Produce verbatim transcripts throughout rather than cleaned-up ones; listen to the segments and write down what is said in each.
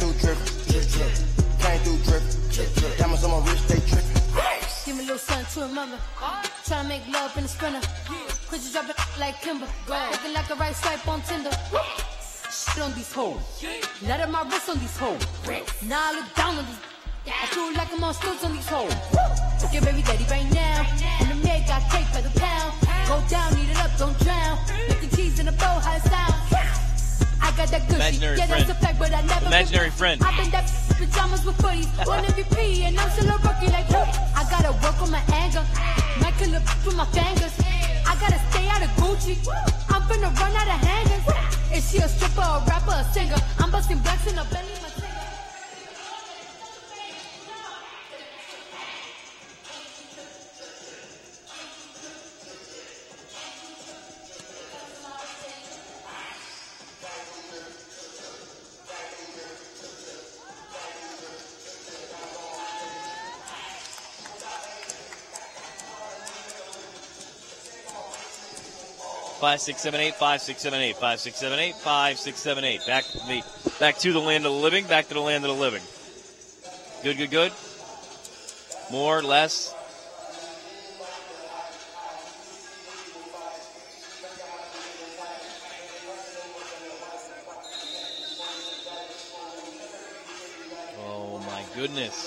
through dripping, drip, drip. Came through dripping, drip, drip. Diamonds on my wrist, they tripping. Give me a little something to remember. Tryna make love in the sprinter. Cause you drop it like Kimber. Looking like a right swipe on Tinder. Shit on these hoes. Let up my wrist on these hoes. Now I look down on these. I feel like I'm on stilts on these hoes. Get baby daddy right now. And the maid got cake by the pound. Go down, eat it up, don't drown. Making cheese in a bowl, how it sound. I got that good Imaginary shit. Yeah, friend. that's a fact, but I never Imaginary friend. I've been that pajamas with footies. One M V P, and I'm still a rookie like whoop. I gotta work on my anger. Might kill it with my fingers. I gotta stay out of Gucci. I'm finna run out of hangers. Is she a stripper, a rapper, a singer? I'm busting blacks in a belly, my singer. Five, six, seven, eight, five, six, seven, eight, five, six, seven, eight, five, six, seven, eight. Back to the, back to the land of the living, back to the land of the living. Good, good, good. More, less. Oh my goodness.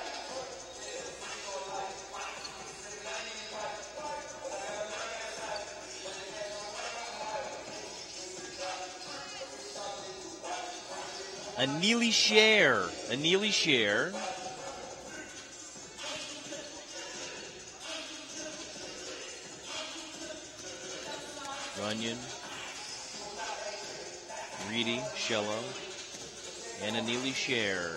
A Neely Share. A Neely Share. Runyon. Reedy, Shello. And a Neely Share.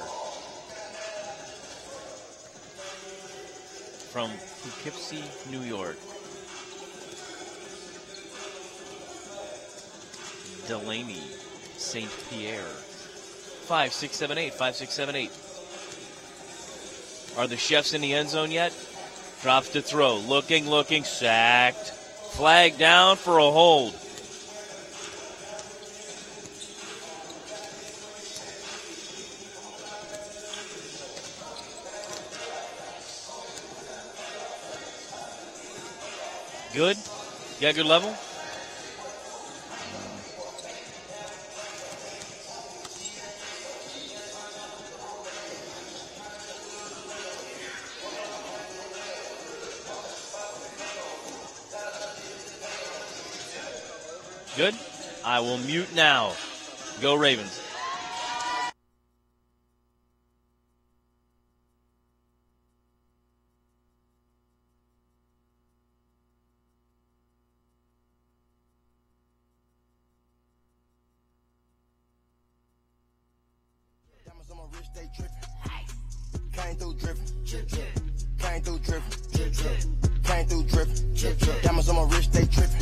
From Poughkeepsie, New York. Delaney, Saint Pierre. Five, six, seven, eight. Five, six, seven, eight. Are the Chefs in the end zone yet? Drops to throw. Looking, looking. Sacked. Flag down for a hold. Good? You got good level? Good. I will mute now. Go Ravens. Diamonds on my wrist, they tripping. Came through dripping, drip, drip. Came through dripping, drip, drip. Came through dripping, drip, drip. Diamonds on my wrist, they tripping.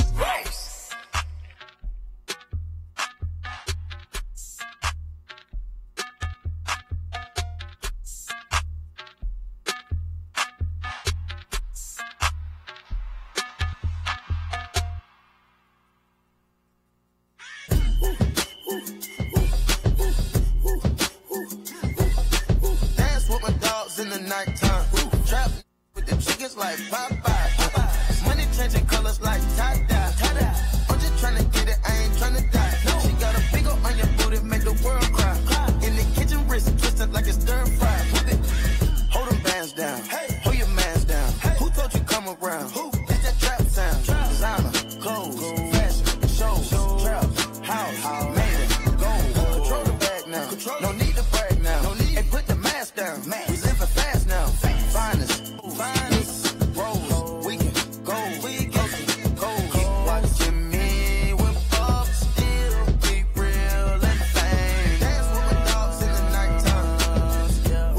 In the nighttime, trap with the chickens like Popeye. Money changing colors like tie-dye. I'm just trying to get it, I ain't trying to die. She got a big ol' on your booty, make the world cry. In the kitchen, wrist twisted like it's stir fry. Hold them bands down, hold your mans down. Who told you come around? It's that trap sound. Designer, clothes, fashion, shows, trap, house, made it, gold. Control the bag now, no need to brag now. And put the mask down. We living fast now. Finest, finest, rose, we can go, we can go. Keep watching me whip up, still be real and fame. Dance with my dogs in the nighttime.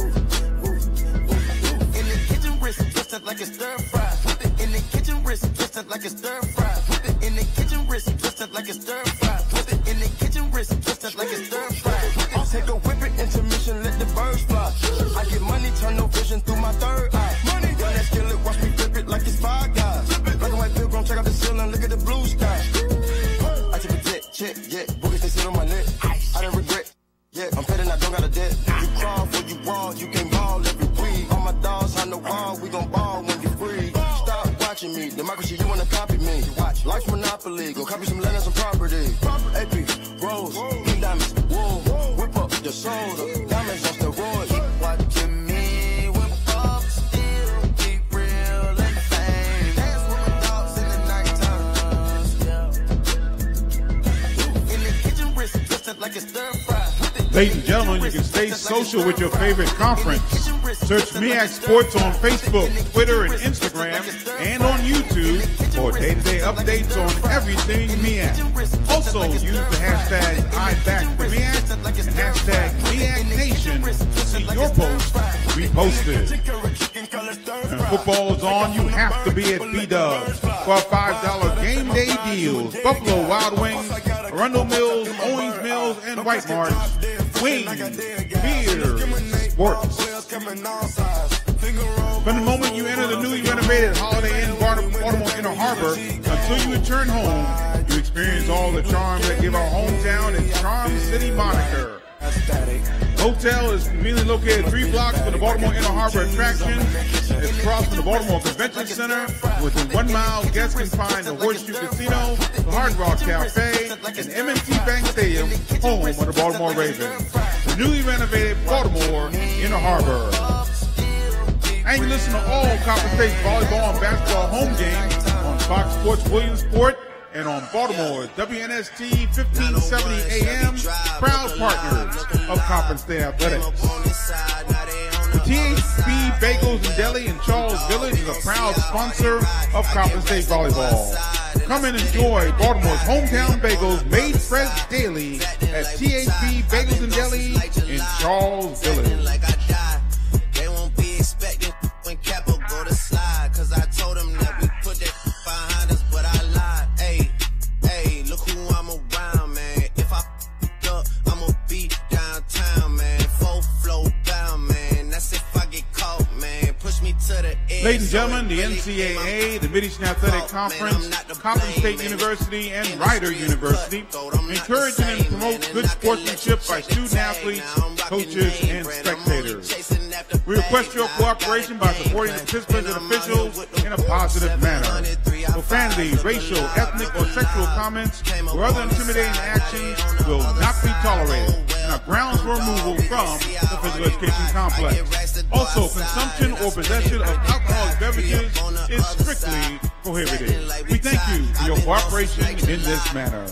In the kitchen, wrist twisted like it's stir fry. In the kitchen, wrist twisted like it's stir fry. In the kitchen, wrist twisted like it's stir fry. In the kitchen, wrist twisted like it's stir fry. I'll take a whip. Life's monopoly, go copy some land and some property. A P, Rose, pink diamonds, whoa. Whip up your soda, diamonds on steroids. Keep watching me whip up, still keep real and fame. Dance with my dogs in the nighttime. In the kitchen, wrist twisted like it's stir fry. Ladies and gentlemen, you can stay social with your favorite conference. Search MEAC Sports on Facebook, Twitter, and Instagram, and on YouTube for day-to-day updates on everything MEAC. Also, use the hashtag IBackTheMEAC and hashtag MEACNation to see your posts reposted. When football is on, you have to be at B-Dubs for our five dollar game day deals. Buffalo Wild Wings, Arundel Mills, Owings Mills, and White Marsh. Wings, beer, sports. From the moment you enter the newly renovated Holiday Inn Baltimore Inner Harbor until you return home, you experience all the charm that give our hometown its Charm City moniker. The hotel is conveniently located three blocks from the Baltimore Inner Harbor attraction. It's across from the Baltimore Convention Center. Within one mile, guests can find the Horseshoe Casino, the Hard Rock Cafe, and M and T Bank Stadium, home of the Baltimore Ravens. The newly renovated Baltimore Inner Harbor. And you listen to all Copper State volleyball and basketball home games on Fox Sports Williamsport and on Baltimore's W N S T fifteen seventy A M, proud partners of Copper State Athletics. The T H B Bagels and Deli in Charles Village is a proud sponsor of Copper State Volleyball. Come and enjoy Baltimore's hometown bagels made fresh daily at T H B Bagels and Deli in Charles Village. They won't be expecting when Capo go to slide, cause I told them that we put that behind us, but I lied. Hey, hey, look who I'm around, man. If I f***ed up, I'ma be downtown, man. Full flow bound, man. That's if I get caught, man. Push me to the edge. Ladies and gentlemen, the N C double A, the Mid-Eastern Athletic Conference, Coppin State University, and Rider University encourage and promote good sportsmanship by student athletes, coaches, and spectators. We request your cooperation by supporting the participants and officials in a positive manner. Profanity, racial, ethnic, or sexual comments or other intimidating actions will not be tolerated and are grounds for removal from the physical education complex. Also, consumption or possession of alcoholic beverages is strictly prohibited. We thank you for your cooperation in this manner.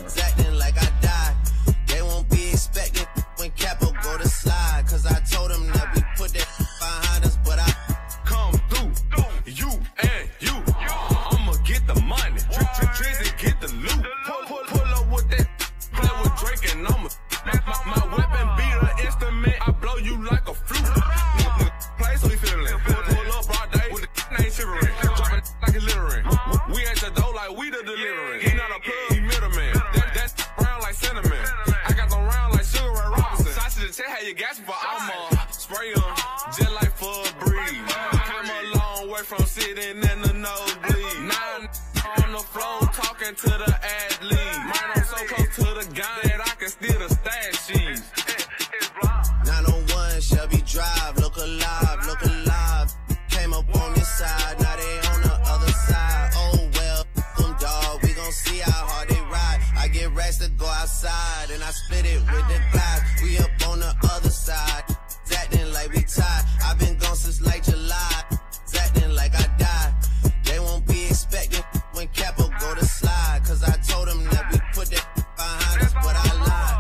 They won't be expecting when Capo go to slide, cause I told them that we put that behind us, but I come through, you and you. I'ma get the money, trick, trick, tricks and get the loot. Pull, pull, pull up with that, play with Drake and I'ma my, my weapon be the instrument. I blow you like a flute. Play so we feelin'. Pull, pull up broad day with the ain't shivering. Drop it like it's littering. We at the door like we the delivering. He not a plug, he middleman. That, that brown like cinnamon. I got them round like Sugar Ray Robinson. Sausage and check how you gasping for Alma. Spray on, just like for a breeze. Came a long way from sitting in the nosebleed. Now on the floor talking to the athlete. Mine I'm so close to the gun that I can steal the stash sheets. nine oh one Shelby Drive, look alive, look alive. Came up on this side, now they on the other side. Oh well, them dog, we gon' see how hard they ride. I get racks to go outside, and I split it with the guys. We up on the other side, acting like we tied. I've been gone since like July, acting like I died. They won't be expecting when Capo go to slide, cause I told them that we put that behind us, but I lied.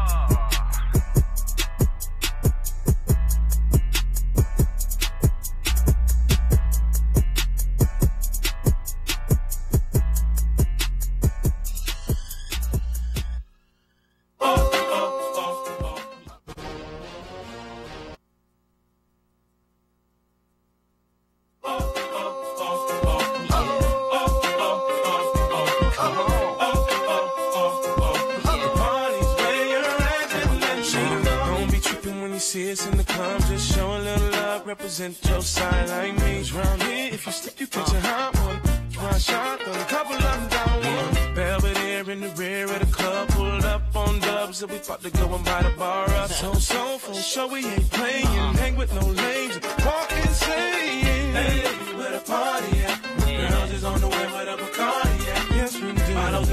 See us in the club, just show a little love, represent your side like me. Round here, if you stick, you catch a hot one. One shot, throw a couple of them down one. Belvedere in the rear of the club, pulled up on dubs, and we about to go and buy the bar up. So, so, for sure we ain't playing, hang with no lames, walk insane. Hey, where the party at? Girls is on the way with a Bacardi at. Yes, we do.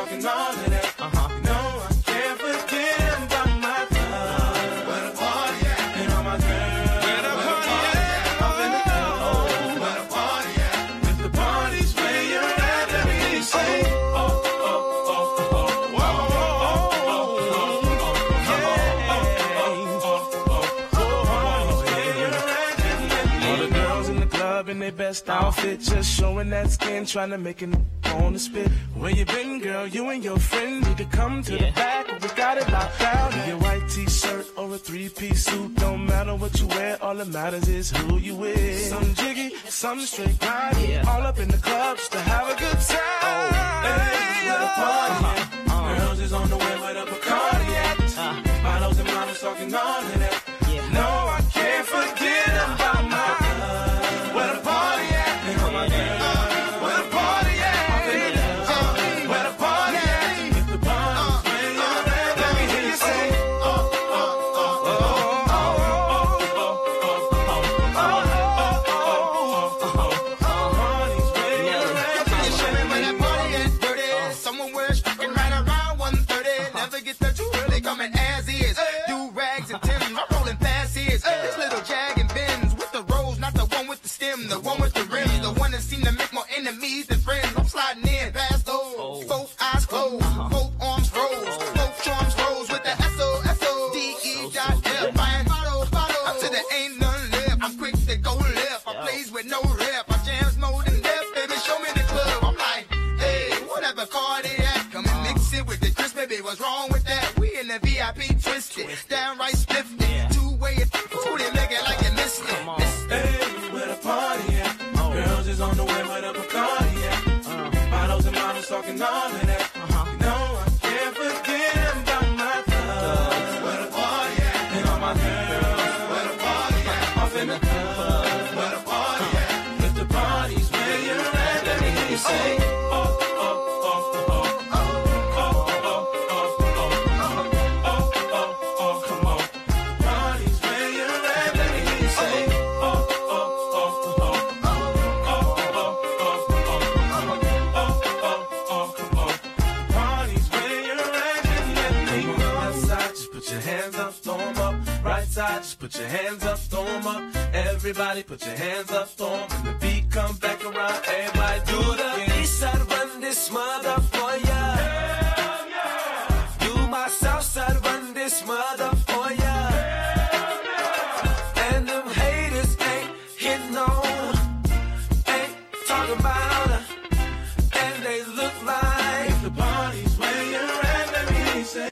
talking all of that. Uh-huh. You know I can't forget about my love. Where the party at? And all my girls. Where the party at? Up in the club. Where the party at? If the party's where you're at, let me hear you say, oh, oh, oh, oh, oh, oh, oh, oh, oh, all the girls in the club in their best outfit, just showing that skin, trying to make it on the spit. Where you been, girl? You and your friend need to come to the back. We got it locked down. In your white t-shirt or a three-piece suit, don't matter what you wear. All that matters is who you with. Some jiggy, some straight grimy. All up in the club just to have a good time. Oh, hey, where the party at? Uh, Girls is on the way where the Bacardi at. Uh, Models and models talking all of that. Yeah. No, I can't forget about my love. Where the party at? And all my girls. Where the party at? Where the party at? If the party's where you're at, let me hear you say, oh, oh, oh, oh, oh, oh, oh, oh, oh, party's where you're at. You show me where that party at, dirty. Someone wears striking right around one thirty. Never get there too early, coming as is. Do rags and Timbs, I'm rolling past his. This little Jag and Benz with the rose, not the one with the stem, the one with the rims, the one that seem to make more enemies than friends. I'm sliding in past those, both eyes closed, both arms rose, both charms rose with the S O S O D E dot F. Buying follow, follow, up to the ain't none left. I'm quick to go left. I plays with no rep. I jams more than death, baby. Show me the club. I'm like, hey, whatever car they at, come and mix it with the crisp, baby. What's wrong with that? We in the V I P twisted, downright spiffed it, two way it, two they make it like you missed it. Hey, where the party at? Girls is on the way where the Bacardi at. Models and models talking all of that. You know I can't forget about my love. Where the party at? And all my girls. Where the party at? Off in the club. Where the party at? If the party's where you're at, let me hear you say, oh, oh, oh, oh, oh, oh, oh, oh, oh, oh, oh, come on. The party's where you're at, let me hear you say, oh, oh, oh, oh, oh, oh, oh, oh, come on. The party's where you're at, let me hear you say, left side, just put your hands up, throw 'em up. Right side, just put your hands up, throw 'em up. Everybody put your hands up, throw 'em. When the beat come back around, everybody do the east side, run this mother for ya. Hell yeah. You my south side, run this mother for ya. Hell yeah. And them haters ain't hitting on, ain't talking about her, and they look like if the party's where you're at, let me hear you say.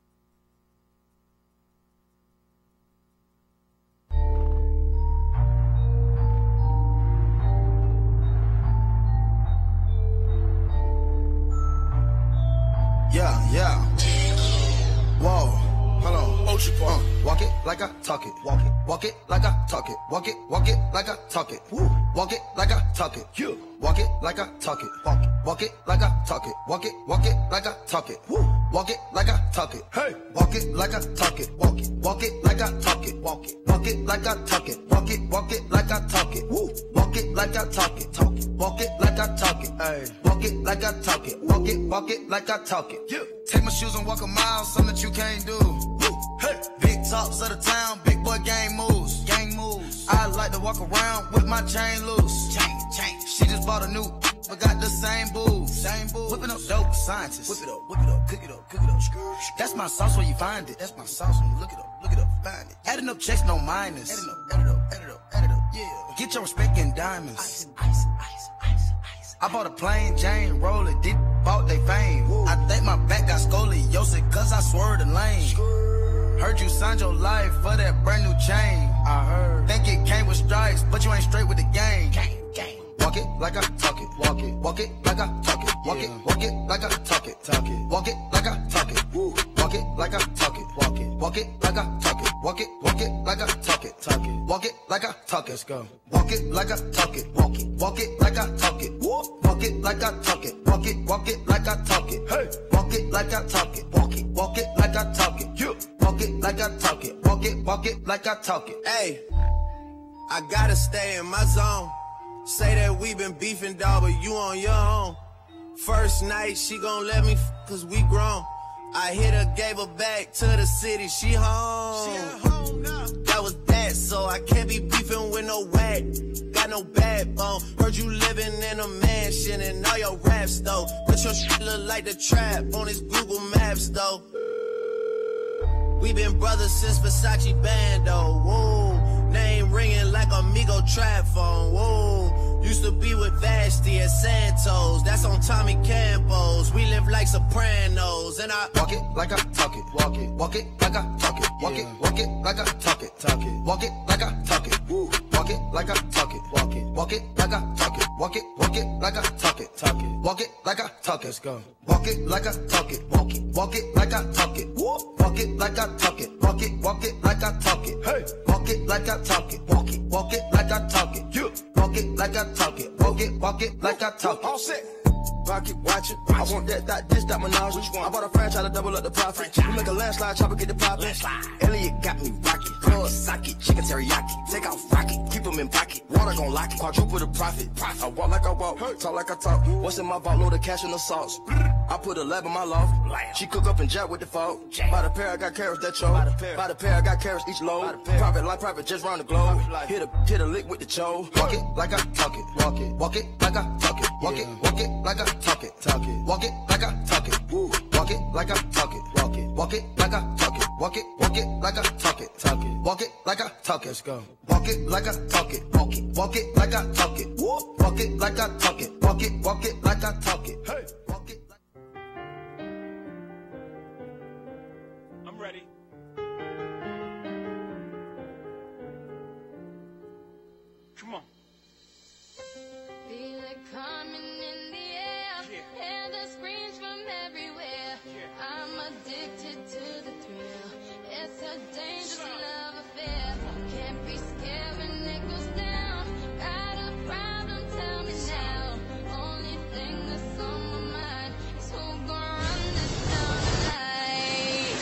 Yeah, yeah. Whoa, hold on. Uh, walk it like I talk it. Walk it. Walk it like I talk it. Walk it. Walk it like I talk it. Woo. Walk it like I talk it. You. Walk it like I talk it. Walk it. Walk it like I talk it. Walk it. Walk it like I talk it. Woo. Walk it like I talk it. Hey. Walk it like I talk it. Walk it. Walk it like I talk it. Walk it. Walk it like I talk it. Walk it. Walk it like I talk it. Woo. Walk it like I talk it. Talk it. Walk it like I talk it. Hey. Walk it like I talk it. Walk it. Walk it like I talk it. You. Take my shoes and walk a mile, something that you can't do. Woo. Hey. Big tops of the town, big boy gang moves. Gang moves. I like to walk around with my chain loose. Chain, chain. She just bought a new, but got the same booze. Same booze. Whipping up dope scientists. Whip it up, whip it up, cook it up, cook it up. That's my sauce where you find it. That's my sauce when you look it up, look it up, find it. Adding up checks, no minus. Adding up, add it up, add it up, add it up, yeah. Get your respect in diamonds. Ice, ice, ice, ice, ice. I bought a plain Jane, roll it, did bought they fame. Woo. I think my back got scoliosis, cause I swerved the lane. Skrr. Heard you signed your life for that brand new chain. I heard. Think it came with stripes, but you ain't straight with the game. Gang, gang. Walk it like I talk it. Walk it. Walk it like I talk it. Walk yeah. it. Walk it like I talk it. Talk it. Walk it like I talk it. Woo. Walk it like I talk it. Walk it. Walk it like I talk it. Walk it. Walk it like I talk it. Talk it. Walk it like I talk it. Let's go. Walk it like I talk it. Walk it. Walk it like I talk it. Woo. Walk it like I talk it. Walk it. Walk it like I talk it. Hey. Walk it like I talk it. Walk it. Walk it like I talk it. You. Walk it like I talk it. Walk it. Walk it like I talk it. Hey, I gotta stay in my zone. Say that we been beefing, dog, but you on your own. First night, she gon' let me f cause we grown. I hit her, gave her back to the city, she home. She at home now. That was that, so I can't be beefing with no whack. Got no backbone. Heard you living in a mansion and all your raps though. But your shit look like the trap on his Google Maps though. We been brothers since Versace Bando. Whoa, name ringing like Amigo trap phone. Whoa, used to be with Vashti at Santos. That's on Tommy Campos. We live like Sopranos, and I walk it like I talk it. Walk it, walk it like I talk it. Walk it, walk it like I talk it. Talk it, walk it like I talk it. Woo. Walk it like I talk it. Walk it, walk it like I talk it. Walk it, walk it like I talk it. Talk it, walk it like I talk it. Let's go. Walk it like I talk it. Walk it, walk it like I talk it. Woo. Walk it like I talk it. Walk it, walk it like I talk it. Hey, walk it like I talk it. Walk it, walk it like I talk it. You walk it like I talk it. Walk it, walk it like I talk it. All set. Rock it, watch it. I want that, that, this, that, menage. Which one? I bought a franchise to double up the profit. We make a landslide, chopper, get the poppin'. Elliot got me rocket. Blood socket, chicken teriyaki. Take out rocket, keep them in pocket. Water gon' lock it, quadruple the profit. I walk like I walk, talk like I talk. What's in my vault? Load of cash in the sauce. I put a lab in my loft. She cook up and jack with the fault. By the pair, I got carrots that choke. By the pair, I got carrots each load. Private life, private just round the globe. Hit a, hit a lick with the cho. Walk it like I talk it. Walk it, walk it like I talk it. Walk it, walk it like I talk it. Talk it, walk it like I talk it. Woo. Walk it like I talk it. Walk it, walk it like I talk it. Walk it, walk it like I talk it. Talk it, walk it like I talk it. Let's go. Walk it like I talk it. Walk it, walk it like I talk it. Woo. Walk it like I talk it. Walk it, walk it like I talk it. Hey, walk it. I'm ready. Come on. Feel it coming in the air. Yeah. Hear the screams from everywhere. Yeah. I'm addicted to the thrill. It's a dangerous love affair. Can't be scared when it goes down. Got a problem, tell me now. Only thing that's on my mind is who gon' run this town tonight.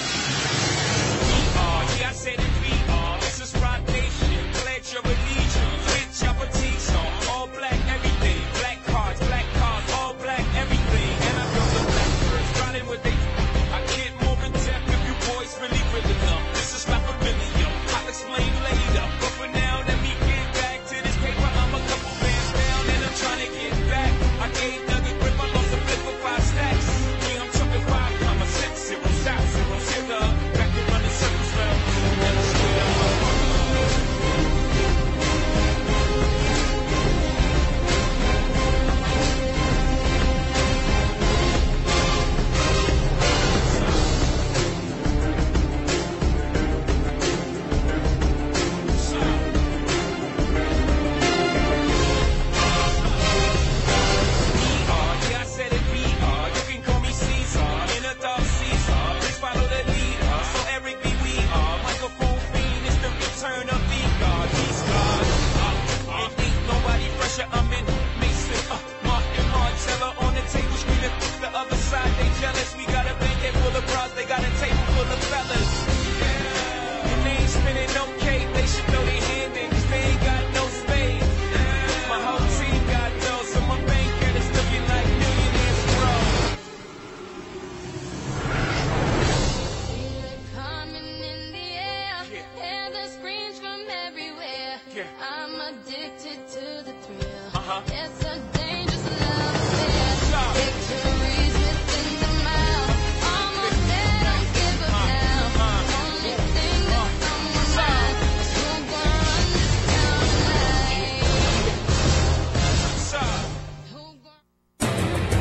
We are, yeah, I said it, we are. This is Rock Nation. Pledge your allegiance. With your petite on. All black, everything. Black cards, black cards, all black, everything. And I built the black first, riding with they. I get more in depth if you boys really, really know. This is not familiar. I'll explain later. But for now, let me get back to this paper. I'm a couple bands down and I'm trying to get back. I gave Nugget grip, I lost a flip for five stacks. Yeah, I'm chucking five, comma six, zero south, zero zero. Back to running circles round. Never split up my heart. I'm addicted to the thrill. Uh-huh. It's a dangerous love affair. Victory's within the mile. Almost there, don't give up now. Only thing that's on my mind is who gon' run this town tonight. Who gon'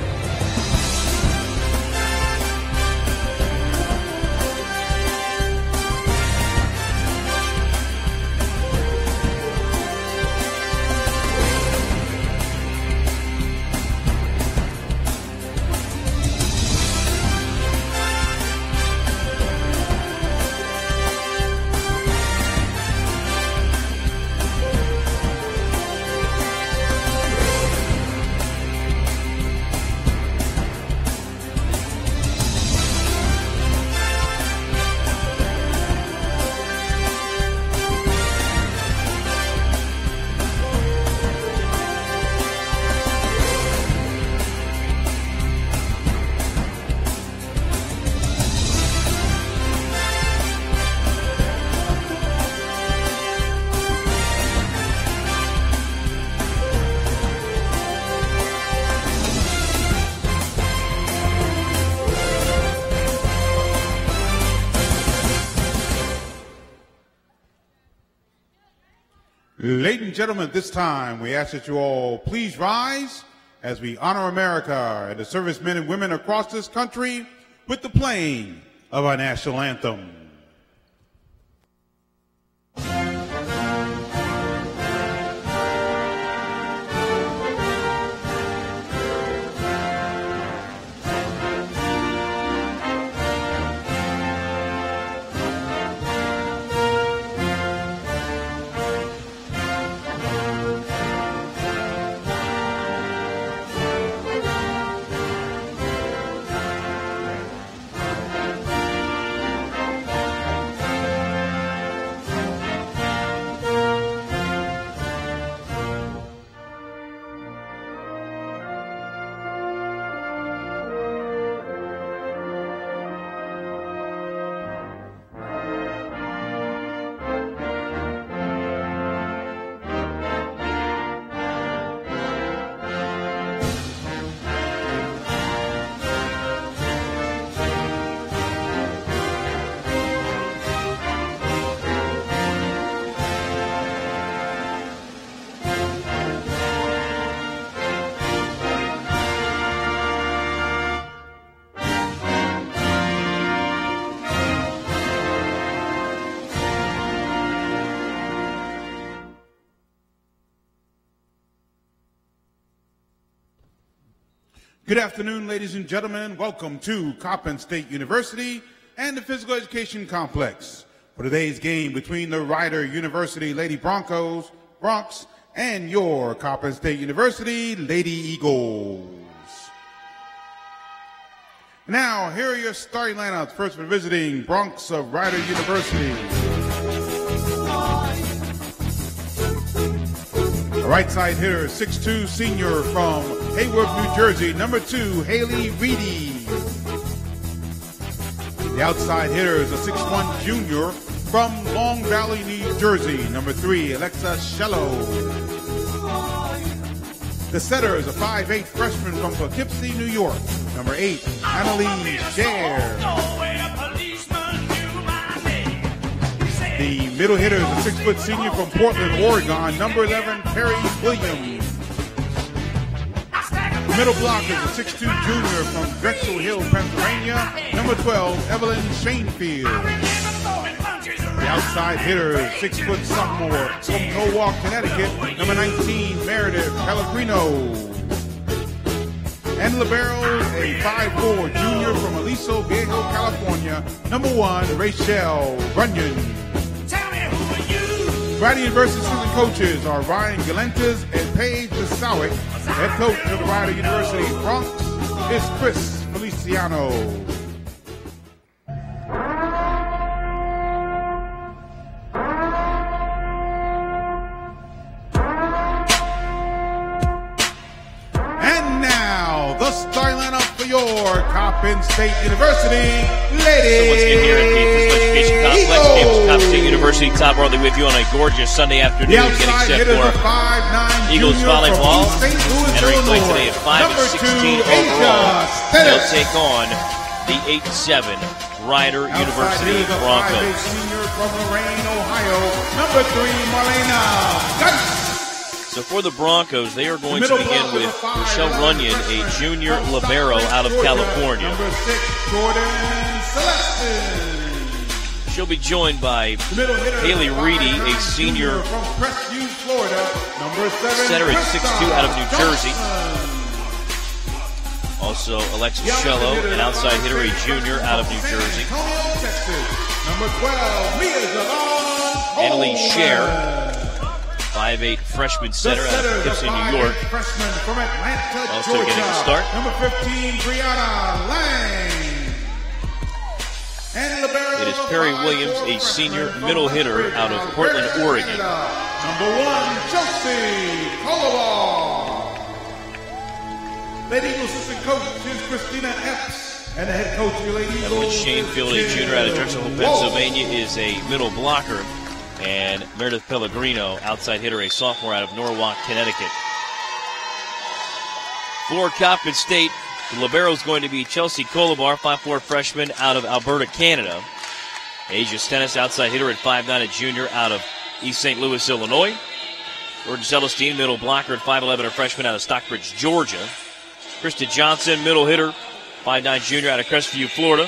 Ladies and gentlemen, at this time, we ask that you all please rise as we honor America and the servicemen and women across this country with the playing of our national anthem. Good afternoon, ladies and gentlemen. Welcome to Coppin State University and the Physical Education Complex for today's game between the Rider University Lady Broncos, Bronx, and your Coppin State University Lady Eagles. Now, here are your starting lineups. First, we're visiting Bronx of Rider University. A right side hitter, six two senior from Hayward, New Jersey, number two, Haley Reedy. The outside hitter is a six one junior from Long Valley, New Jersey, number three, Alexa Shello. The setter is a five eight freshman from Poughkeepsie, New York, number eight, Annalie Scher. The middle hitter is a six foot senior from Portland, Oregon, number eleven, Perry Williams. The middle blocker is a six two junior from Drexel Hill, Pennsylvania, number twelve, Evelyn Shanefield. The outside hitter is six foot sophomore from Norwalk, Connecticut, number nineteen, Meredith Pellegrino. And libero, a five four junior from Aliso Viejo, California, number one, Rachel Runyon. Rider University student coaches are Ryan Galentes and Paige DeSowick. Head coach of the Rider University Bronx is Chris Feliciano. And now, the starting lineup for your Coppin State University Lady So once again here at the Physical Education Complex, Davis Coppin State University, Todd Barley with you on a gorgeous Sunday afternoon, getting set for Eagles volleyball. Entering play today at five and sixteen overall. They'll take on the eight seven Rider University Broncos. Senior from Lorain, Ohio, number three, Marlena Geis. So for the Broncos, they are going to begin with Michelle Runyon, a junior libero out of California. Number six, Jordan Celestin. She'll be joined by Haley Reedy, a senior from Crestview, Florida. Number seven, setter at six two out of New Jersey. Also, Alexis Shello, an outside hitter, a junior out of New Jersey. Number twelve, Mia Zavon. Annalie Scher, five eight freshman center out of Poughkeepsie, New York. Also getting the start. Number fifteen, Brianna Lang. It is Perry Williams, a senior middle hitter out of Portland, Oregon. Number one, Chelsea Colabar. Lady Eagles assistant coach is Christina Epps, and the head coach of Lady Eagles. Evelyn Shanefield, a junior out of Drexel Hill, Pennsylvania, is a middle blocker. And Meredith Pellegrino, outside hitter, a sophomore out of Norwalk, Connecticut. For Coppin State, the libero is going to be Chelsea Colabar, five four freshman out of Alberta, Canada. Asia Stennis, outside hitter at five nine, a junior out of East Saint Louis, Illinois. Jordan Celestine, middle blocker at five eleven, a freshman out of Stockbridge, Georgia. Krista Johnson, middle hitter, five nine junior out of Crestview, Florida.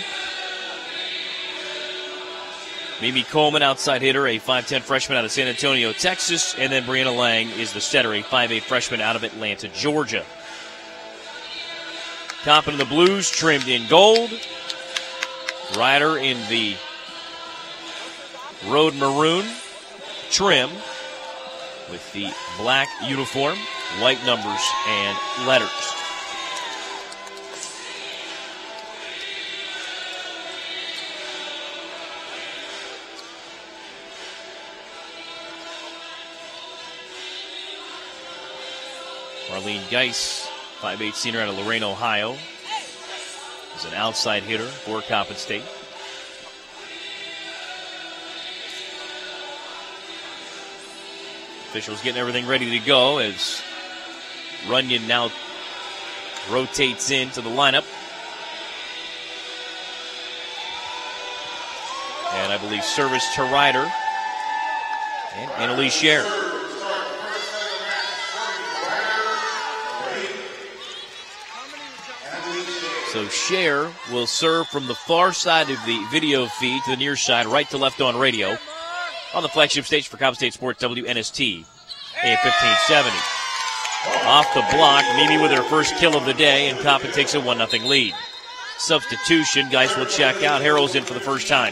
Mimi Coleman, outside hitter, a five ten freshman out of San Antonio, Texas. And then Brianna Lang is the setter, a five eight freshman out of Atlanta, Georgia. Coppin in the blues, trimmed in gold. Ryder in the road maroon trim with the black uniform, white numbers, and letters. Marlene Geis, five eight senior out of Lorain, Ohio, is an outside hitter for Coppin State. Officials getting everything ready to go as Runyon now rotates into the lineup. And I believe service to Ryder and Annalise Scher. So Scher will serve from the far side of the video feed to the near side, right to left on radio, on the flagship stage for Coppin State Sports, W N S T, A M fifteen seventy. Off the block, Mimi with her first kill of the day, and Coppin takes a one nothing lead. Substitution, Geis will check out. Harrell's in for the first time.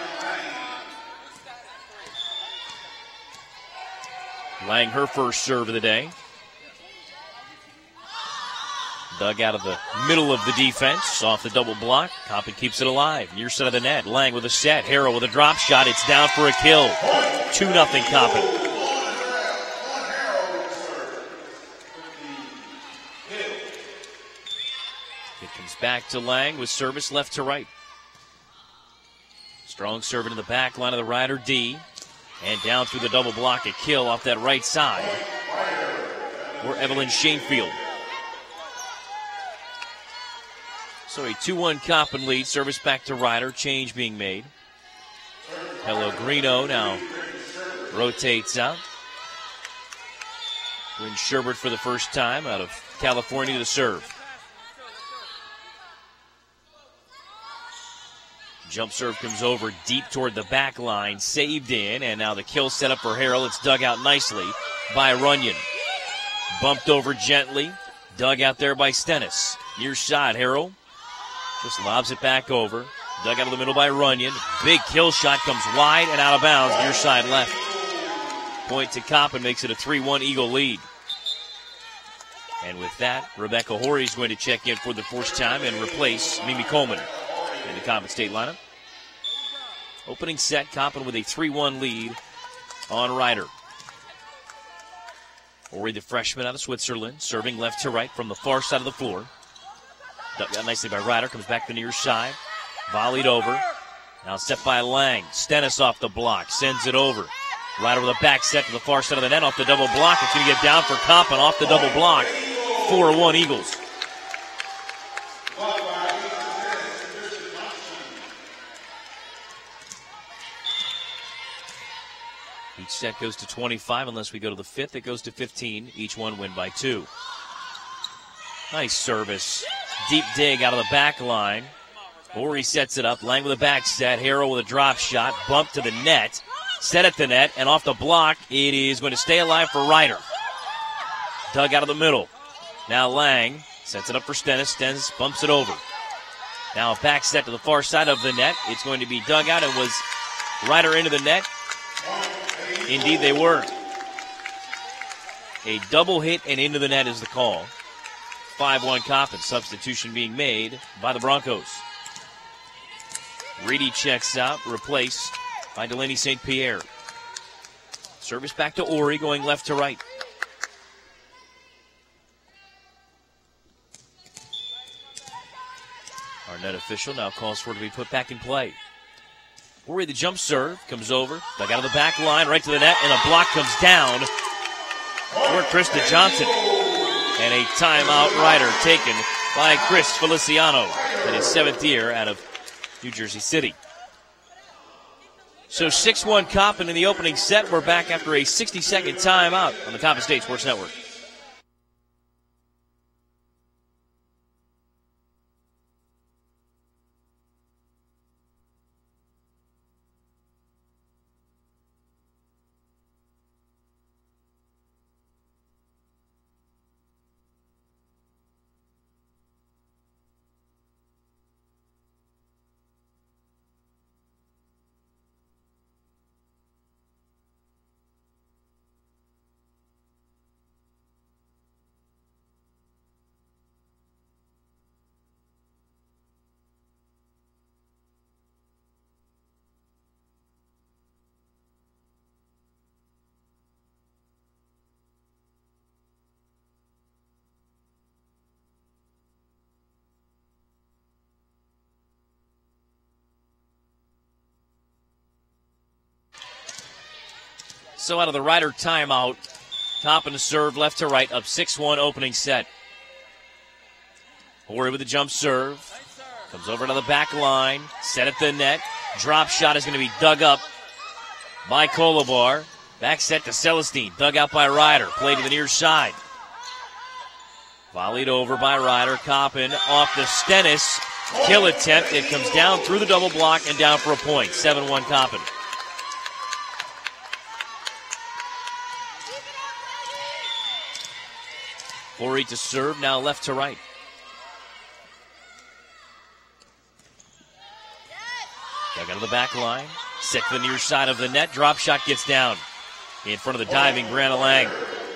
Lang, her first serve of the day. Dug out of the middle of the defense, off the double block. Coppin keeps it alive. Near side of the net. Lang with a set. Harrell with a drop shot. It's down for a kill. two nothing Coppin. It comes back to Lang with service left to right. Strong serve into the back line of the Ryder D. And down through the double block. A kill off that right side for Evelyn Shanefield. So a two one Coppin lead. Service back to Ryder. Change being made. Pellegrino now rotates out. Bryn Sherbert for the first time out of California to serve. Jump serve comes over deep toward the back line. Saved in. And now the kill set up for Harrell. It's dug out nicely by Runyon. Bumped over gently. Dug out there by Stennis. Near side, Harrell. Just lobs it back over. Dug out of the middle by Runyon. Big kill shot comes wide and out of bounds. Near side left. Point to Coppin makes it a three one Eagle lead. And with that, Rebecca Horry is going to check in for the first time and replace Mimi Coleman in the Coppin State lineup. Opening set, Coppin with a three one lead on Ryder. Horry, the freshman out of Switzerland, serving left to right from the far side of the floor. Dug out nicely by Ryder, comes back to the near side. Volleyed over. Now set by Lang. Stennis off the block, sends it over. Ryder with a back set to the far side of the net, off the double block. It's going to get down for Coppin off the double block. four one Eagles. Each set goes to twenty-five unless we go to the fifth. It goes to fifteen. Each one win by two. Nice service. Deep dig out of the back line. Horry sets it up. Lang with a back set. Harrell with a drop shot. Bump to the net. Set at the net. And off the block, it is going to stay alive for Ryder. Dug out of the middle. Now Lang sets it up for Stennis. Stennis bumps it over. Now a back set to the far side of the net. It's going to be dug out. It was Ryder into the net. Indeed they were. A double hit and into the net is the call. five one Coppin. Substitution being made by the Broncos. Reedy checks out, replaced by Delaney Saint Pierre. Service back to Horry, going left to right. Our net official now calls for it to be put back in play. Horry, the jump serve, comes over, dug out of the back line, right to the net, and a block comes down for Krista Johnson. And a timeout Ryder taken by Chris Feliciano in his seventh year out of New Jersey City. So six one Coppin in the opening set. We're back after a sixty-second timeout on the Coppin State Sports Network. So out of the Ryder timeout, Coppin serve left to right, up six one opening set. Horry with the jump serve. Comes over to the back line. Set at the net. Drop shot is going to be dug up by Kolobar. Back set to Celestine. Dug out by Ryder. Play to the near side. Volleyed over by Ryder. Coppin off the Stennis. Kill attempt. It comes down through the double block and down for a point. seven one Coppin. Horry to serve, now left to right. Dug out of the back line. Set to the near side of the net. Drop shot gets down in front of the diving Brianna Lang.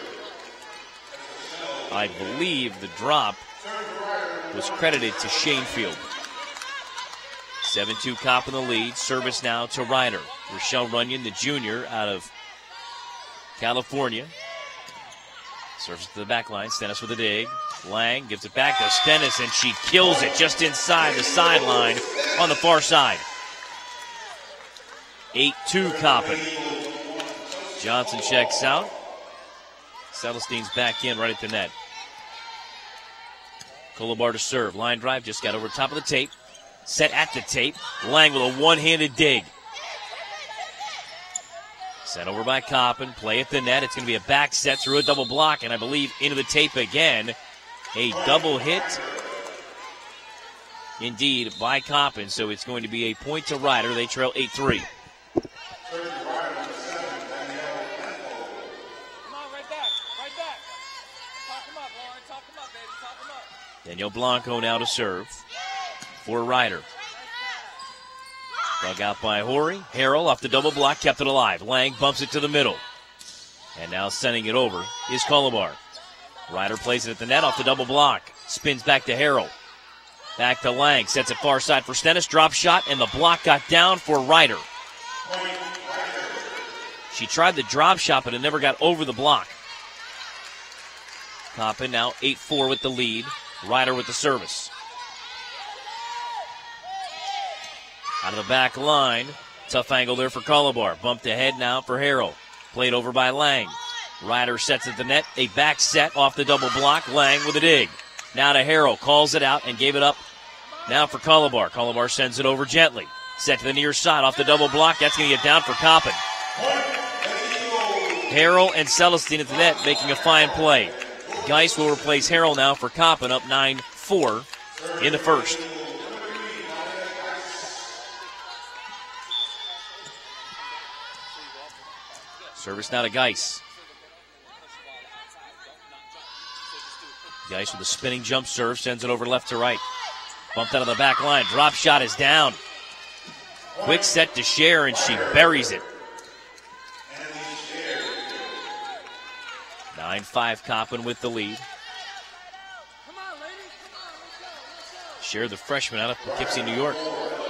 I believe the drop was credited to Shanefield. seven two Coppin in the lead. Service now to Ryder. Rochelle Runyon, the junior out of California. Serves to the back line. Stennis with a dig. Lang gives it back to Stennis, and she kills it just inside the sideline on the far side. eight two Coppin. Johnson checks out. Celestine's back in right at the net. Kolobar to serve. Line drive just got over top of the tape. Set at the tape. Lang with a one-handed dig. Sent over by Coppin. Play at the net. It's going to be a back set through a double block, and I believe into the tape again. A double hit, indeed, by Coppin. So it's going to be a point to Ryder. They trail eight three. Daniel Blanco now to serve for Ryder. Dug out by Horry. Harrell off the double block, kept it alive. Lang bumps it to the middle. And now sending it over is Kolobar. Ryder plays it at the net off the double block. Spins back to Harrell. Back to Lang. Sets it far side for Stennis. Drop shot, and the block got down for Ryder. She tried the drop shot, but it never got over the block. Coppin now eight four with the lead. Ryder with the service. Out of the back line. Tough angle there for Kolobar. Bumped ahead now for Harrell. Played over by Lang. Ryder sets at the net. A back set off the double block. Lang with a dig. Now to Harrell. Calls it out and gave it up. Now for Kolobar. Kolobar sends it over gently. Set to the near side off the double block. That's going to get down for Coppin. Harrell and Celestine at the net making a fine play. Geis will replace Harrell now for Coppin, up nine four in the first. Service now to Geis. Geis with a spinning jump serve, sends it over left to right. Bumped out of the back line. Drop shot is down. Quick set to Cher, and she buries it. nine five Coppin with the lead. Cher, the freshman out of Poughkeepsie, New York.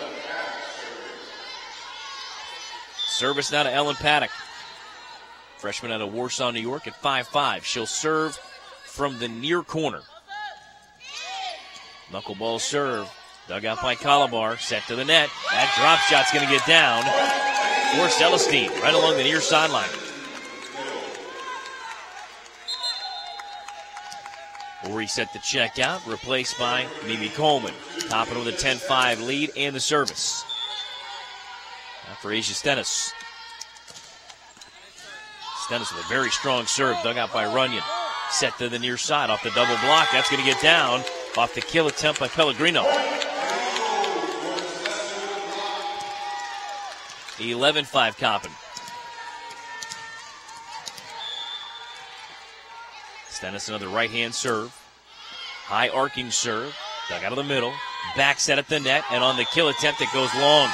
Service now to Ellen Paddock. Freshman out of Warsaw, New York at five five. She'll serve from the near corner. Knuckleball serve. Dug out by Kolobar. Set to the net. That drop shot's going to get down for Celestine right along the near sideline. Horry set the check out, replaced by Mimi Coleman. Coppin with a ten five lead and the service. Now for Asia Stennis. Stennis with a very strong serve, dug out by Runyon. Set to the near side off the double block. That's going to get down off the kill attempt by Pellegrino. eleven five Coppin. Stennis another right-hand serve. High arcing serve. Dug out of the middle. Back set at the net. And on the kill attempt, it goes long.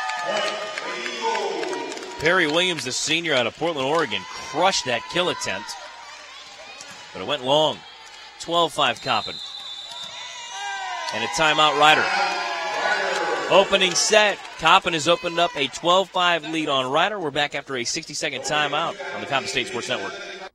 Perry Williams, the senior out of Portland, Oregon, crushed that kill attempt. But it went long. twelve five Coppin. And a timeout Ryder. Opening set. Coppin has opened up a twelve five lead on Ryder. We're back after a sixty-second timeout on the Coppin State Sports Network.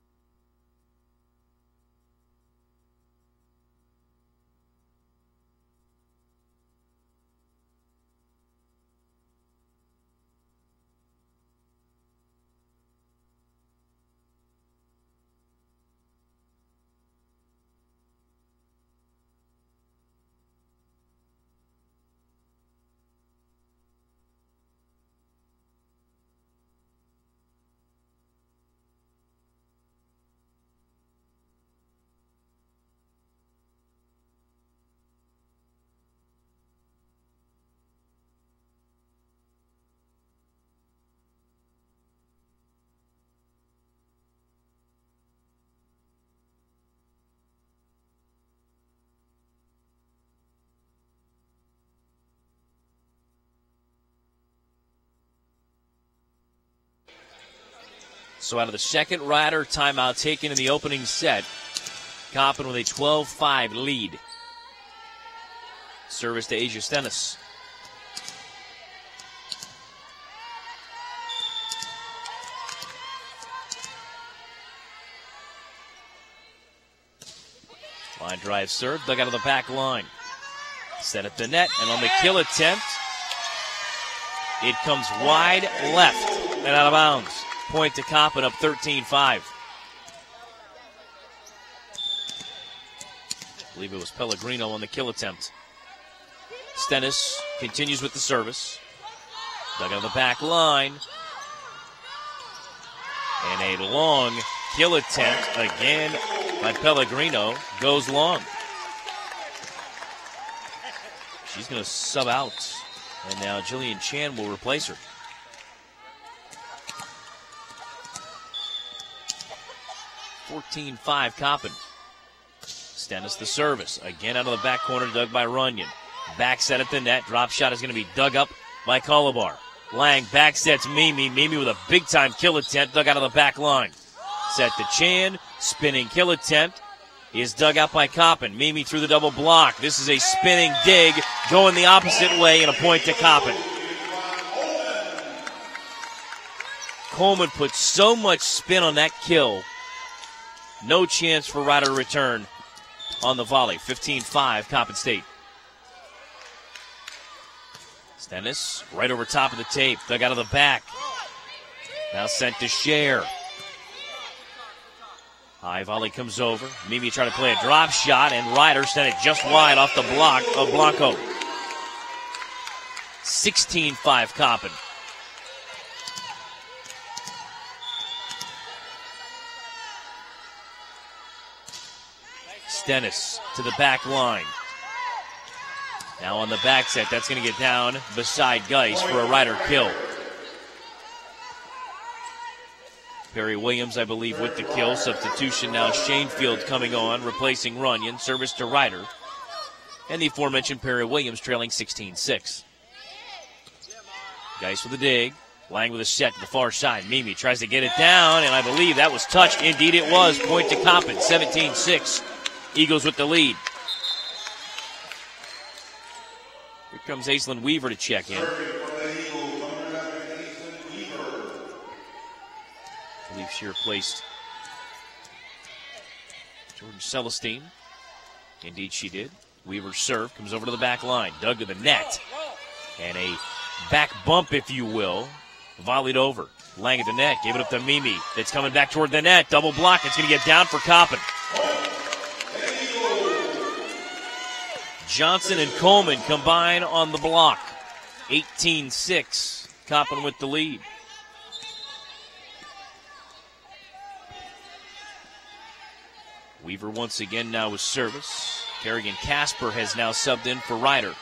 So out of the second Ryder timeout taken in the opening set, Coppin with a twelve five lead. Service to Asia Stennis. Line drive serve, dug out of the back line. Set at the net, and on the kill attempt, it comes wide left and out of bounds. Point to Coppin, up thirteen five. I believe it was Pellegrino on the kill attempt. Stennis continues with the service. Dug out of the back line. And a long kill attempt again by Pellegrino goes long. She's going to sub out. And now Jillian Chan will replace her. fourteen five Coppin. Stennis the service. Again out of the back corner, dug by Runyon. Back set at the net. Drop shot is going to be dug up by Colabar. Lang back sets Mimi. Mimi with a big-time kill attempt, dug out of the back line. Set to Chan. Spinning kill attempt is dug out by Coppin. Mimi through the double block. This is a spinning dig going the opposite way, and a point to Coppin. Coleman put so much spin on that kill. No chance for Ryder to return on the volley. fifteen five Coppin State. Stennis right over top of the tape. Dug out of the back. Now sent to Scher. High volley comes over. Mimi trying to play a drop shot, and Ryder sent it just wide off the block of Blanco. sixteen five Coppin. Stennis to the back line. Now on the back set, that's going to get down beside Geis for a Ryder kill. Perry Williams, I believe, with the kill. Substitution now, Shanefield coming on, replacing Runyon. Service to Ryder. And the aforementioned Perry Williams trailing sixteen six. Geis with a dig. Lang with a set to the far side. Mimi tries to get it down, and I believe that was touched. Indeed it was. Point to Coppin, seventeen six. Eagles with the lead. Here comes Aislinn Weaver to check in. I believe she replaced Jordan Celestine. Indeed she did. Weaver's serve comes over to the back line. Dug to the net. And a back bump, if you will. Volleyed over. Lang at the net. Gave it up to Mimi. That's coming back toward the net. Double block. It's going to get down for Coppin. Johnson and Coleman combine on the block. eighteen six. Coppin with the lead. Weaver once again now with service. Kerrigan Casper has now subbed in for Ryder.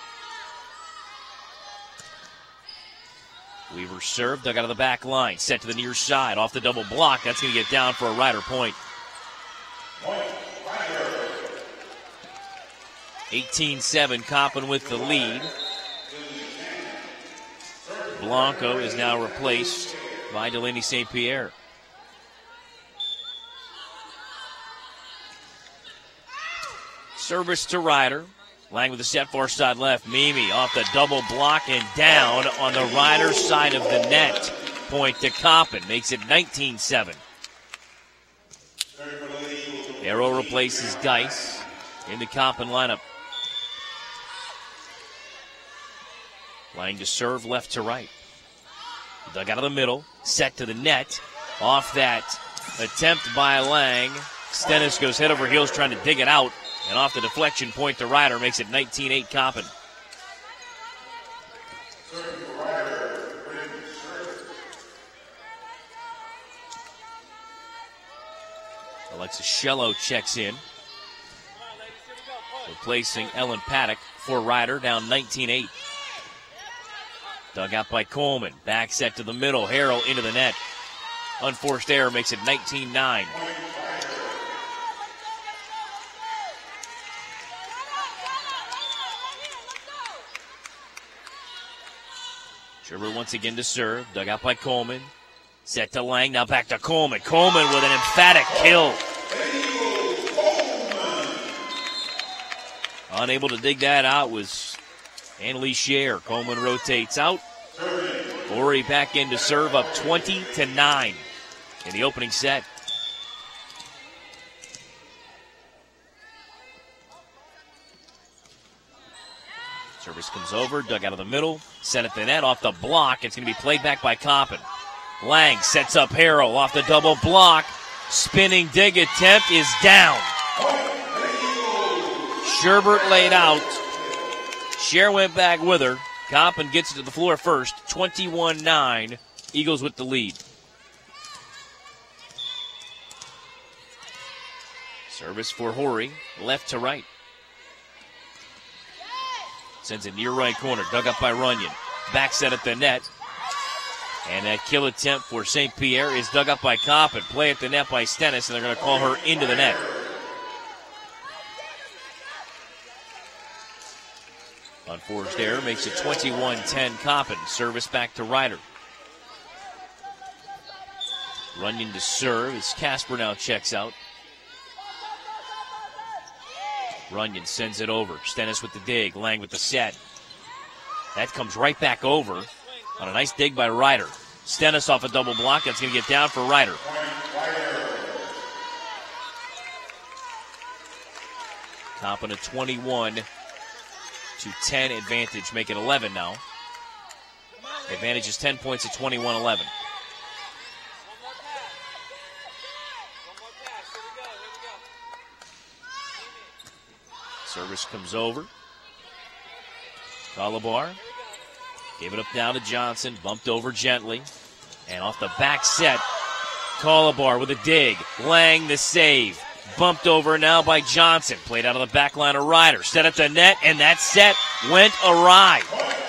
Weaver served, dug out of the back line, set to the near side, off the double block. That's going to get down for a Ryder point. eighteen seven, Coppin with the lead. Blanco is now replaced by Delaney Saint Pierre. Service to Ryder. Lang with the set far side left. Mimi off the double block and down on the Ryder side of the net. Point to Coppin. Makes it nineteen seven. Arrow replaces Geis in the Coppin lineup. Lang to serve left to right. Dug out of the middle. Set to the net. Off that attempt by Lang. Stennis goes head over heels trying to dig it out. And off the deflection, point to Ryder, makes it nineteen eight Coppin. Alexis Shello checks in, replacing Ellen Paddock for Ryder, down nineteen eight. Dug out by Coleman, back set to the middle, Harrell into the net. Unforced error makes it nineteen nine. Sherbert once again to serve. Dug out by Coleman. Set to Lang. Now back to Coleman. Coleman with an emphatic kill. Unable to dig that out was Annalise Scher. Coleman rotates out. Ori back in to serve, up twenty to nine in the opening set. Service comes over, dug out of the middle, set at the net, off the block. It's going to be played back by Coppin. Lang sets up Harrell off the double block. Spinning dig attempt is down. Sherbert laid out. Scher went back with her. Coppin gets it to the floor first. twenty-one nine. Eagles with the lead. Service for Horry, left to right. Sends it near right corner, dug up by Runyon. Back set at the net. And that kill attempt for Saint Pierre is dug up by Coppin. Play at the net by Stennis, and they're going to call her into the net. Unforced error makes it twenty-one ten Coppin. Service back to Ryder. Runyon to serve as Casper now checks out. Runyon sends it over. Stennis with the dig. Lang with the set. That comes right back over on a nice dig by Ryder. Stennis off a double block. That's going to get down for Ryder. Coppin a twenty-one to ten advantage. Make it eleven now. Advantage is ten points at twenty-one eleven. Service comes over. Calabar gave it up down to Johnson. Bumped over gently. And off the back set, Calabar with a dig. Lang the save. Bumped over now by Johnson. Played out of the back line of Ryder. Set at the net, and that set went awry.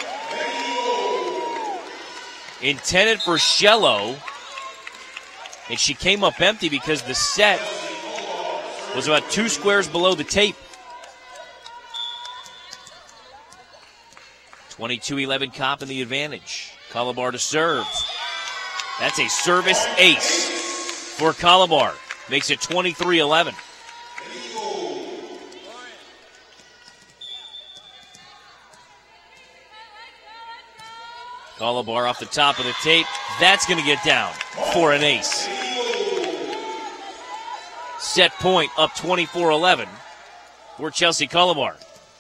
Intended for Shello. And she came up empty because the set was about two squares below the tape. twenty-two eleven Coppin the advantage. Calabar to serve. That's a service ace for Calabar. Makes it twenty-three eleven. Calabar off the top of the tape. That's going to get down for an ace. Set point up twenty-four eleven for Chelsea Calabar.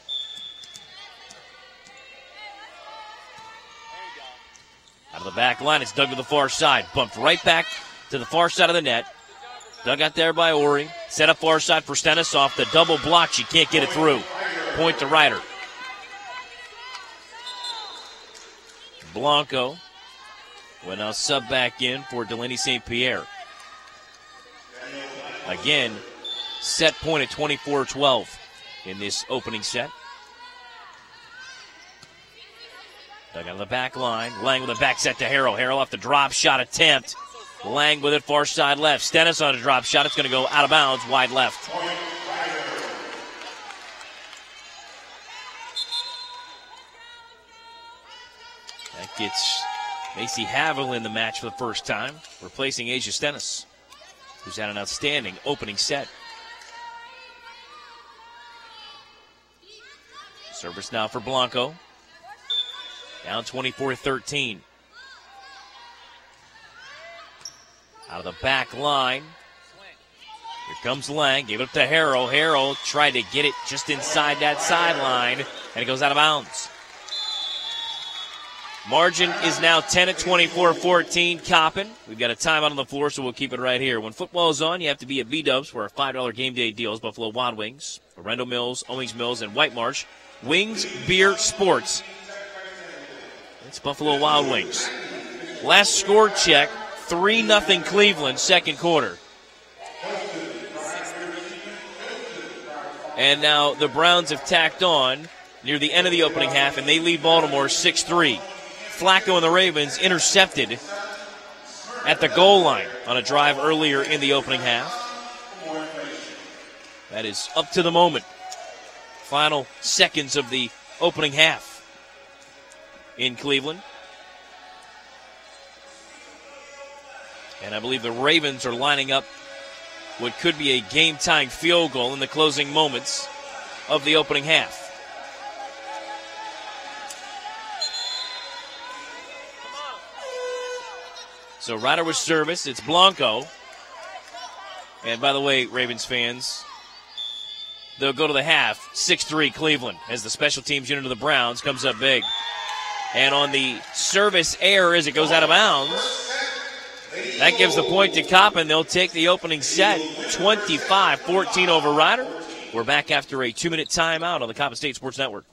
Out of the back line, it's dug to the far side. Bumped right back to the far side of the net. Dug out there by Ori. Set up far side for Stennis off the double block. She can't get it through. Point to Ryder. Blanco will now sub back in for Delaney Saint Pierre. Again, set point at twenty-four twelve in this opening set. Dug out of the back line. Lang with a back set to Harrell. Harrell off the drop shot attempt. Lang with it far side left. Stennis on a drop shot. It's going to go out of bounds, wide left. That gets Macy Havill in the match for the first time, replacing Asia Stennis, who's had an outstanding opening set. Service now for Blanco. Down twenty-four thirteen. Out of the back line. Here comes Lang. Gave it up to Harrell. Harrell tried to get it just inside that sideline, and it goes out of bounds. Margin is now ten at twenty-four fourteen. Coppin. We've got a timeout on the floor, so we'll keep it right here. When football is on, you have to be at B-Dubs for our five dollar game day deals. Buffalo Wild Wings, Arundel Mills, Owings Mills, and White Marsh. Wings, beer, sports. It's Buffalo Wild Wings. Last score check, three nothing Cleveland, second quarter. And now the Browns have tacked on near the end of the opening half, and they lead Baltimore six three. Flacco and the Ravens intercepted at the goal line on a drive earlier in the opening half. That is up to the moment. Final seconds of the opening half in Cleveland. And I believe the Ravens are lining up what could be a game-tying field goal in the closing moments of the opening half. So Ryder with service. It's Blanco. And by the way, Ravens fans, they'll go to the half, six three Cleveland, as the special teams unit of the Browns comes up big. And on the service error as it goes out of bounds, that gives the point to Coppin. They'll take the opening set, twenty-five fourteen over Ryder. We're back after a two-minute timeout on the Coppin State Sports Network.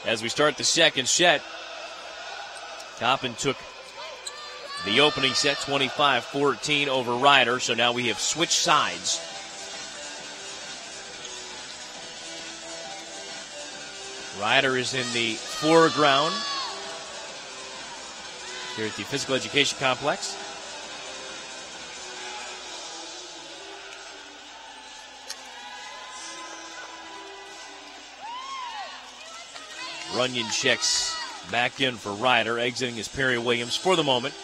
as we start the second set. Coppin took the opening set twenty-five fourteen over Ryder, so now we have switched sides. Ryder is in the foreground here at the Physical Education Complex. Runyon checks back in for Ryder. Exiting is Perry Williams for the moment.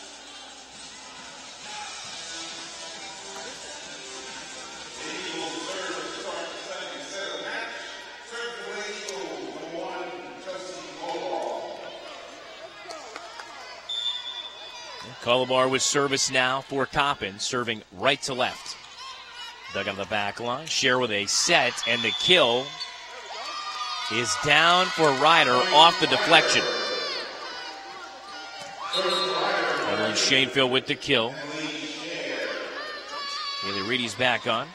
Colabar with service now for Coppin, serving right to left. Dug on the back line. Share with a set, and the kill is down for Ryder off the deflection. Evelyn Shanefield with the kill. Haley Reedy's back on,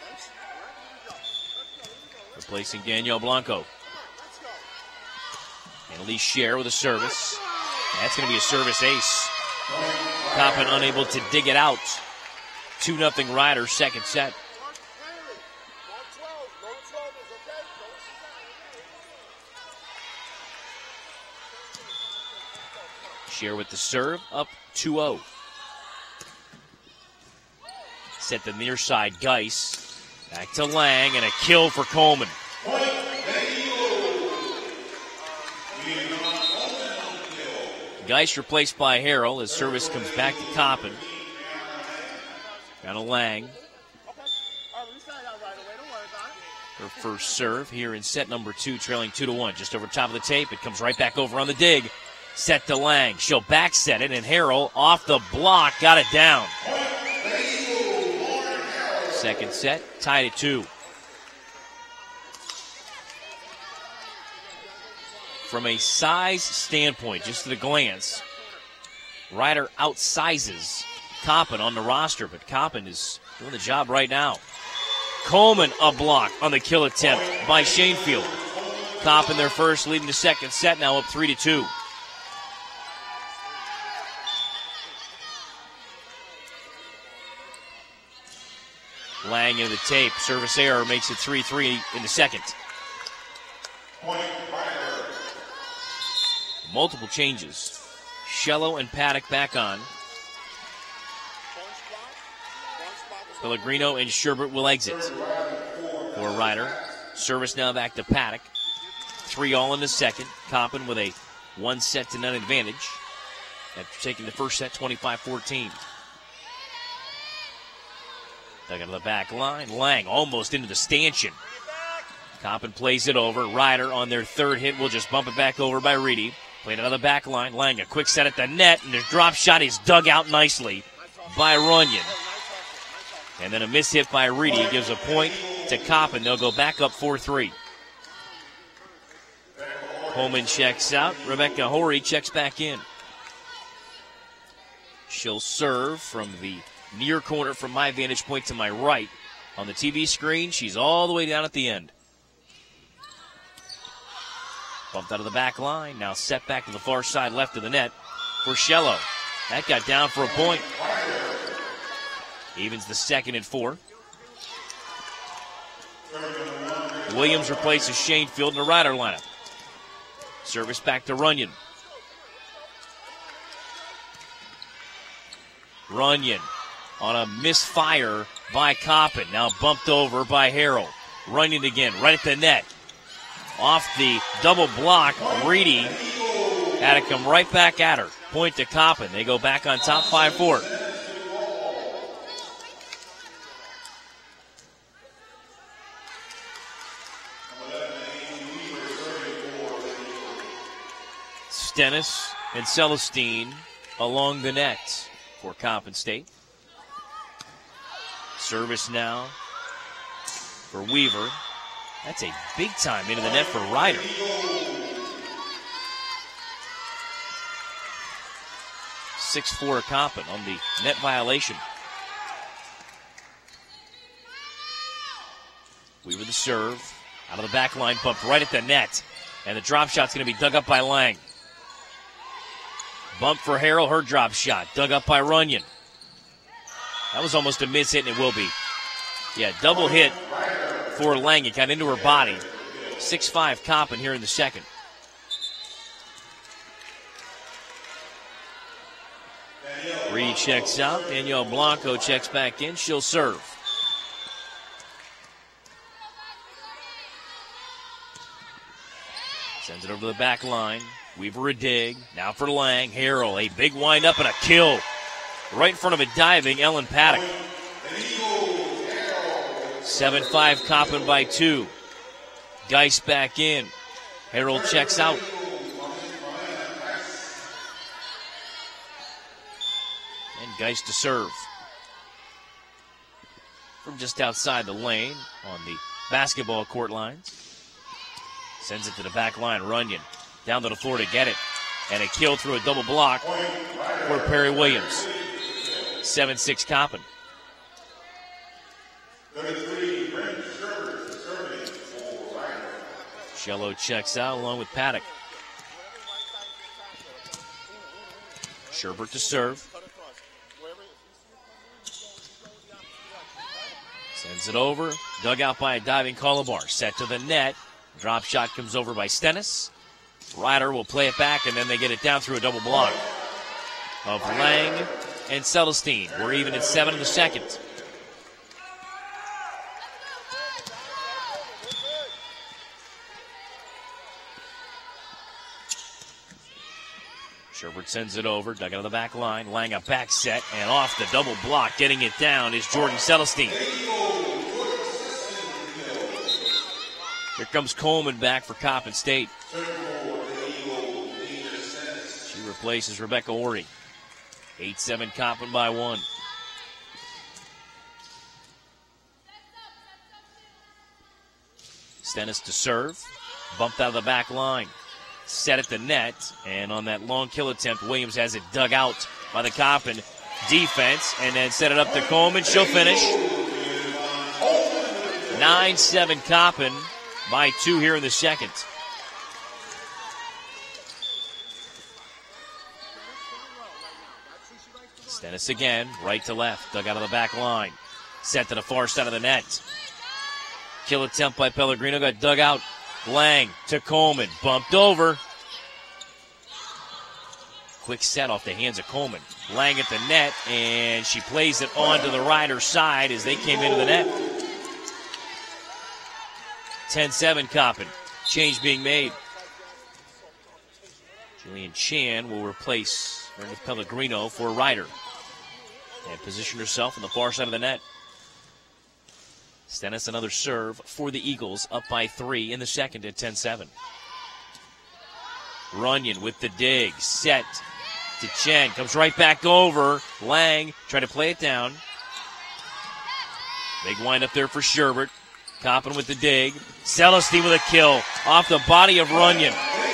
replacing Danielle Blanco. And Elise Share with a service. That's going to be a service ace. Coppin unable to dig it out. two nothing Ryder, second set. Share with the serve, up two oh. Set the near side, Geis. Back to Lang, and a kill for Coleman. Geis replaced by Harrell as service comes back to Coppin. Down to Lang. Her first serve here in set number two, trailing two to one. Just over top of the tape, it comes right back over on the dig. Set to Lang. She'll back set it, and Harrell off the block got it down. Second set, tied at two. From a size standpoint, just at a glance, Ryder outsizes Coppin on the roster, but Coppin is doing the job right now. Coleman a block on the kill attempt by Shanefield. Coppin their first, leading the second set, now up three to two. Lang into the tape. Service error makes it three three in the second. Multiple changes. Shello and Paddock back on. Pellegrino and Sherbert will exit for Ryder. Service now back to Paddock. Three all in the second. Coppin with a one set to none advantage after taking the first set twenty-five fourteen. Dug on the back line. Lang almost into the stanchion. Coppin plays it over. Ryder on their third hit will just bump it back over by Reedy. Played another back line. Lang a quick set at the net, and the drop shot is dug out nicely by Runyon. And then a miss hit by Reedy gives a point to Coppin. They'll go back up four three. Coleman checks out. Rebecca Horry checks back in. She'll serve from the near corner from my vantage point to my right. On the T V screen, she's all the way down at the end. Bumped out of the back line. Now set back to the far side left of the net for Shello. That got down for a point. Evens the second and four. Williams replaces Shanefield in the Ryder lineup. Service back to Runyon. Runyon on a misfire by Coppin. Now bumped over by Harrell. Runyon again, right at the net. Off the double block, Reedy had to come right back at her. Point to Coppin. They go back on top five four. Stennis and Celestine along the net for Coppin State. Service now for Weaver. That's a big time into the net for Ryder. six four Coppin on the net violation. Weaver the serve. Out of the back line, bumped right at the net. And the drop shot's going to be dug up by Lang. Bump for Harrell, her drop shot. Dug up by Runyon. That was almost a miss hit, and it will be. Yeah, double hit for Lang. It got into her body. six five Coppin here in the second. Reed checks out. Danielle Blanco checks back in. She'll serve. Sends it over to the back line. Weaver a dig. Now for Lang. Harrell, a big wind-up and a kill. Right in front of a diving Ellen Paddock. seven five Coppin by two. Geis back in. Harrell checks out. And Geis to serve. From just outside the lane on the basketball court lines. Sends it to the back line. Runyon down to the floor to get it. And a kill through a double block for Perry Williams. seven six Coppin. Shello checks out along with Paddock. Sherbert to serve. Sends it over. Dug out by a diving Colabar. Set to the net. Drop shot comes over by Stennis. Ryder will play it back, and then they get it down through a double block of Lang and Celestine. We're even at seven in the second. Sherbert sends it over, dug out of the back line. Lang a back set, and off the double block, getting it down is Jordan Celestine. Here comes Coleman back for Coppin State. She replaces Rebecca Ori. eight seven Coppin by one. Stennis to serve. Bumped out of the back line. Set at the net. And on that long kill attempt, Williams has it dug out by the Coppin defense. And then set it up to Coleman. She'll finish. nine seven Coppin by two here in the second. Stennis again, right to left, dug out of the back line. Set to the far side of the net. Kill attempt by Pellegrino, got dug out. Lang to Coleman, bumped over. Quick set off the hands of Coleman. Lang at the net, and she plays it onto the Ryder side as they came into the net. ten seven Coppin. Change being made. Jillian Chan will replace Meredith Pellegrino for Ryder. And position herself on the far side of the net. Stennis another serve for the Eagles, up by three in the second at ten seven. Runyon with the dig, set to Chen, comes right back over. Lang trying to play it down. Big wind up there for Sherbert. Coppin with the dig. Celestine with a kill off the body of Runyon.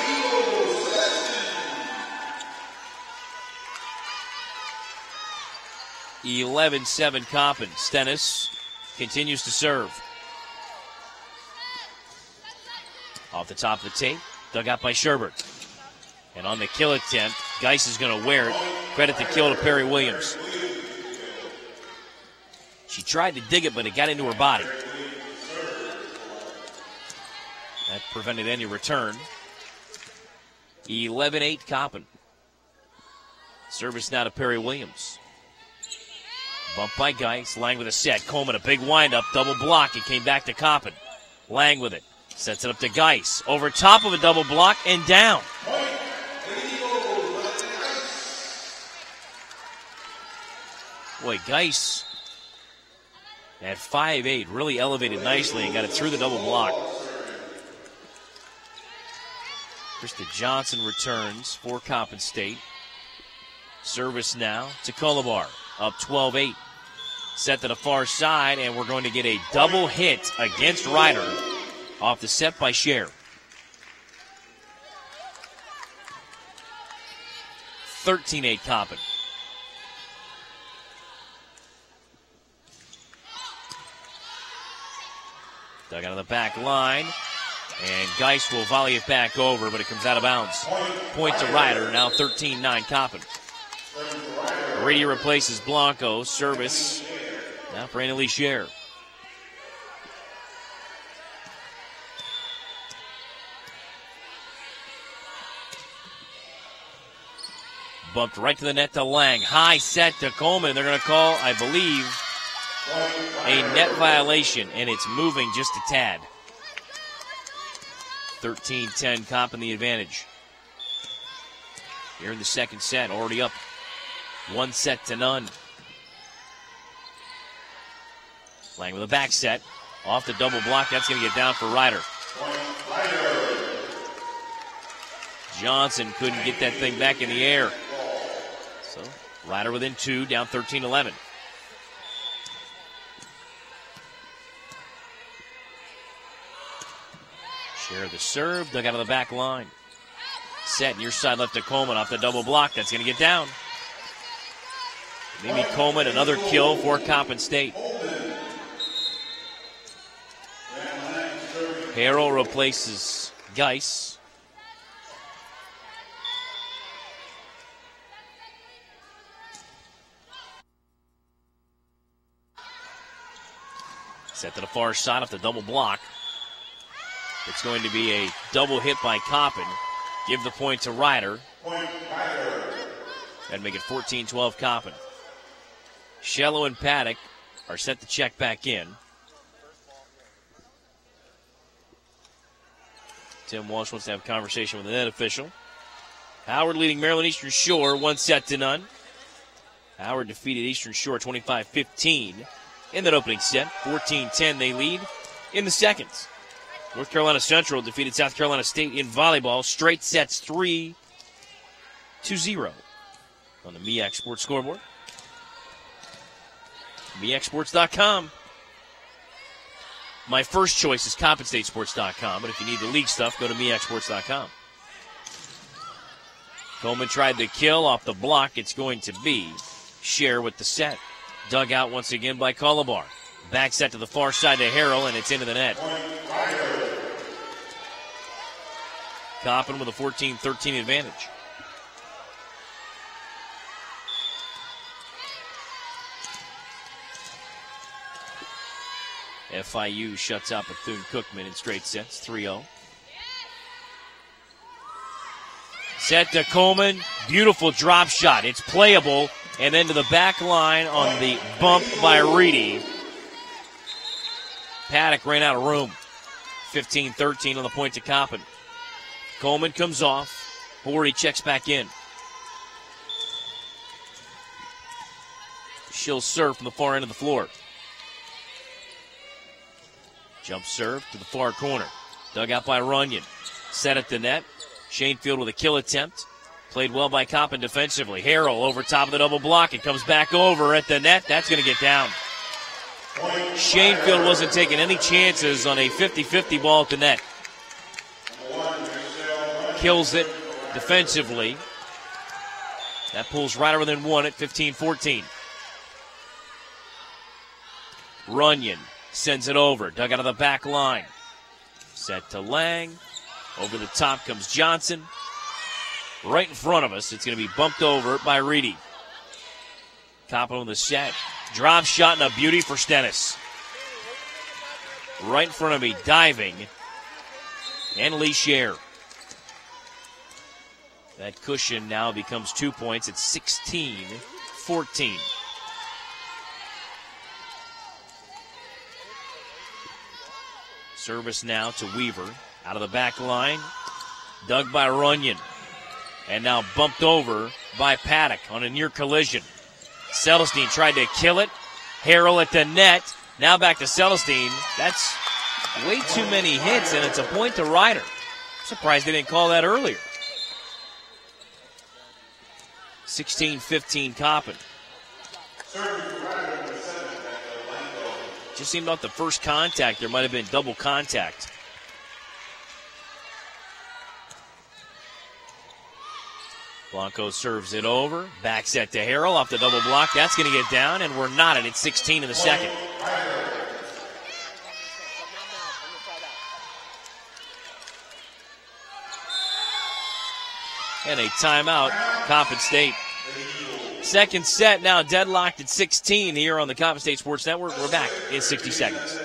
eleven seven Coppin. Stennis continues to serve. Off the top of the tape, dug out by Sherbert. And on the kill attempt, Geis is going to wear it. Credit the kill to Perry Williams. She tried to dig it, but it got into her body. That prevented any return. eleven eight Coppin. Service now to Perry Williams. Bump by Geis. Lang with a set. Coleman a big windup. Double block. It came back to Coppin. Lang with it. Sets it up to Geis. Over top of a double block and down. Boy, Geis at five eight really elevated nicely and got it through the double block. Krista Johnson returns for Coppin State. Service now to Colabar. Up twelve eight. Set to the far side, and we're going to get a double hit against Ryder off the set by Scher. thirteen eight Coppin. Dug out of the back line. And Geist will volley it back over, but it comes out of bounds. Point to Ryder, now thirteen nine Coppin. Brady replaces Blanco. Service now for Annalise Scher. Bumped right to the net to Lang. High set to Coleman. They're going to call, I believe, a net violation, and it's moving just a tad. thirteen ten, Coppin the advantage. Here in the second set, already up one set to none. Lang with a back set. Off the double block, that's going to get down for Ryder. Johnson couldn't get that thing back in the air. So Ryder within two, down thirteen eleven. Share the serve, dug out of the back line. Set near side left to Coleman off the double block. That's going to get down. Mimi Coleman, another kill for Coppin State. Harrell replaces Geis. Set to the far side off the double block. It's going to be a double hit by Coppin. Give the point to Ryder. And make it fourteen twelve Coppin. Shello and Paddock are set to check back in. Tim Walsh wants to have a conversation with the net official. Howard leading Maryland Eastern Shore one set to none. Howard defeated Eastern Shore twenty-five fifteen in that opening set. fourteen ten they lead in the seconds. North Carolina Central defeated South Carolina State in volleyball. Straight sets three to zero on the M E A C Sports scoreboard. M E A C Sports dot com. My first choice is Coppin State Sports dot com, but if you need the league stuff, go to M E A C Sports dot com. Coleman tried the kill off the block. It's going to be Scher with the set. Dug out once again by Colabar. Back set to the far side to Harrell, and it's into the net. Coppin with a fourteen thirteen advantage. F I U shuts out Bethune-Cookman in straight sets, three oh. Set to Coleman. Beautiful drop shot. It's playable. And then to the back line on the bump by Reedy. Paddock ran out of room. fifteen thirteen on the point to Coppin. Coleman comes off. Horry checks back in. She'll serve from the far end of the floor. Jump serve to the far corner. Dug out by Runyon. Set at the net. Shanefield with a kill attempt. Played well by Coppin defensively. Harrell over top of the double block. It comes back over at the net. That's going to get down. Shanefield wasn't taking any chances on a fifty-fifty ball at the net. Kills it defensively. That pulls Ryder within one at fifteen fourteen. Runyon sends it over. Dug out of the back line. Set to Lang. Over the top comes Johnson. Right in front of us. It's going to be bumped over by Reedy. Coppin with the set. Drop shot and a beauty for Stennis. Right in front of me, diving. Annalise Scher. That cushion now becomes two points. It's sixteen fourteen. Service now to Weaver. Out of the back line. Dug by Runyon. And now bumped over by Paddock on a near collision. Celestine tried to kill it. Harrell at the net. Now back to Celestine. That's way too many hits, and it's a point to Ryder. I'm surprised they didn't call that earlier. sixteen fifteen Coppin. Just seemed like the first contact, there might have been double contact. Blanco serves it over. Back set to Harrell off the double block. That's going to get down, and we're knotted at sixteen in the second. And a timeout, Coppin State. Second set now deadlocked at sixteen here on the Coppin State Sports Network. We're back in sixty seconds.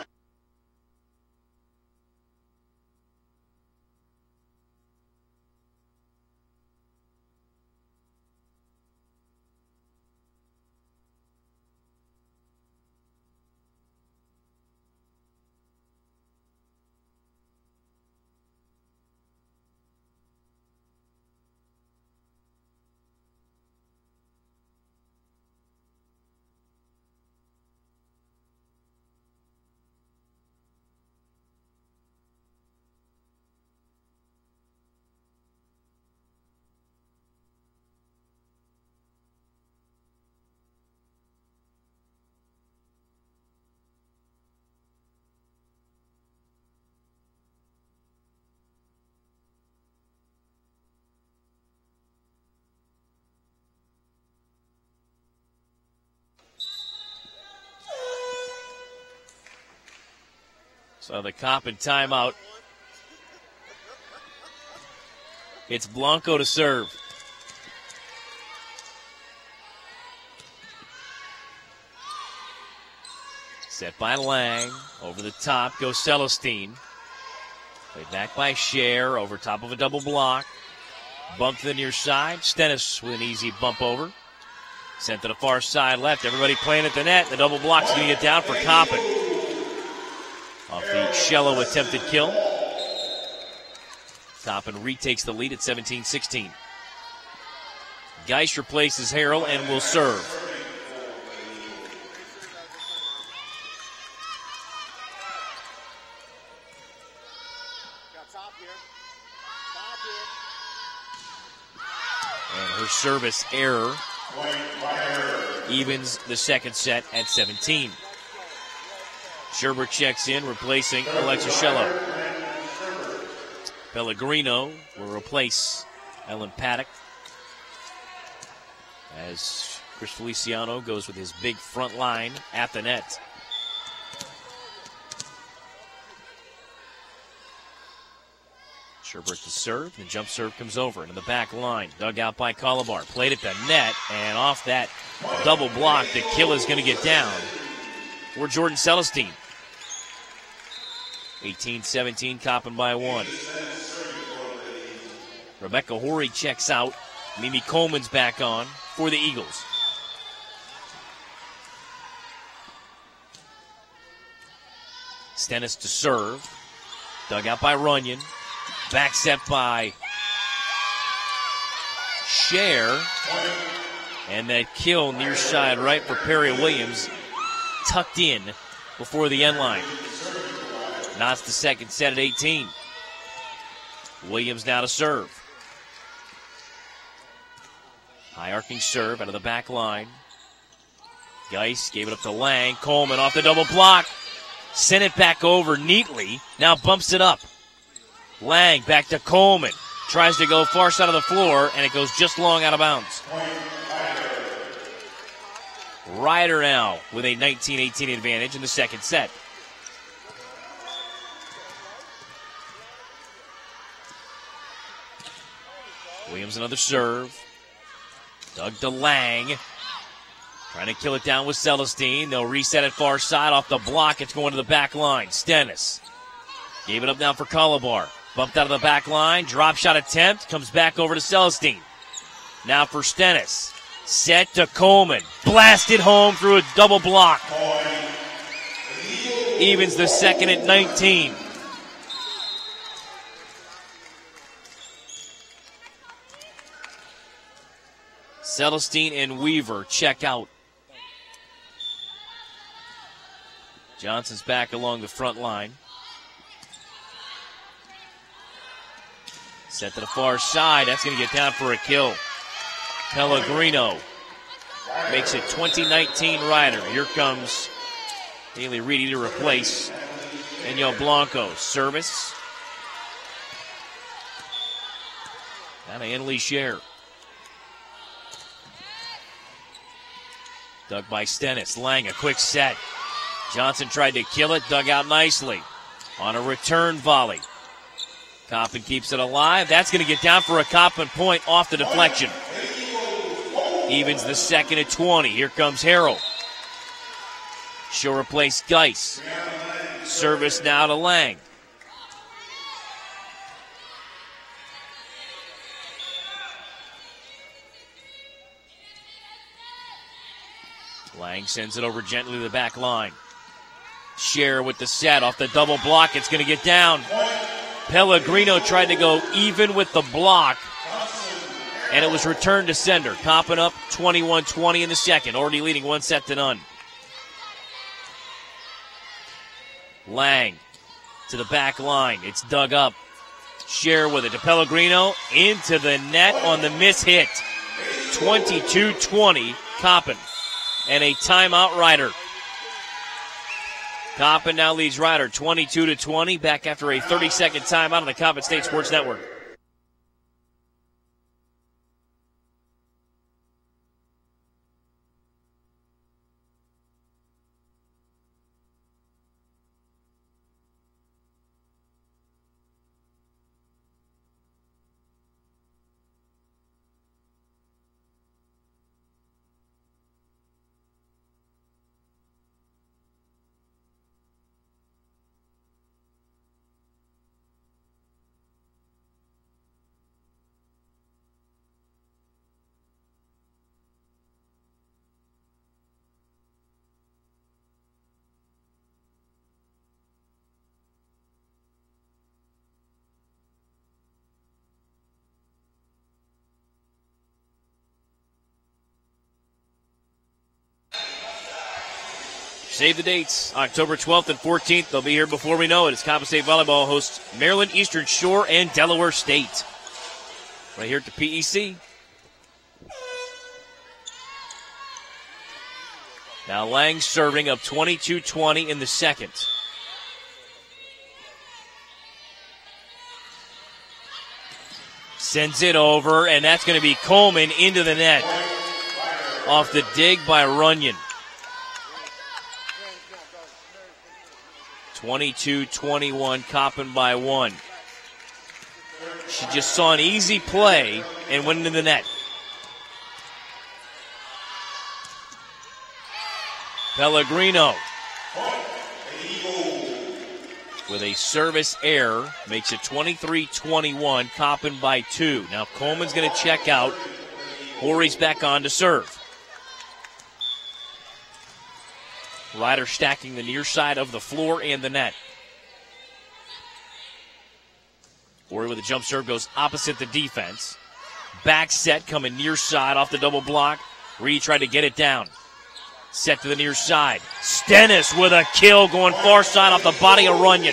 So the Coppin timeout. It's Blanco to serve. Set by Lang. Over the top goes Celestine. Played back by Scher over top of a double block. Bump to the near side. Stennis with an easy bump over. Sent to the far side left. Everybody playing at the net. The double block's going to get down for Coppin. Off the Shello attempted kill. Coppin retakes the lead at seventeen sixteen. Geist replaces Harrell and will serve. And her service error evens the second set at seventeen. Sherbert checks in, replacing Alexa Shello. Pellegrino will replace Ellen Paddock as Chris Feliciano goes with his big front line at the net. Sherbert to serve, the jump serve comes over into the back line. Dug out by Calabar, played at the net, and off that double block, the kill is going to get down for Jordan Celestine. eighteen seventeen, Coppin by one. Rebecca Horry checks out. Mimi Coleman's back on for the Eagles. Stennis to serve. Dug out by Runyon. Back set by Scher. And that kill near side right for Perry Williams. Tucked in before the end line. Knots the second set at eighteen. Williams now to serve. High arcing serve out of the back line. Geist gave it up to Lang. Coleman off the double block. Sent it back over neatly. Now bumps it up. Lang back to Coleman. Tries to go far side of the floor, and it goes just long out of bounds. Ryder now with a nineteen eighteen advantage in the second set. Williams another serve. Dug to Lang. Trying to kill it down with Celestine. They'll reset it far side off the block. It's going to the back line. Stennis gave it up now for Calabar. Bumped out of the back line. Drop shot attempt. Comes back over to Celestine. Now for Stennis. Set to Coleman. Blasted home through a double block. Evens the second at nineteen. Celestine and Weaver check out. Johnson's back along the front line. Set to the far side. That's going to get down for a kill. Pellegrino makes it twenty nineteen Ryder. Here comes Haley Reedy to replace Danielle Blanco. Service. Down to Annalie Scher. Dug by Stennis. Lang, a quick set. Johnson tried to kill it, dug out nicely. On a return volley. Coppin keeps it alive. That's going to get down for a Coppin point off the deflection. Evens the second at twenty. Here comes Harrell. She'll replace Geis. Service now to Lang. Lang sends it over gently to the back line. Scher with the set off the double block. It's going to get down. Pellegrino tried to go even with the block, and it was returned to sender. Coppin up twenty-one twenty in the second, already leading one set to none. Lang to the back line. It's dug up. Scher with it to Pellegrino. Into the net on the miss hit. twenty-two twenty, Coppin. And a timeout Ryder. Coppin now leads Ryder twenty-two to twenty, back after a thirty-second timeout on the Coppin State Sports Network. Save the dates, October twelfth and fourteenth. They'll be here before we know it as Coppin State Volleyball hosts Maryland, Eastern Shore, and Delaware State. Right here at the P E C. Now Lang serving up twenty-two twenty in the second. Sends it over, and that's going to be Coleman into the net. Off the dig by Runyon. twenty-two twenty-one, Coppin by one. She just saw an easy play and went into the net. Pellegrino with a service error makes it twenty-three twenty-one, Coppin by two. Now Coleman's going to check out. Horry's back on to serve. Ryder stacking the near side of the floor and the net. Horry with a jump serve goes opposite the defense. Back set coming near side off the double block. Reed tried to get it down. Set to the near side. Stennis with a kill going far side off the body of Runyon.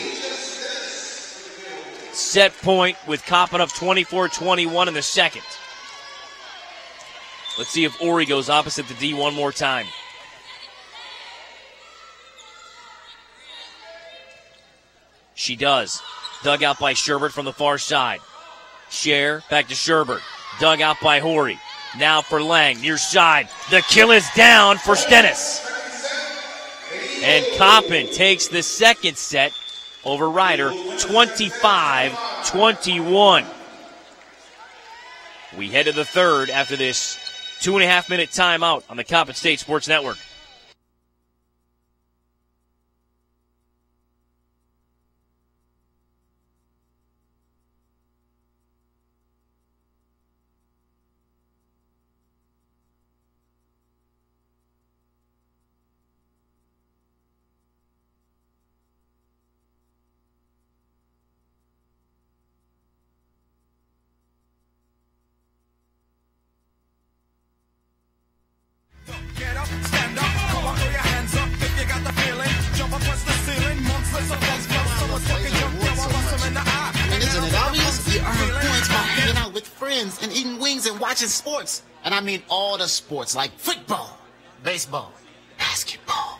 Set point with Coppin up twenty-four twenty-one in the second. Let's see if Horry goes opposite the D one more time. She does. Dug out by Sherbert from the far side. Scher back to Sherbert. Dug out by Horry. Now for Lang, near side. The kill is down for Stennis. And Coppin takes the second set over Ryder, twenty-five twenty-one. We head to the third after this two and a half minute timeout on the Coppin State Sports Network. And eating wings and watching sports. And I mean all the sports, like football, baseball, basketball,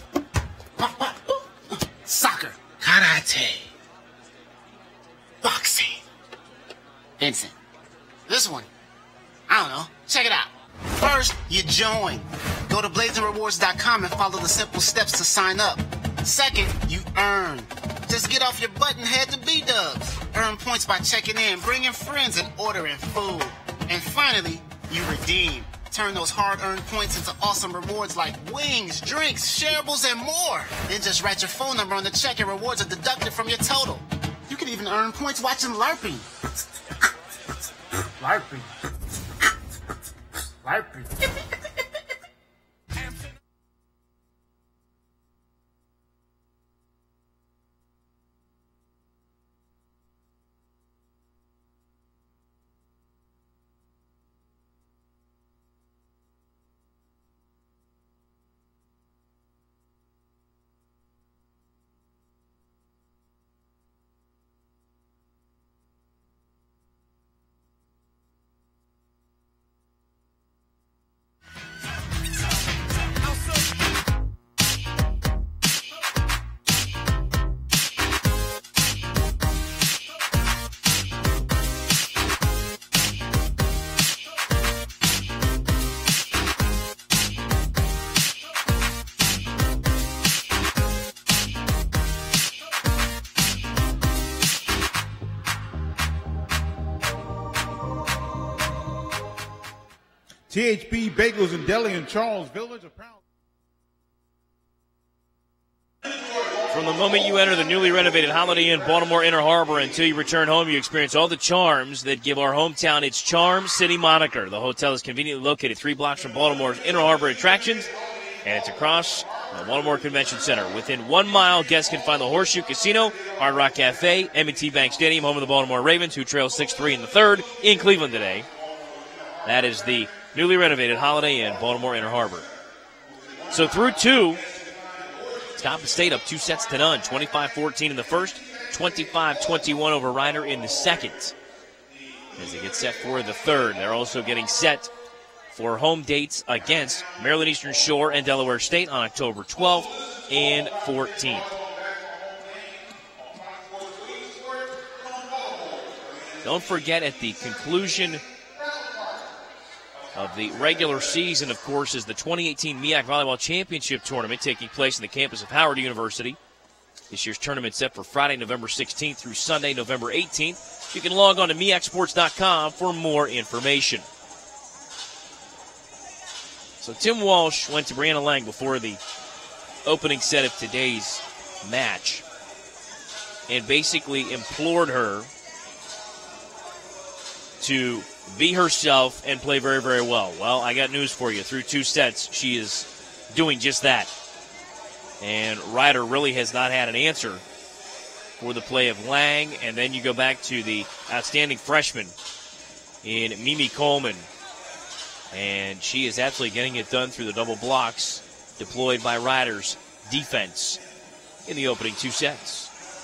soccer, karate, boxing. Vincent, this one, I don't know, check it out. First, you join. Go to blazing rewards dot com and follow the simple steps to sign up. Second, you earn. Just get off your butt and head to B-Dubs. earn points by checking in, bringing friends, and ordering food. And finally, you redeem. Turn those hard-earned points into awesome rewards like wings, drinks, shareables, and more. Then just write your phone number on the check and rewards are deducted from your total. You can even earn points watching LARPing. LARPing. LARPing. T H P Bagels and Deli in Charles Village. A proud. From the moment you enter the newly renovated Holiday Inn Baltimore Inner Harbor until you return home, you experience all the charms that give our hometown its Charm City moniker. The hotel is conveniently located three blocks from Baltimore's Inner Harbor attractions, and it's across the Baltimore Convention Center. Within one mile, guests can find the Horseshoe Casino, Hard Rock Cafe, M and T Bank Stadium, home of the Baltimore Ravens, who trail six three in the third in Cleveland today. That is the newly renovated Holiday Inn Baltimore Inner Harbor. So through two, Scotland State up two sets to none, twenty-five fourteen in the first, twenty-five twenty-one over Rider in the second. As they get set for the third, they're also getting set for home dates against Maryland Eastern Shore and Delaware State on October twelfth and fourteenth. Don't forget, at the conclusion of the regular season, of course, is the twenty eighteen M E A C Volleyball Championship Tournament taking place on the campus of Howard University. This year's tournament set for Friday, November sixteenth through Sunday, November eighteenth. You can log on to M E A C sports dot com for more information. So Tim Walsh went to Brianna Lang before the opening set of today's match and basically implored her to be herself and play very, very well. Well, I got news for you. Through two sets, she is doing just that. And Ryder really has not had an answer for the play of Lang. And then you go back to the outstanding freshman in Mimi Coleman. And she is absolutely getting it done through the double blocks deployed by Ryder's defense in the opening two sets.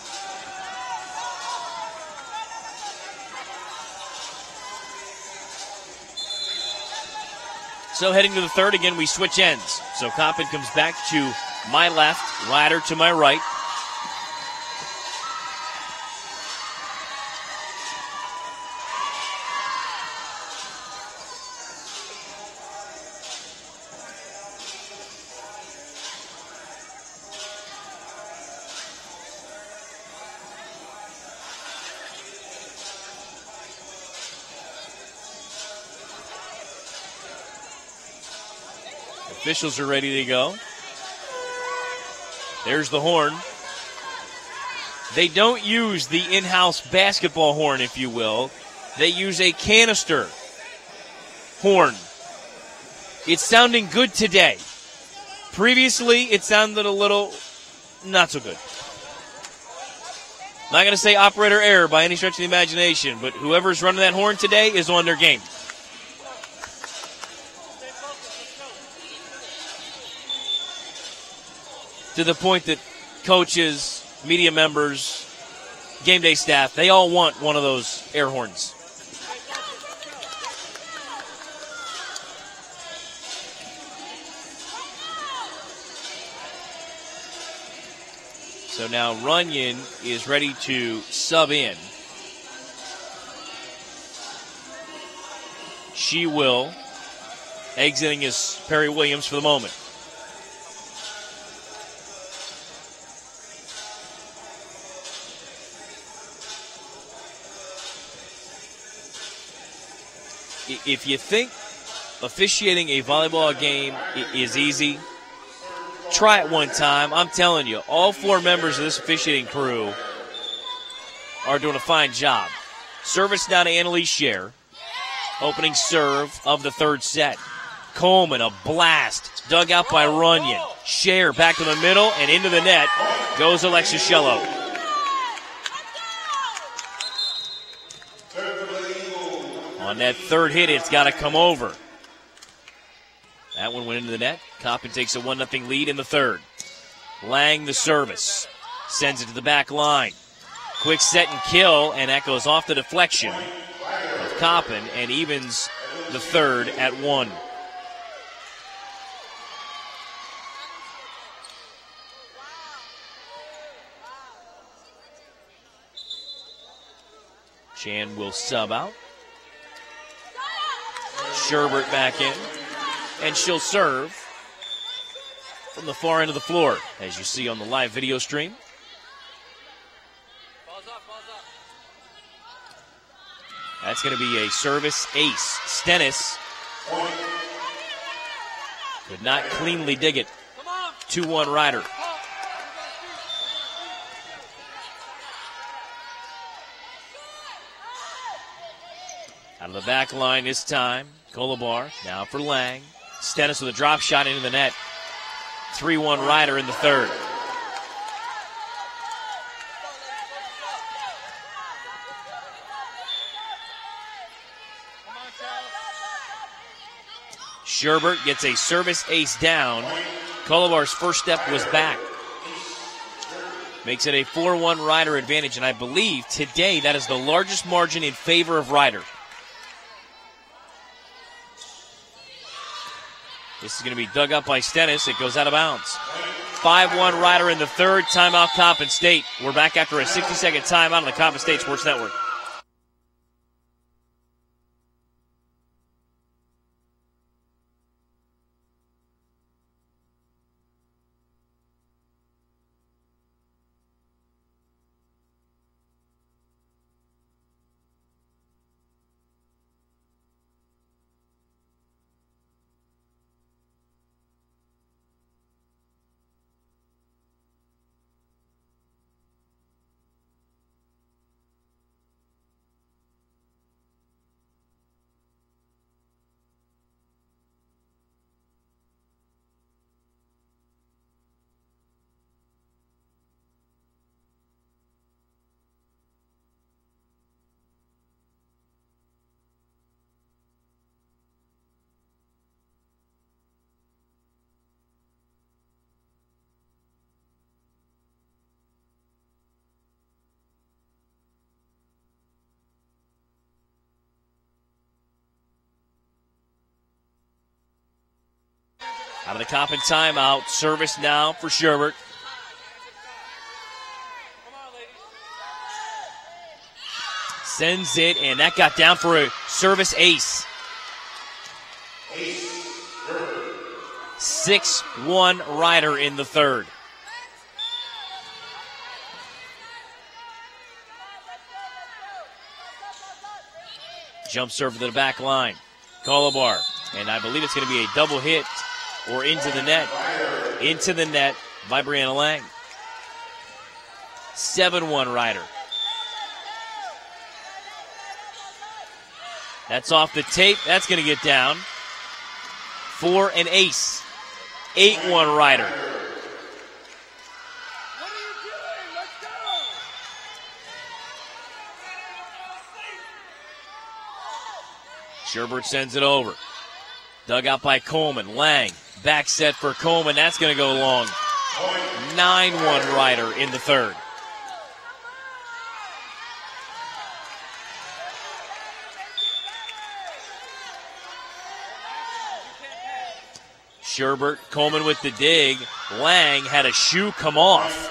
So heading to the third, again, we switch ends. So Coppin comes back to my left, Ryder to my right. Officials are ready to go. There's the horn. They don't use the in-house basketball horn, if you will. They use a canister horn. It's sounding good today. Previously, it sounded a little not so good. Not going to say operator error by any stretch of the imagination, but whoever's running that horn today is on their game. To the point that coaches, media members, game day staff, they all want one of those air horns. So now Runyon is ready to sub in. She will, exiting is Perry Williams for the moment. if you think officiating a volleyball game is easy, try it one time. I'm telling you, all four members of this officiating crew are doing a fine job. Service down to Annalise Scher. Opening serve of the third set. Coleman, a blast. Dug out by Runyon. Scher back to the middle and into the net goes Alexis Shello. On that third hit, it's got to come over. That one went into the net. Coppin takes a one nothing lead in the third. Lang the service. Sends it to the back line. Quick set and kill, and that goes off the deflection of Coppin and evens the third at one. Chan will sub out. Sherbert back in. And she'll serve from the far end of the floor, as you see on the live video stream. That's going to be a service ace. Stennis could not cleanly dig it. two one Ryder. Out of the back line this time. Kolobar now for Lang. Stennis with a drop shot into the net. three one Ryder in the third. Sherbert gets a service ace down. Kolobar's first step was back. Makes it a four one Ryder advantage, and I believe today that is the largest margin in favor of Ryder. This is going to be dug up by Stennis. It goes out of bounds. five one Ryder in the third. Timeout Coppin State. We're back after a sixty second timeout on the Coppin State Sports Network. Out of the Coppin timeout, service now for Sherbert. Sends it, and that got down for a service ace. six one Ryder in the third. Jump serve to the back line. Kolobar, and I believe it's going to be a double hit. Or into the net. Into the net by Brianna Lang. seven one Ryder. That's off the tape. That's going to get down. For an ace. eight one Ryder. Sherbert sends it over. Dug out by Coleman. Lang. Back set for Coleman. That's going to go long. nine one Ryder in the third. Sherbert, Coleman with the dig. Lang had a shoe come off.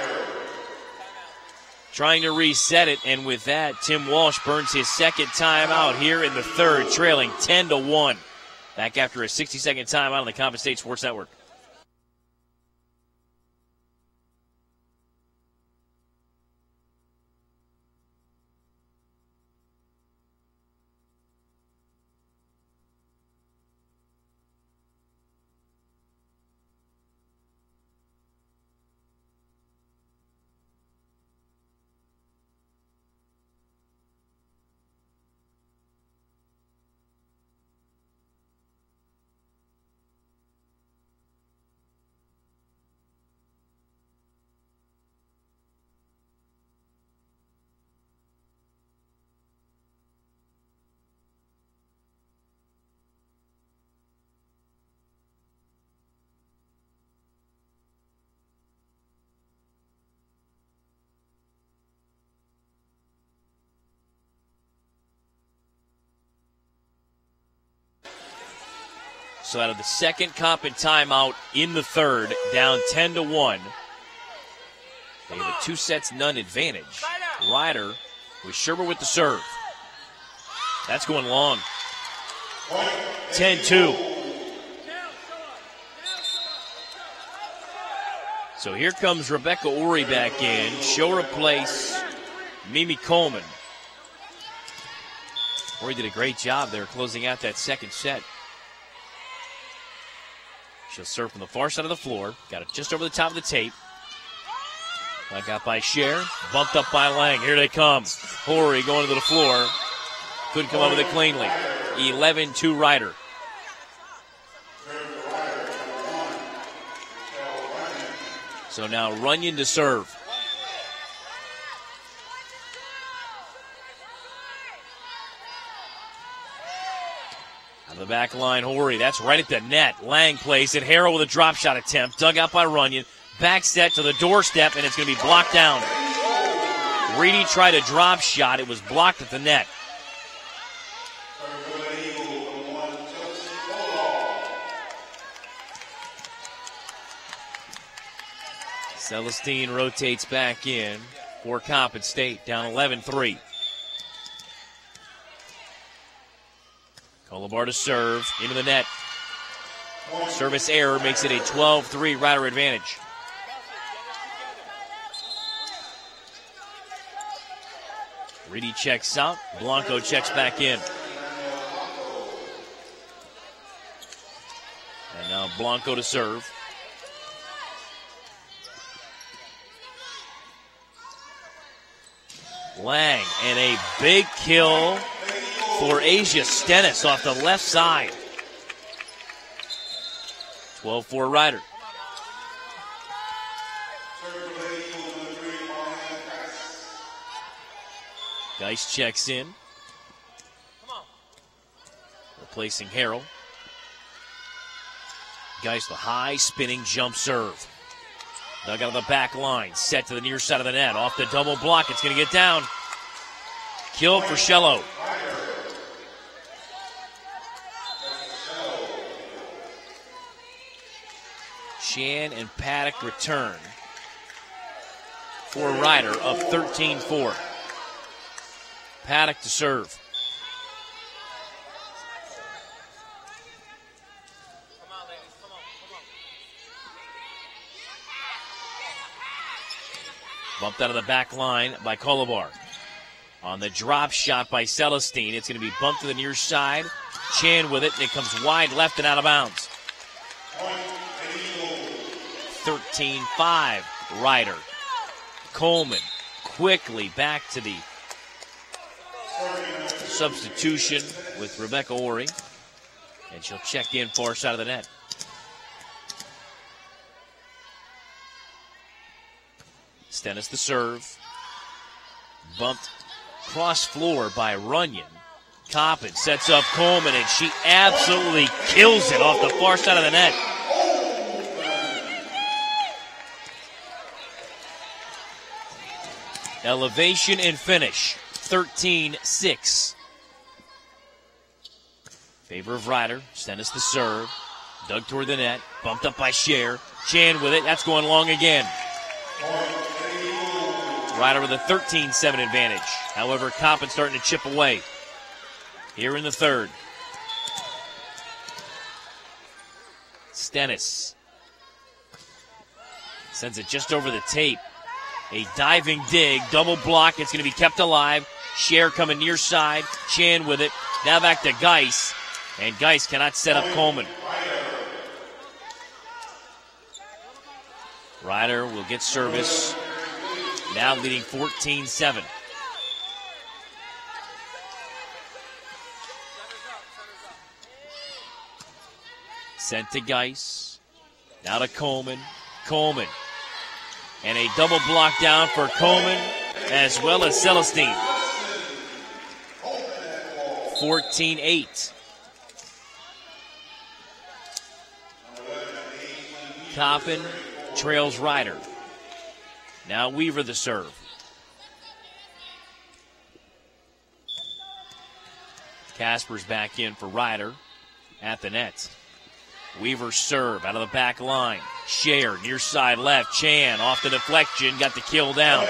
Trying to reset it, and with that, Tim Walsh burns his second timeout here in the third, trailing ten to one. Back after a sixty second timeout on the Coppin State Sports Network. So out of the second Coppin timeout in the third, down ten to one. They have a two sets none advantage. Ryder with Sherber with the serve. That's going long. ten two. So here comes Rebecca Ori back in. She'll replace Mimi Coleman. Ori did a great job there closing out that second set. She'll serve from the far side of the floor. Got it just over the top of the tape. Back out by Cher. Bumped up by Lang. Here they come. Ori going to the floor. Couldn't come up with it cleanly. eleven two Ryder. So now Runyon to serve. On the back line, Horry. That's right at the net. Lang plays it. Harrell with a drop shot attempt. Dug out by Runyon. Back set to the doorstep, and it's going to be blocked down. Reedy tried a drop shot. It was blocked at the net. Celestine rotates back in for Coppin State, down eleven three. Colabar to serve, into the net. Service error makes it a twelve three Ryder advantage. Reedy checks out, Blanco checks back in. And now Blanco to serve. Lang, and a big kill for Asia Stennis off the left side. twelve four Ryder. Geist checks in. Replacing Harrell. Geist, the high spinning jump serve. Dug out of the back line, set to the near side of the net. Off the double block, it's going to get down. Kill for Shello. Shan and Paddock return for Ryder, up thirteen four. Paddock to serve. Bumped out of the back line by Colabar. On the drop shot by Celestine, it's going to be bumped to the near side. Chan with it, and it comes wide left and out of bounds. thirteen five, Ryder. Coleman quickly back to the substitution with Rebecca Ori. And she'll check in far side of the net. Stennis the serve. Bumped cross floor by Runyon. Coppin sets up Coleman, and she absolutely kills it off the far side of the net. Elevation and finish, thirteen six. Favor of Ryder. Stennis the serve. Dug toward the net. Bumped up by Cher. Chan with it. That's going long again. Ryder with a thirteen seven advantage. However, Coppin starting to chip away here in the third. Stennis sends it just over the tape. A diving dig, double block. It's going to be kept alive. Cher coming near side. Chan with it. Now back to Geist. And Geist cannot set up Coleman. Ryder will get service. Now leading fourteen seven. Sent to Geist. Now to Coleman. Coleman. And a double block down for Coleman as well as Celestine. fourteen eight. Coppin trails Ryder. Now Weaver the serve. Casper's back in for Ryder at the net. Weaver serve out of the back line. Share, near side left. Chan off the deflection, got the kill down.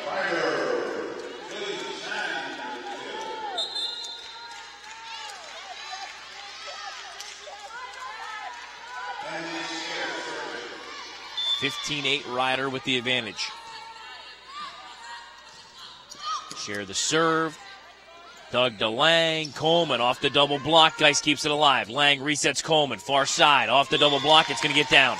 fifteen eight Ryder with the advantage. Share the serve. Doug to Lang. Coleman off the double block. Geis keeps it alive. Lang resets Coleman. Far side. Off the double block. It's going to get down.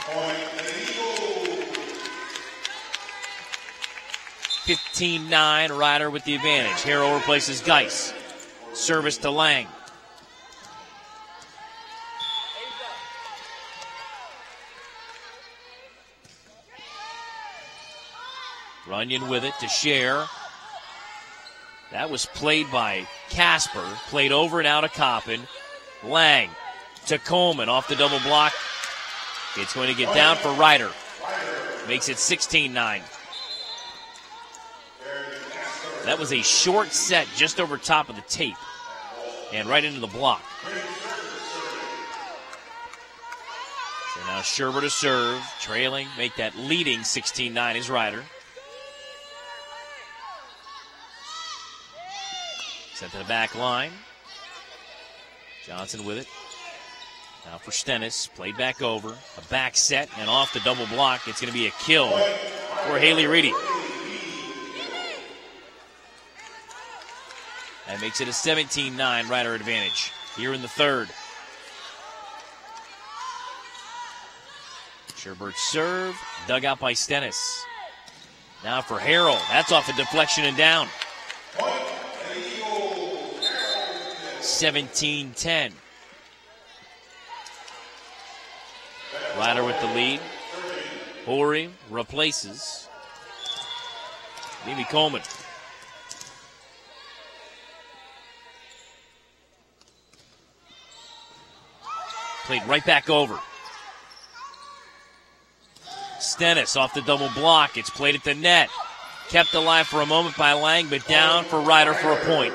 fifteen nine. Ryder with the advantage. Harrell replaces Geis. Service to Lang. Runyon with it to Share. That was played by Casper. Played over and out of Coppin. Lang to Coleman off the double block. It's going to get down for Ryder. Makes it sixteen nine. That was a short set just over top of the tape. And right into the block. So now Sherber to serve. Trailing. Make that leading sixteen nine is Ryder. Sent to the back line. Johnson with it. Now for Stennis. Played back over. A back set and off the double block. It's going to be a kill for Haley Reedy. That makes it a seventeen nine Ryder advantage here in the third. Sherbert's serve. Dug out by Stennis. Now for Harrell. That's off a deflection and down. seventeen ten. Ryder with the lead. Horry replaces Mimi Coleman. Played right back over. Stennis off the double block. It's played at the net. Kept alive for a moment by Lang, but down for Ryder for a point.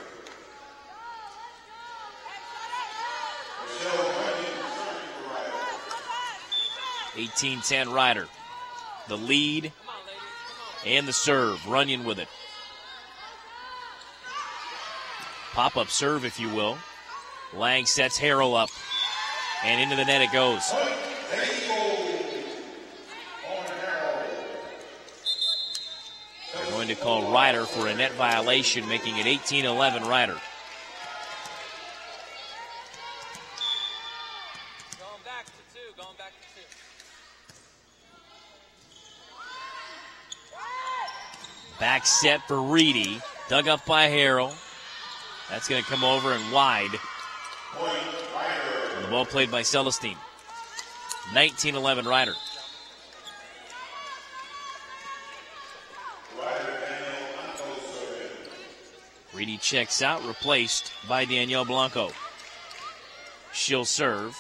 eighteen ten Ryder. The lead and the serve. Runyon with it. Pop-up serve, if you will. Lang sets Harrell up. And into the net it goes. They're going to call Ryder for a net violation, making it eighteen eleven Ryder. Going back to two, going back to two. Back set for Reedy. Dug up by Harrell. That's going to come over and wide. And the ball played by Celestine. nineteen eleven Ryder. Reedy checks out, replaced by Danielle Blanco. She'll serve.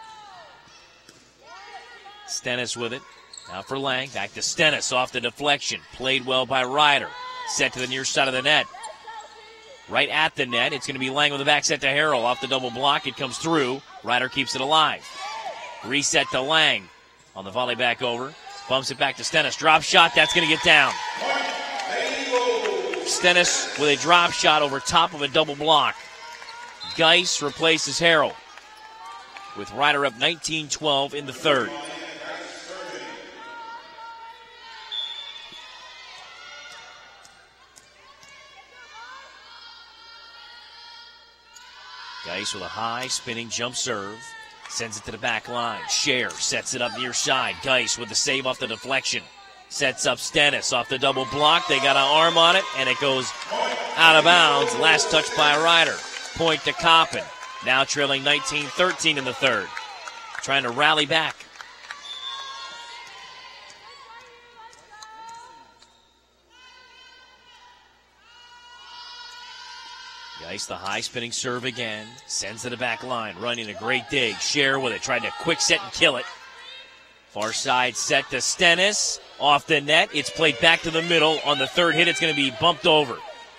Stennis with it. Now for Lang. Back to Stennis off the deflection. Played well by Ryder. Set to the near side of the net. Right at the net. It's going to be Lang with the back set to Harrell. Off the double block. It comes through. Ryder keeps it alive. Reset to Lang. On the volley back over. Bumps it back to Stennis. Drop shot. That's going to get down. Stennis with a drop shot over top of a double block. Geis replaces Harrell. With Ryder up nineteen twelve in the third. Geis with a high spinning jump serve. Sends it to the back line. Share sets it up near side. Geis with the save off the deflection. Sets up Stennis off the double block. They got an arm on it, and it goes out of bounds. Last touch by Ryder. Point to Coppin. Now trailing nineteen thirteen in the third. Trying to rally back. Geis the high spinning serve again. Sends to the back line. Running a great dig. Share with it. Tried to quick set and kill it. Far side set to Stennis. Off the net. It's played back to the middle. On the third hit, it's going to be bumped over.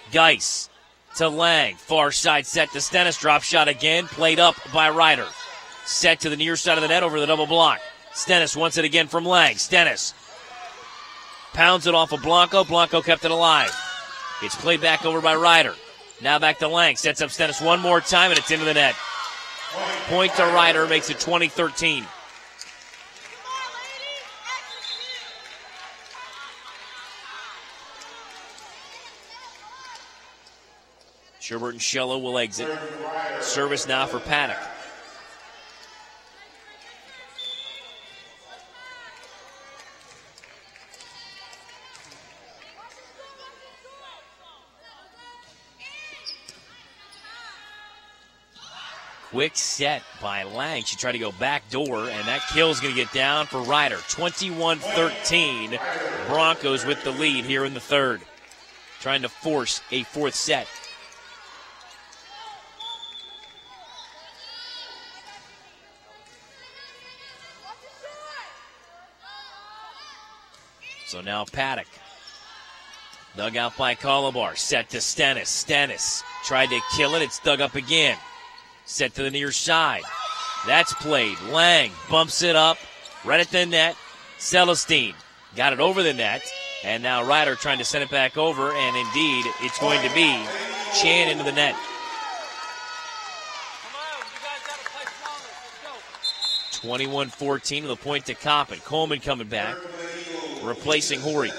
Geis to Lang. Far side set to Stennis. Drop shot again. Played up by Ryder. Set to the near side of the net over the double block. Stennis wants it again from Lang. Stennis pounds it off of Blanco. Blanco kept it alive. It's played back over by Ryder. Now back to Lang. Sets up Stennis one more time, and it's into the net. Point to Ryder, makes it twenty thirteen. Sherbert and Shello will exit. Service now for Paddock. Quick set by Lang. She tried to go back door, and that kill's going to get down for Ryder. twenty-one thirteen. Broncos with the lead here in the third. Trying to force a fourth set. So now Paddock. Dug out by Colabar. Set to Stennis. Stennis tried to kill it. It's dug up again. Set to the near side. That's played. Lang bumps it up right at the net. Celestine got it over the net. And now Ryder trying to send it back over. And indeed, it's going to be Chan into the net. twenty-one fourteen with a point to Coppin. Coleman coming back, replacing Horry.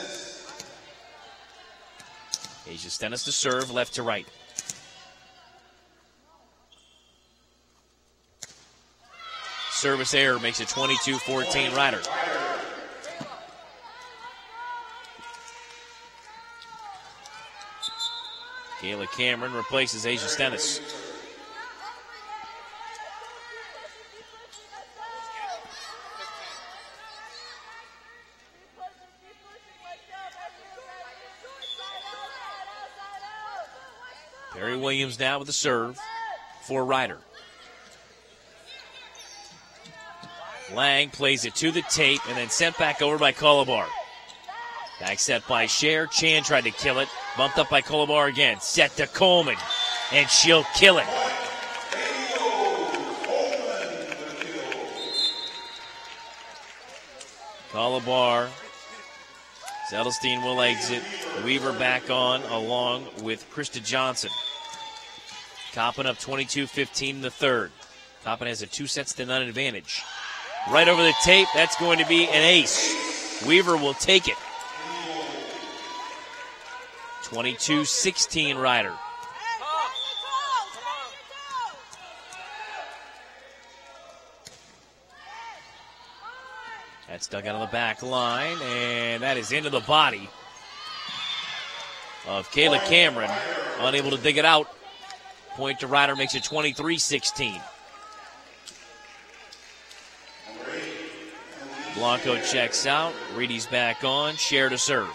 Asia Stennis to serve, left to right. Service error makes it twenty-two fourteen Ryder. Kayla Cameron replaces Asia Stennis. Perry Williams now with the serve for Ryder. Lang plays it to the tape and then sent back over by Colabar. Back set by Cher. Chan tried to kill it. Bumped up by Colabar again. Set to Coleman. And she'll kill it. Colabar. Celestine will exit. Weaver back on along with Krista Johnson. Coppin up twenty-two fifteen in the third. Coppin has a two sets to none advantage. Right over the tape, that's going to be an ace. Weaver will take it. twenty-two sixteen Ryder. That's dug out of the back line, and that is into the body of Kayla Cameron. Unable to dig it out. Point to Ryder makes it twenty-three sixteen. Blanco checks out. Reedy's back on. Cher to serve.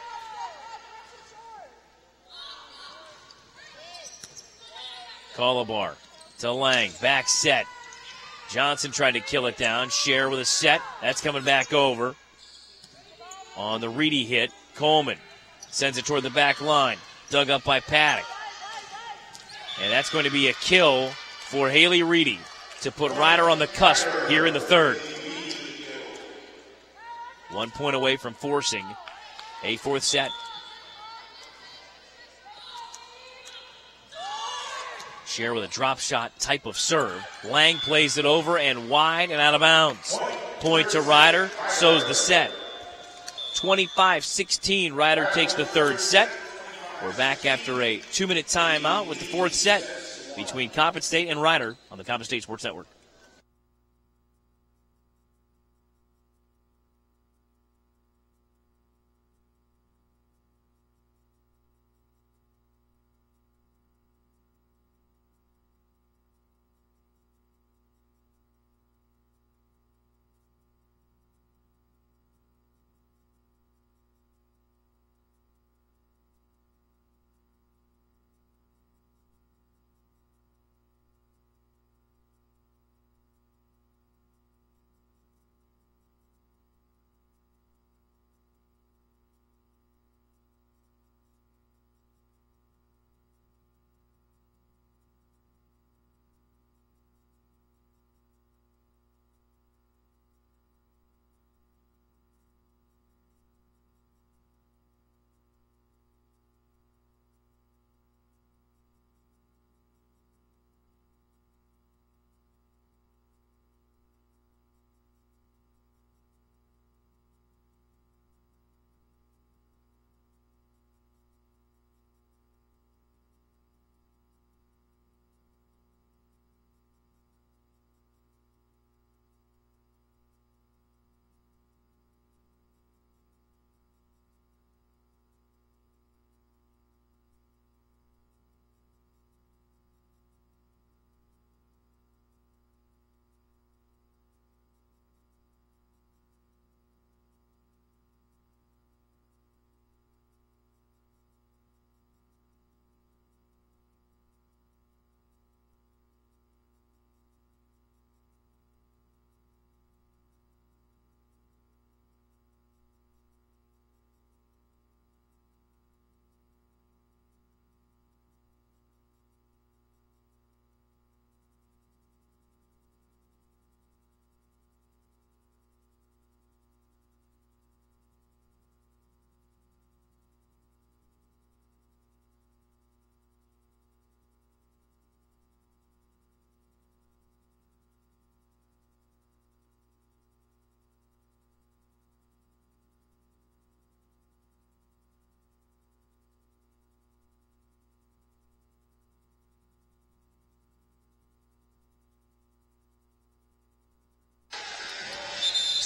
Colabar to Lang. Back set. Johnson tried to kill it down. Cher with a set. That's coming back over. On the Reedy hit, Coleman sends it toward the back line. Dug up by Paddock. And that's going to be a kill for Haley Reedy to put Ryder on the cusp here in the third. One point away from forcing a fourth set. Cher with a drop shot type of serve. Lang plays it over and wide and out of bounds. Point to Ryder, so's the set. twenty-five sixteen, Ryder takes the third set. We're back after a two-minute timeout with the fourth set between Coppin State and Ryder on the Coppin State Sports Network.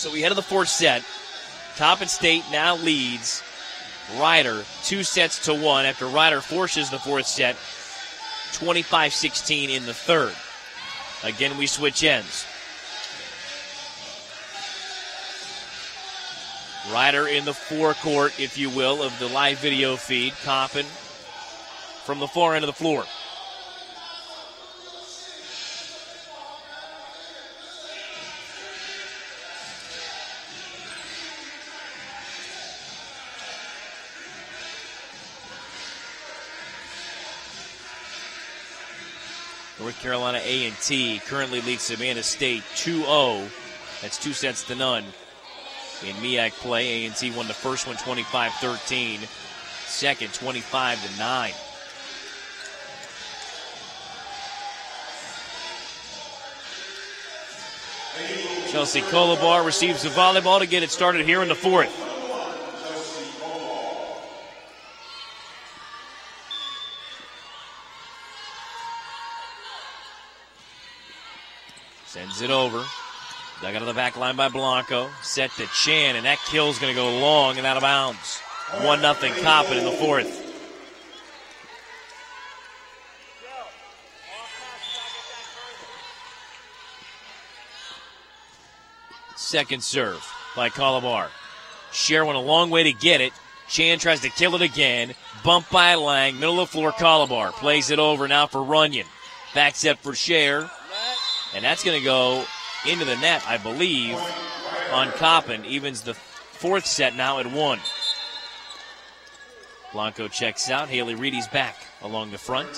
So we head to the fourth set. Coppin State now leads Ryder two sets to one after Ryder forces the fourth set, twenty-five sixteen in the third. Again, we switch ends. Ryder in the forecourt, if you will, of the live video feed. Coppin from the far end of the floor. North Carolina A and T currently leads Savannah State two oh. That's two sets to none. In M E A C play, A and T won the first one twenty-five thirteen. Second, twenty-five to nine. Chelsea Colabar receives the volleyball to get it started here in the fourth. Sends it over. Dug out of the back line by Blanco. Set to Chan, and that kill's going to go long and out of bounds. one nothing Coppin in the fourth. Second serve by Colabar. Cher went a long way to get it. Chan tries to kill it again. Bump by Lang. Middle of the floor, Colabar. Plays it over now for Runyon. Back set for Cher. And that's going to go into the net, I believe, on Coppin. Evens the fourth set now at one. Blanco checks out. Haley Reedy's back along the front.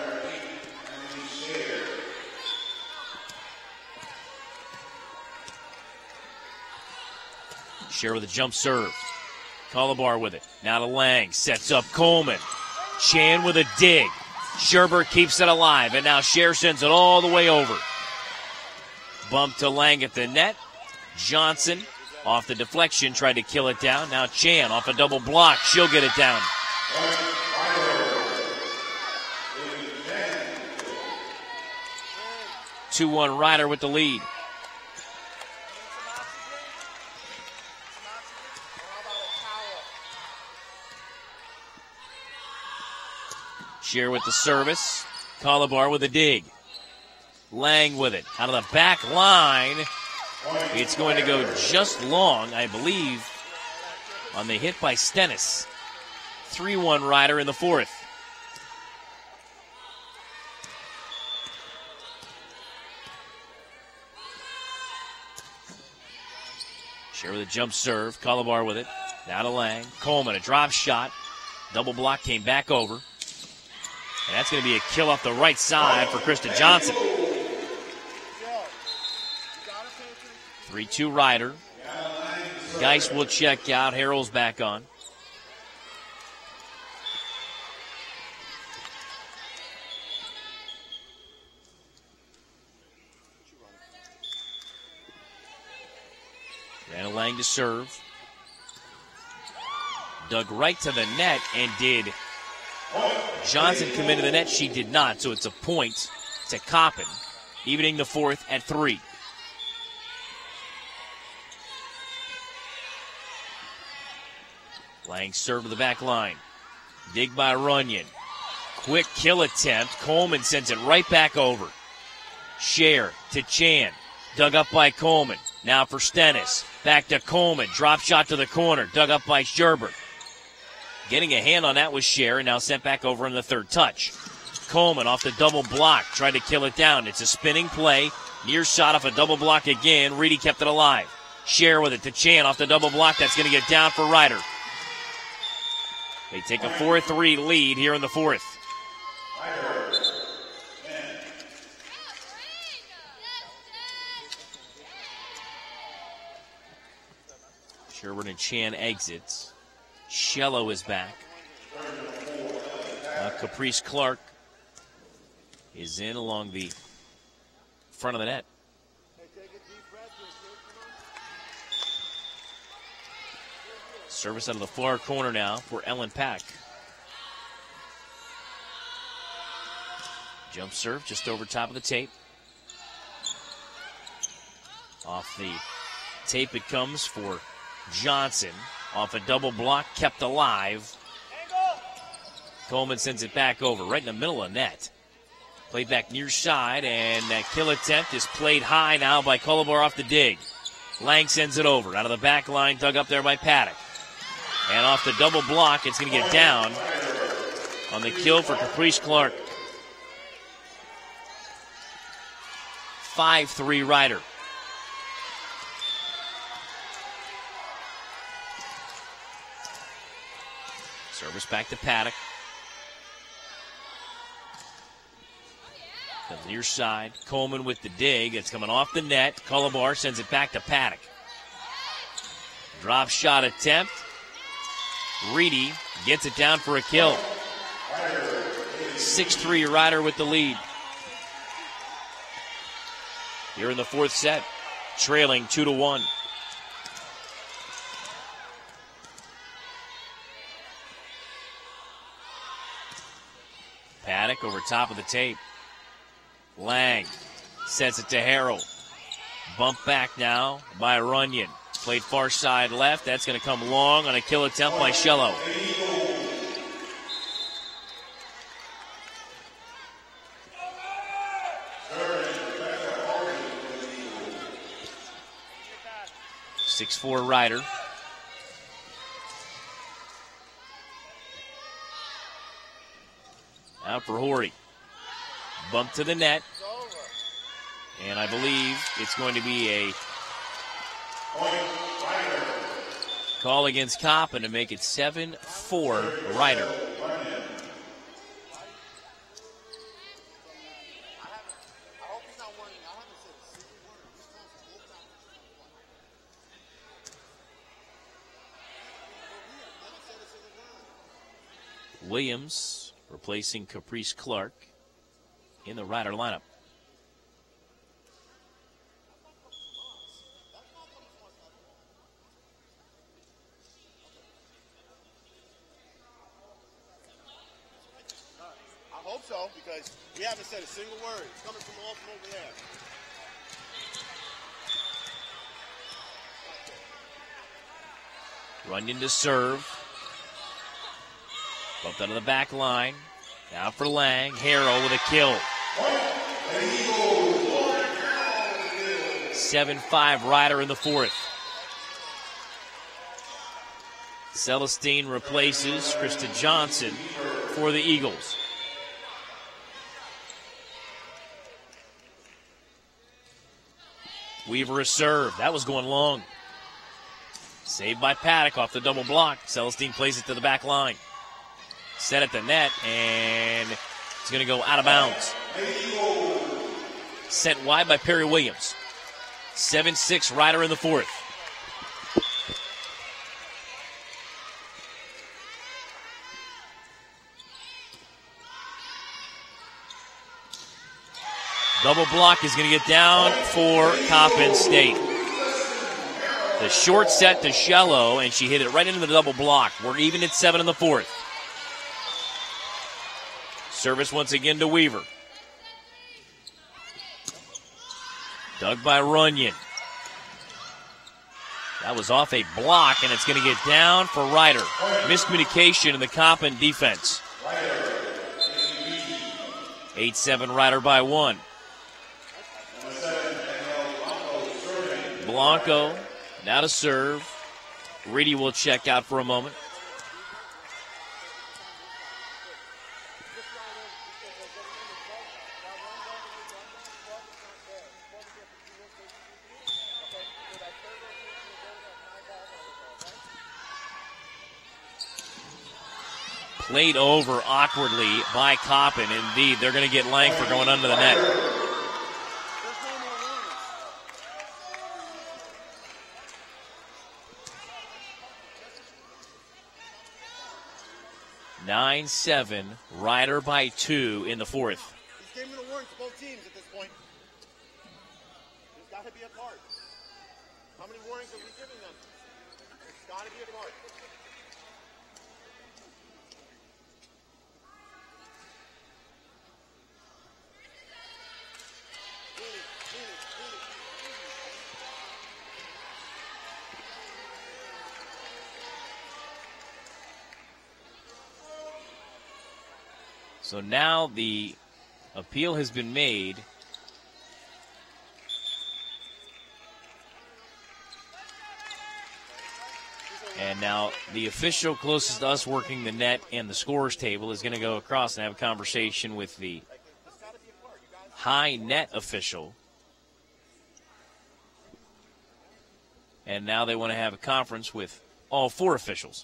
Cher with a jump serve. Colabar with it. Now to Lang. Sets up Coleman. Chan with a dig. Sherbert keeps it alive. And now Cher sends it all the way over. Bump to Lang at the net. Johnson off the deflection, tried to kill it down. Now Chan off a double block. She'll get it down. two one Ryder with the lead. Cher with the service. Colabar with a dig. Lang with it. Out of the back line. It's going to go just long, I believe, on the hit by Stennis. three one Ryder in the fourth. Cher with a jump serve. Colabar with it. Now to Lang. Coleman, a drop shot. Double block came back over. And that's going to be a kill off the right side for Krista Johnson. three two Ryder. Geis will check out. Harrell's back on. Rana Lang to serve. Dug right to the net, and did Johnson come into the net? She did not, so it's a point to Coppin, evening the fourth at three. Lang serve to the back line. Dig by Runyon. Quick kill attempt. Coleman sends it right back over. Cher to Chan. Dug up by Coleman. Now for Stennis. Back to Coleman. Drop shot to the corner. Dug up by Sherbert. Getting a hand on that was Cher, and now sent back over in the third touch. Coleman off the double block. Tried to kill it down. It's a spinning play. Near shot off a double block again. Reedy kept it alive. Cher with it to Chan off the double block. That's going to get down for Ryder. They take a four three lead here in the fourth. Sherwood and Chan exits. Shello is back. Uh, Caprice Clark is in along the front of the net. Service out of the far corner now for Ellen Pack. Jump serve just over top of the tape. Off the tape it comes for Johnson. Off a double block, kept alive. Coleman sends it back over, right in the middle of net. Played back near side, and that kill attempt is played high now by Colabar off the dig. Lang sends it over, out of the back line, dug up there by Paddock. And off the double block, it's going to get down on the kill for Caprice Clark. five three Ryder. Service back to Paddock. Comes near side. Coleman with the dig. It's coming off the net. Colabar sends it back to Paddock. Drop shot attempt. Reedy gets it down for a kill. six three Ryder with the lead. Here in the fourth set, trailing two to one. Paddock over top of the tape. Lang sets it to Harrell. Bump back now by Runyon. Played far side left. That's going to come long on a kill attempt by Shello. six four Ryder. Out for Horry. Bump to the net. And I believe it's going to be a call against Coppin to make it seven four Ryder. Williams replacing Caprice Clark in the Ryder lineup. I hope so, because we haven't said a single word. It's coming from all from over there. Runyon to serve. Bumped out of the back line. Now for Lang. Harrell with a kill. seven five Ryder in the fourth. Celestine replaces Krista Johnson for the Eagles. Weaver a serve. That was going long. Saved by Paddock off the double block. Celestine plays it to the back line. Set at the net, and it's going to go out of bounds. Sent wide by Perry Williams. seven six Ryder in the fourth. Double block is going to get down for Coppin State. The short set to Shello, and she hit it right into the double block. We're even at seven in the fourth. Service once again to Weaver. Dug by Runyon. That was off a block, and it's going to get down for Ryder. Miscommunication in the Coppin defense. eight seven Ryder by one. Blanco now to serve. Reedy will check out for a moment. Played over awkwardly by Coppin. Indeed, they're going to get Lang for going under the net. nine seven, Ryder by two in the fourth. He's giving the warning to both teams at this point. There's got to be a part. How many warnings are we giving them? There's got to be a part. So now the appeal has been made. And now the official closest to us working the net and the scores table is going to go across and have a conversation with the high net official. And now they want to have a conference with all four officials.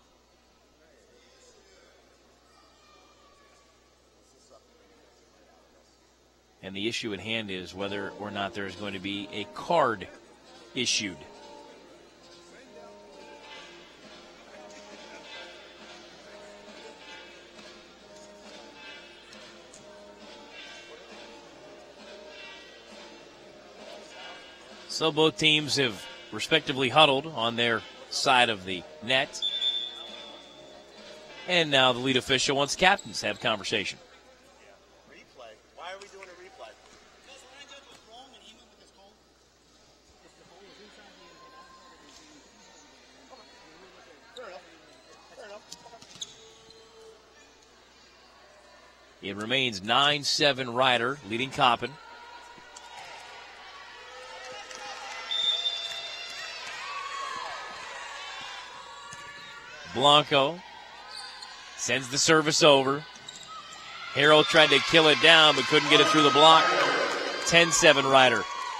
And the issue at hand is whether or not there is going to be a card issued. So both teams have respectively huddled on their side of the net. And now the lead official wants captains to have conversation. Replay? Why are we doing a replay? Fair enough. Fair enough. It remains nine seven Ryder leading Coppin. Blanco sends the service over. Harrell tried to kill it down but couldn't get it through the block. ten seven Ryder.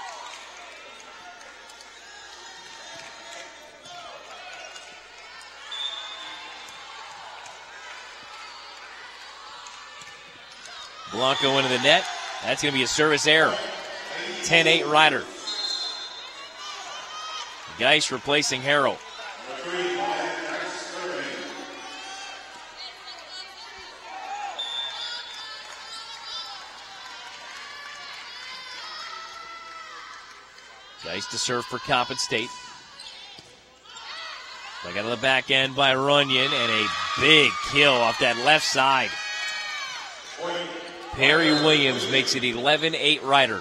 Blanco into the net. That's going to be a service error. ten eight Ryder. Geist replacing Harrell. Nice to serve for Coppin State. Dug out of the back end by Runyon, and a big kill off that left side. Perry Williams makes it eleven eight Ryder.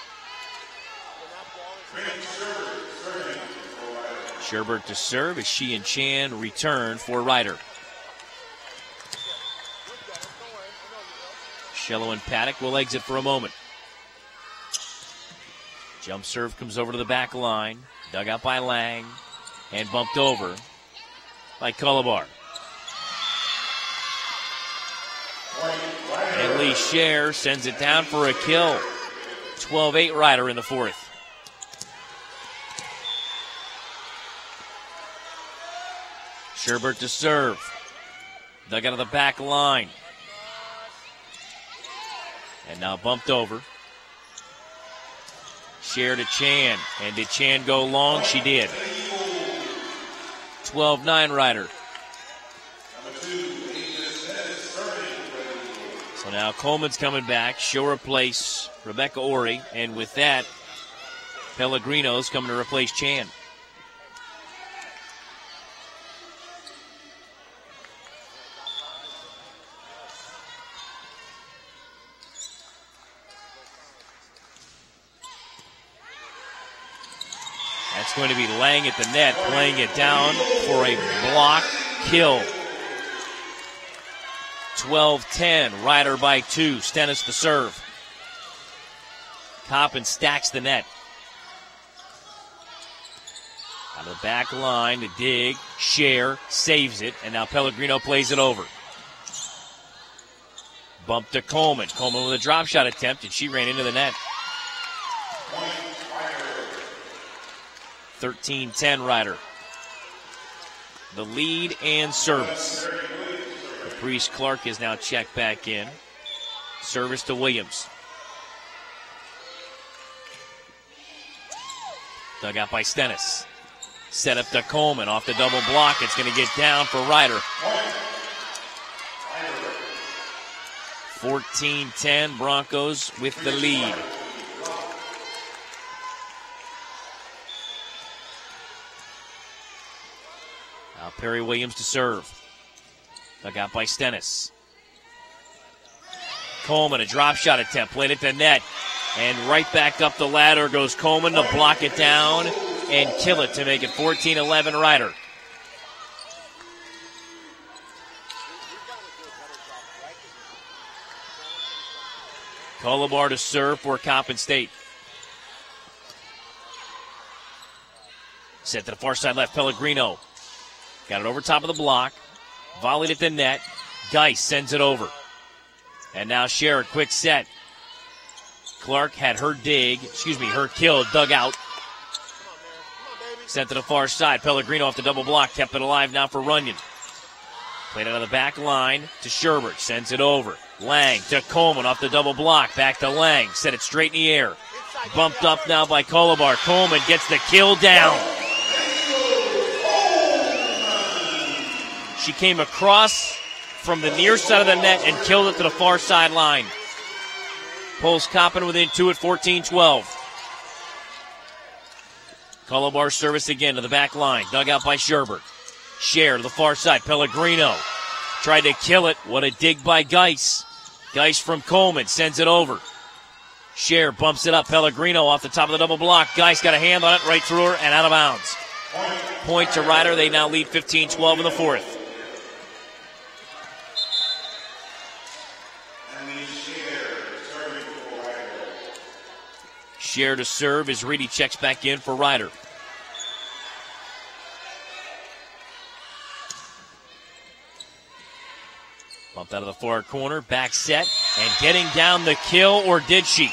Sherbert to serve as she and Chan return for Ryder. Shello and Paddock will exit for a moment. Jump serve comes over to the back line. Dug out by Lang. And bumped over by Colabar. And Lee Scher sends it down for a kill. twelve eight Ryder in the fourth. Sherbert to serve. Dug out of the back line. And now bumped over. Scher to Chan. And did Chan go long? She did. twelve nine Ryder. So now Coleman's coming back. She'll replace Rebecca Ori. And with that, Pellegrino's coming to replace Chan. That's going to be Lang at the net, playing it down for a block kill. twelve ten, Ryder by two, Stennis to serve. Coppin stacks the net. On the back line to dig, Scher saves it, and now Pellegrino plays it over. Bump to Coleman. Coleman with a drop shot attempt, and she ran into the net. thirteen ten Ryder. The lead and service. Caprice Clark is now checked back in. Service to Williams. Dug out by Stennis. Set up to Coleman off the double block. It's going to get down for Ryder. fourteen ten Broncos with the lead. Now Perry Williams to serve. Dug out by Stennis. Coleman, a drop shot attempt, played at the net. And right back up the ladder goes Coleman to block it down and kill it to make it fourteen eleven Ryder. Colabar to serve for Coppin State. Set to the far side left, Pellegrino. Got it over top of the block. Volleyed at the net. Geis sends it over. And now Scherer, quick set. Clark had her dig, excuse me, her kill dug out. Sent to the far side. Pellegrino off the double block. Kept it alive now for Runyon. Played out of the back line to Sherbert. Sends it over. Lang to Coleman off the double block. Back to Lang. Set it straight in the air. Bumped up now by Colabar. Coleman gets the kill down. She came across from the near side of the net and killed it to the far sideline. Pulls Coppin within two at fourteen twelve. Colabar service again to the back line. Dug out by Sherbert. Scher to the far side. Pellegrino tried to kill it. What a dig by Geis. Geis from Coleman sends it over. Scher bumps it up. Pellegrino off the top of the double block. Geis got a hand on it right through her and out of bounds. Point to Ryder. They now lead fifteen twelve in the fourth. Scher to serve as Reedy checks back in for Ryder. Bumped out of the far corner, back set, and getting down the kill, or did she?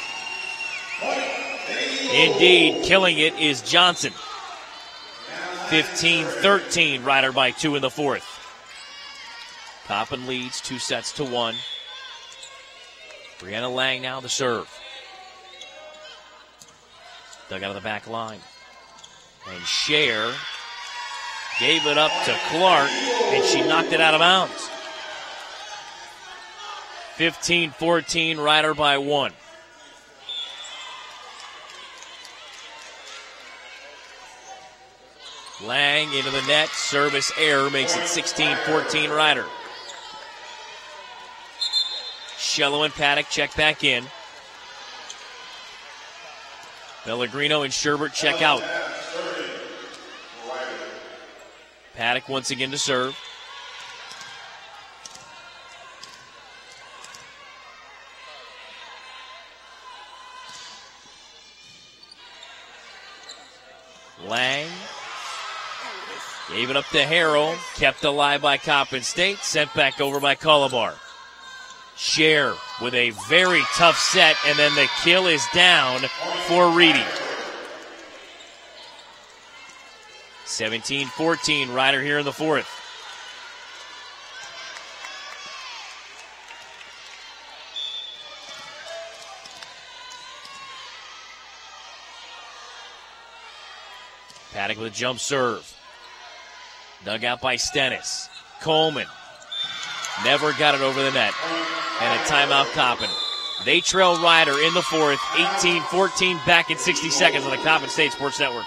Indeed, killing it is Johnson. fifteen thirteen, Ryder by two in the fourth. Coppin leads two sets to one. Brianna Lang now to serve. Dug out of the back line. And Scher gave it up to Clark, and she knocked it out of bounds. fifteen fourteen, Ryder by one. Lang into the net, service error makes it sixteen fourteen Ryder. Shello and Paddock check back in. Pellegrino and Sherbert check out. Paddock once again to serve. Lang gave it up to Harrell, kept alive by Coppin State, sent back over by Colabar. Scher with a very tough set, and then the kill is down for Reedy. seventeen fourteen, Ryder here in the fourth. Paddock with a jump serve. Dug out by Stennis. Coleman never got it over the net. And a timeout, Coppin. They trail Ryder in the fourth, eighteen fourteen, back in sixty seconds on the Coppin State Sports Network.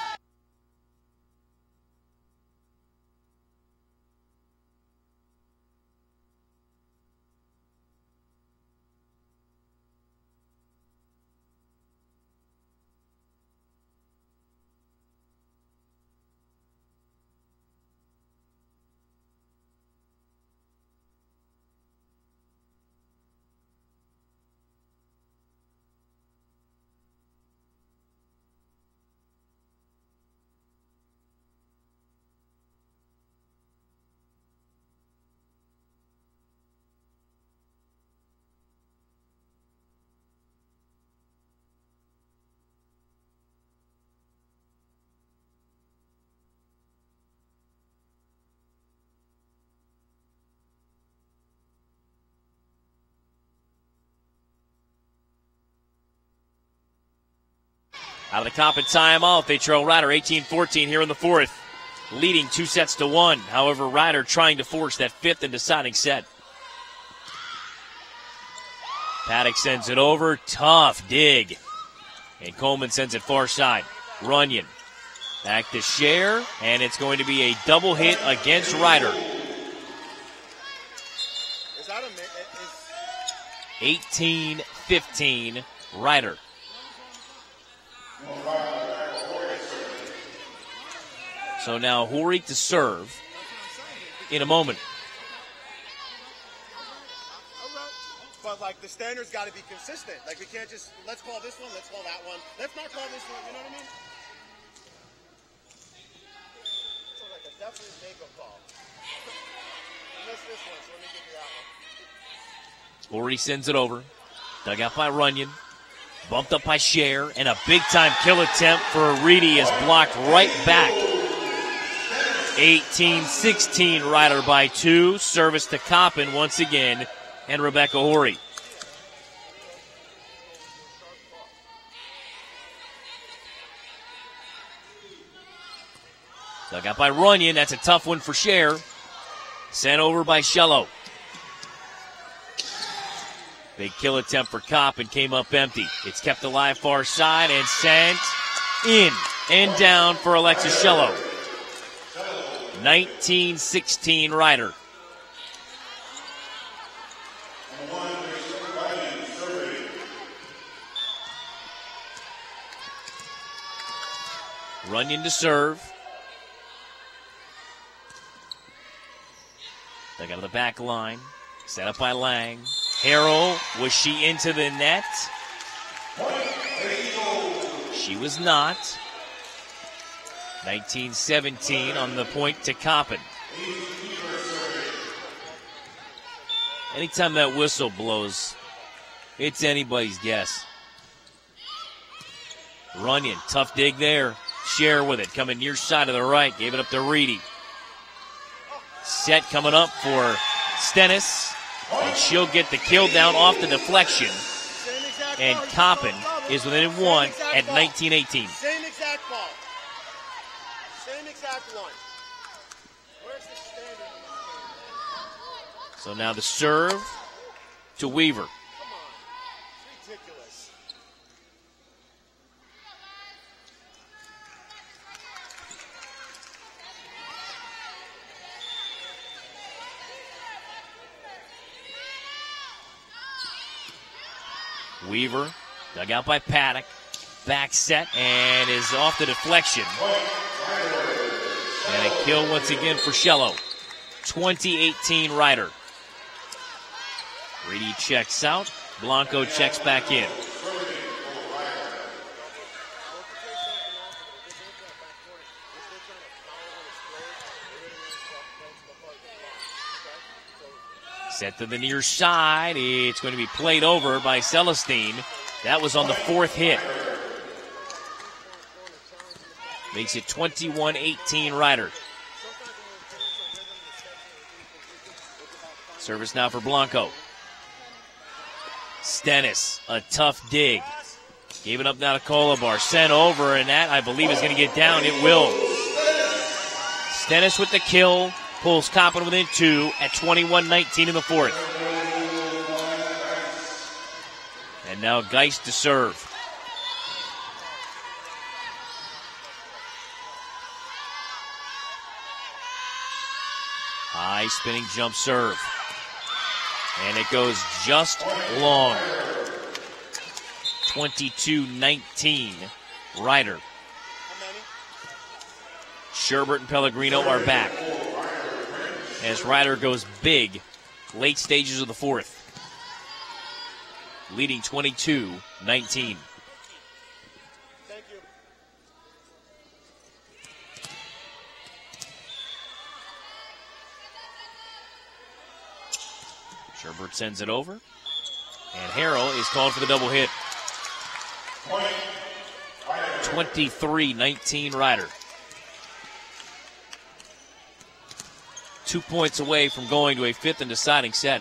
Out of the Coppin timeout, they trail Ryder eighteen fourteen here in the fourth, leading two sets to one. However, Ryder trying to force that fifth and deciding set. Paddock sends it over, tough dig. And Coleman sends it far side. Runyon back to Scher, and it's going to be a double hit against Ryder. eighteen fifteen, Ryder. So now Horry to serve in a moment. But like Like, the standard's got to be consistent. Like, we can't just, let's call this one, let's call that one. Let's not call this one, you know what I mean? So, like, a definite make-up call. I missed this one, so let me give you that one. Ori sends it over. Dug out by Runyon. Bumped up by Scher. And a big-time kill attempt for Reedy is blocked right back. eighteen sixteen, Ryder by two. Service to Coppin once again. And Rebecca Horry. Dug out by Runyon. That's a tough one for Scher. Sent over by Shello. Big kill attempt for Coppin came up empty. It's kept alive far side and sent in and down for Alexis Shello. nineteen sixteen Ryder. Runyon to serve. Dug out of the back line. Set up by Lang. Harrell, was she into the net? She was not. nineteen seventeen on the point to Coppin. Anytime that whistle blows, it's anybody's guess. Runyon, tough dig there. Scher with it, coming near side of the right, gave it up to Reedy. Set coming up for Stennis. And she'll get the kill down off the deflection. And Coppin is within one at nineteen eighteen. Same exact ball. Same exact one. Where's the standard? So now the serve to Weaver. Come on. It's ridiculous. Weaver, dug out by Paddock, back set, and is off the deflection. And a kill once again for Shello. twenty eighteen Ryder. Reedy checks out, Blanco checks back in. Set to the near side. It's going to be played over by Celestine. That was on the fourth hit. Makes it twenty-one eighteen Ryder. Service now for Blanco. Stennis, a tough dig. Gave it up now to Colabar. Sent over, and that, I believe, is going to get down. It will. Stennis with the kill. Pulls Coppin within two at twenty-one nineteen in the fourth. And now Geist to serve. High spinning jump serve. And it goes just long. twenty-two nineteen Ryder. Sherbert and Pellegrino are back. As Ryder goes big, late stages of the fourth. Leading twenty-two nineteen. Thank you. Sherbert sends it over. And Harrell is called for the double hit. twenty-three nineteen Ryder. Two points away from going to a fifth and deciding set.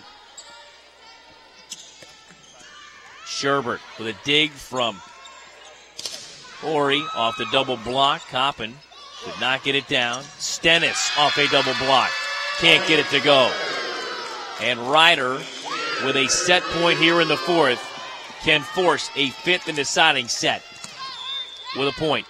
Sherbert with a dig from Ori off the double block. Coppin could not get it down. Stennis off a double block. Can't get it to go. And Ryder with a set point here in the fourth can force a fifth and deciding set with a point.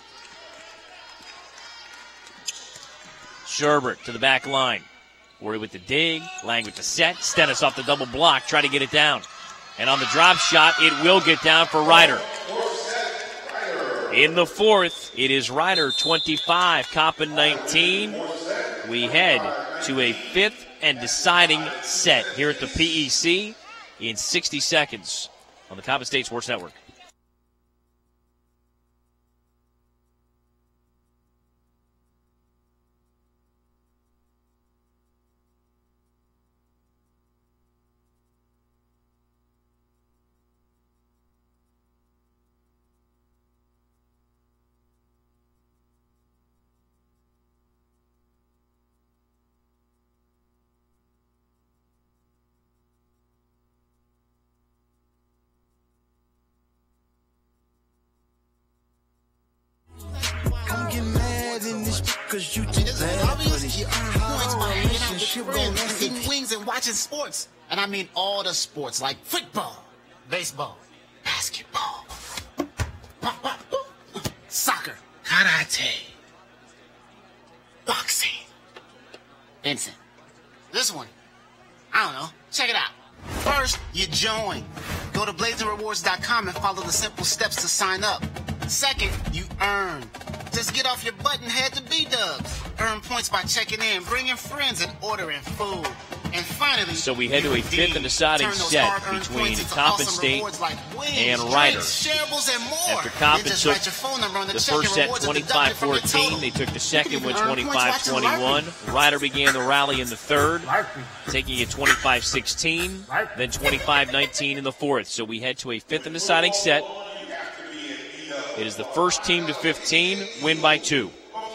Sherbert to the back line. Ori with the dig. Lang with the set. Stennis off the double block. Try to get it down. And on the drop shot, it will get down for Ryder. In the fourth, it is Ryder twenty-five, Coppin nineteen. We head to a fifth and deciding set here at the P E C. in sixty seconds on the Coppin State Sports Network. Cause you too bad for this. You earn points by hanging out with your friends and eating wings and watching sports. And I mean all the sports, like football, baseball, basketball, soccer, karate, boxing. Vincent, this one, I don't know. Check it out. First, you join. Go to blazing rewards dot com and follow the simple steps to sign up. Second, you earn. Just get off your butt and head to B-Dubs. Earn points by checking in, bringing friends, and ordering food. And finally, so we head to a fifth and deciding set between Coppin State like and Ryder. After Coppin took the first set twenty-five fourteen, they took the second one twenty-five twenty-one. Ryder began the rally in the third, taking it twenty-five sixteen, then twenty-five nineteen in the fourth. So we head to a fifth and deciding set. It is the first team to fifteen, win by two.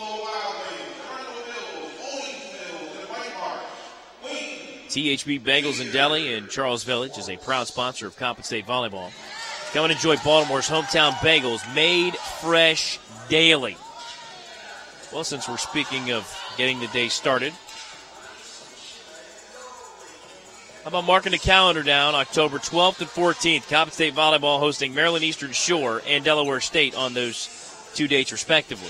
T H B Bagels and Deli in Charles Village is a proud sponsor of Coppin State Volleyball. Come and enjoy Baltimore's hometown bagels, made fresh daily. Well, since we're speaking of getting the day started, how about marking the calendar down? October twelfth and fourteenth, Coppin State Volleyball hosting Maryland Eastern Shore and Delaware State on those two dates respectively.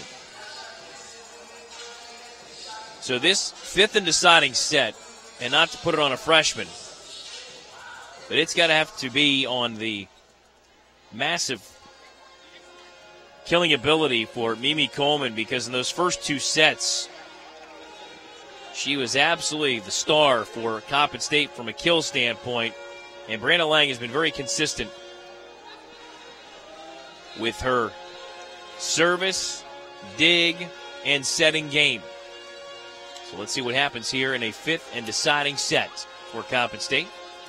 So this fifth and deciding set, and not to put it on a freshman, but it's got to have to be on the massive killing ability for Mimi Coleman, because in those first two sets, she was absolutely the star for Coppin State from a kill standpoint, and Brandon Lang has been very consistent with her service, dig, and setting game. So let's see what happens here in a fifth and deciding set for Coppin State.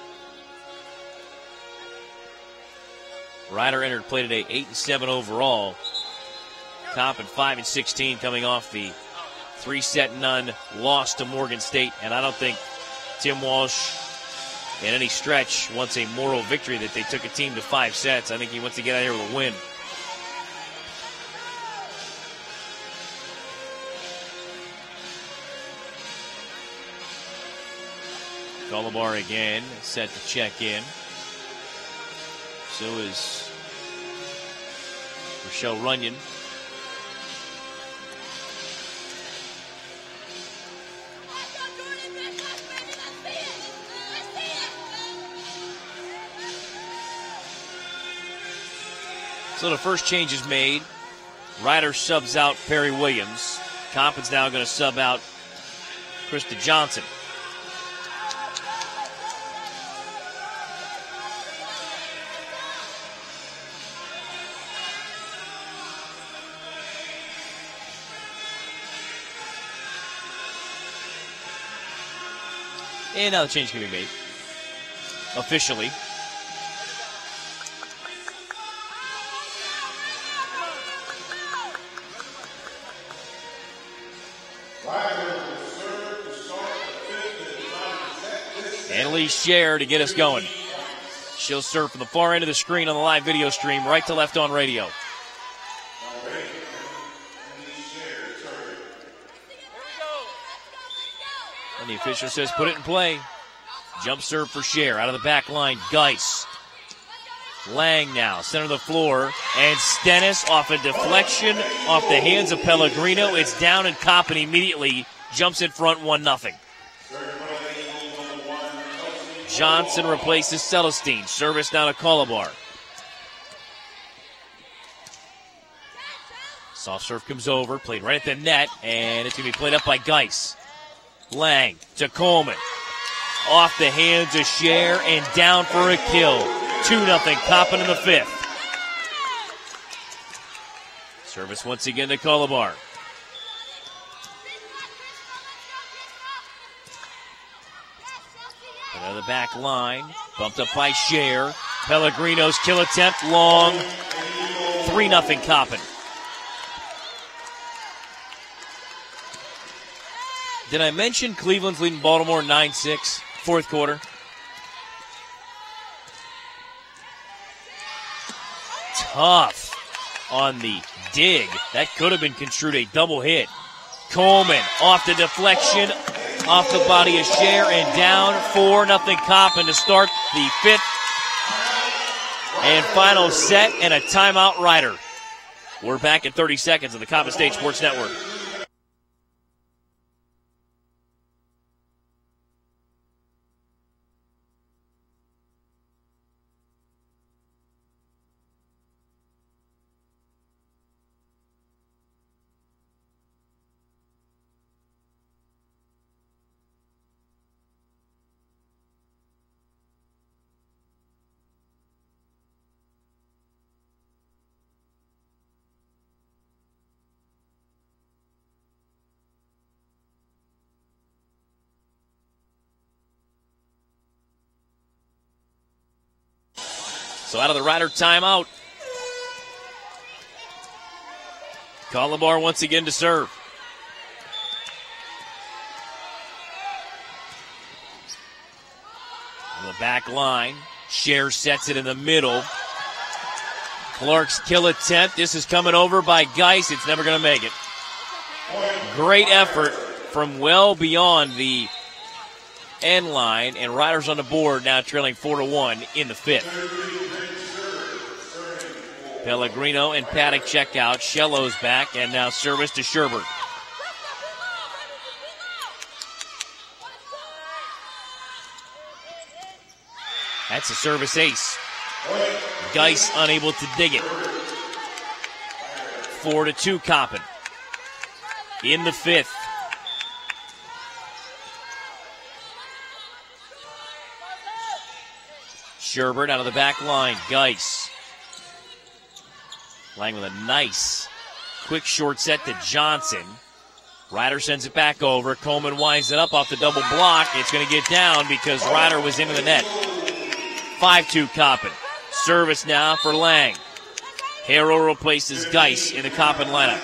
Ryder entered play today eight and seven overall. Coppin five and sixteen coming off the three-set none loss to Morgan State. And I don't think Tim Walsh in any stretch wants a moral victory that they took a team to five sets. I think he wants to get out of here with a win. Colabar again, set to check in. So is Rochelle Runyon. So the first change is made. Ryder subs out Perry Williams. Coppin's now going to sub out Krista Johnson. And now the change can be made officially. Annalise Scher to get us going. She'll serve from the far end of the screen on the live video stream, right to left on radio. And the official says put it in play. Jump serve for Scher. Out of the back line, Geis. Lang now, center of the floor. And Stennis off a deflection off the hands of Pellegrino. It's down and Coppin immediately jumps in front one nothing. Johnson replaces Celestine. Service now to Colabar. Soft serve comes over, played right at the net, and it's going to be played up by Geis. Lang to Coleman. off the hands of Scher and down for a kill. two nothing Coppin in the fifth. Service once again to Colabar. Another back line, bumped up by Scher. Pellegrino's kill attempt, long. three nothing Coppin. Did I mention Cleveland's leading Baltimore nine six, fourth quarter? Tough on the dig. That could have been construed a double hit. Coleman off the deflection, off the body of Scher, and down four nothing Coppin to start the fifth and final set, and a timeout Rider. We're back in thirty seconds on the Coppin State Sports Network. So out of the Rider timeout, Colabar once again to serve. On the back line, Scher sets it in the middle. Clark's kill attempt. This is coming over by Geis. It's never going to make it. Great effort from well beyond the end line, and Riders on the board now trailing four to one in the fifth. Pellegrino and Paddock check out. Shello's back, and now service to Sherbert. That's a service ace. Geis unable to dig it. Four to two Coppin. In the fifth. Sherbert out of the back line. Geis. Lang with a nice quick short set to Johnson. Ryder sends it back over. Coleman winds it up off the double block. It's going to get down because Ryder was into the net. five two Coppin. Service now for Lang. Harrell replaces Geis in the Coppin lineup.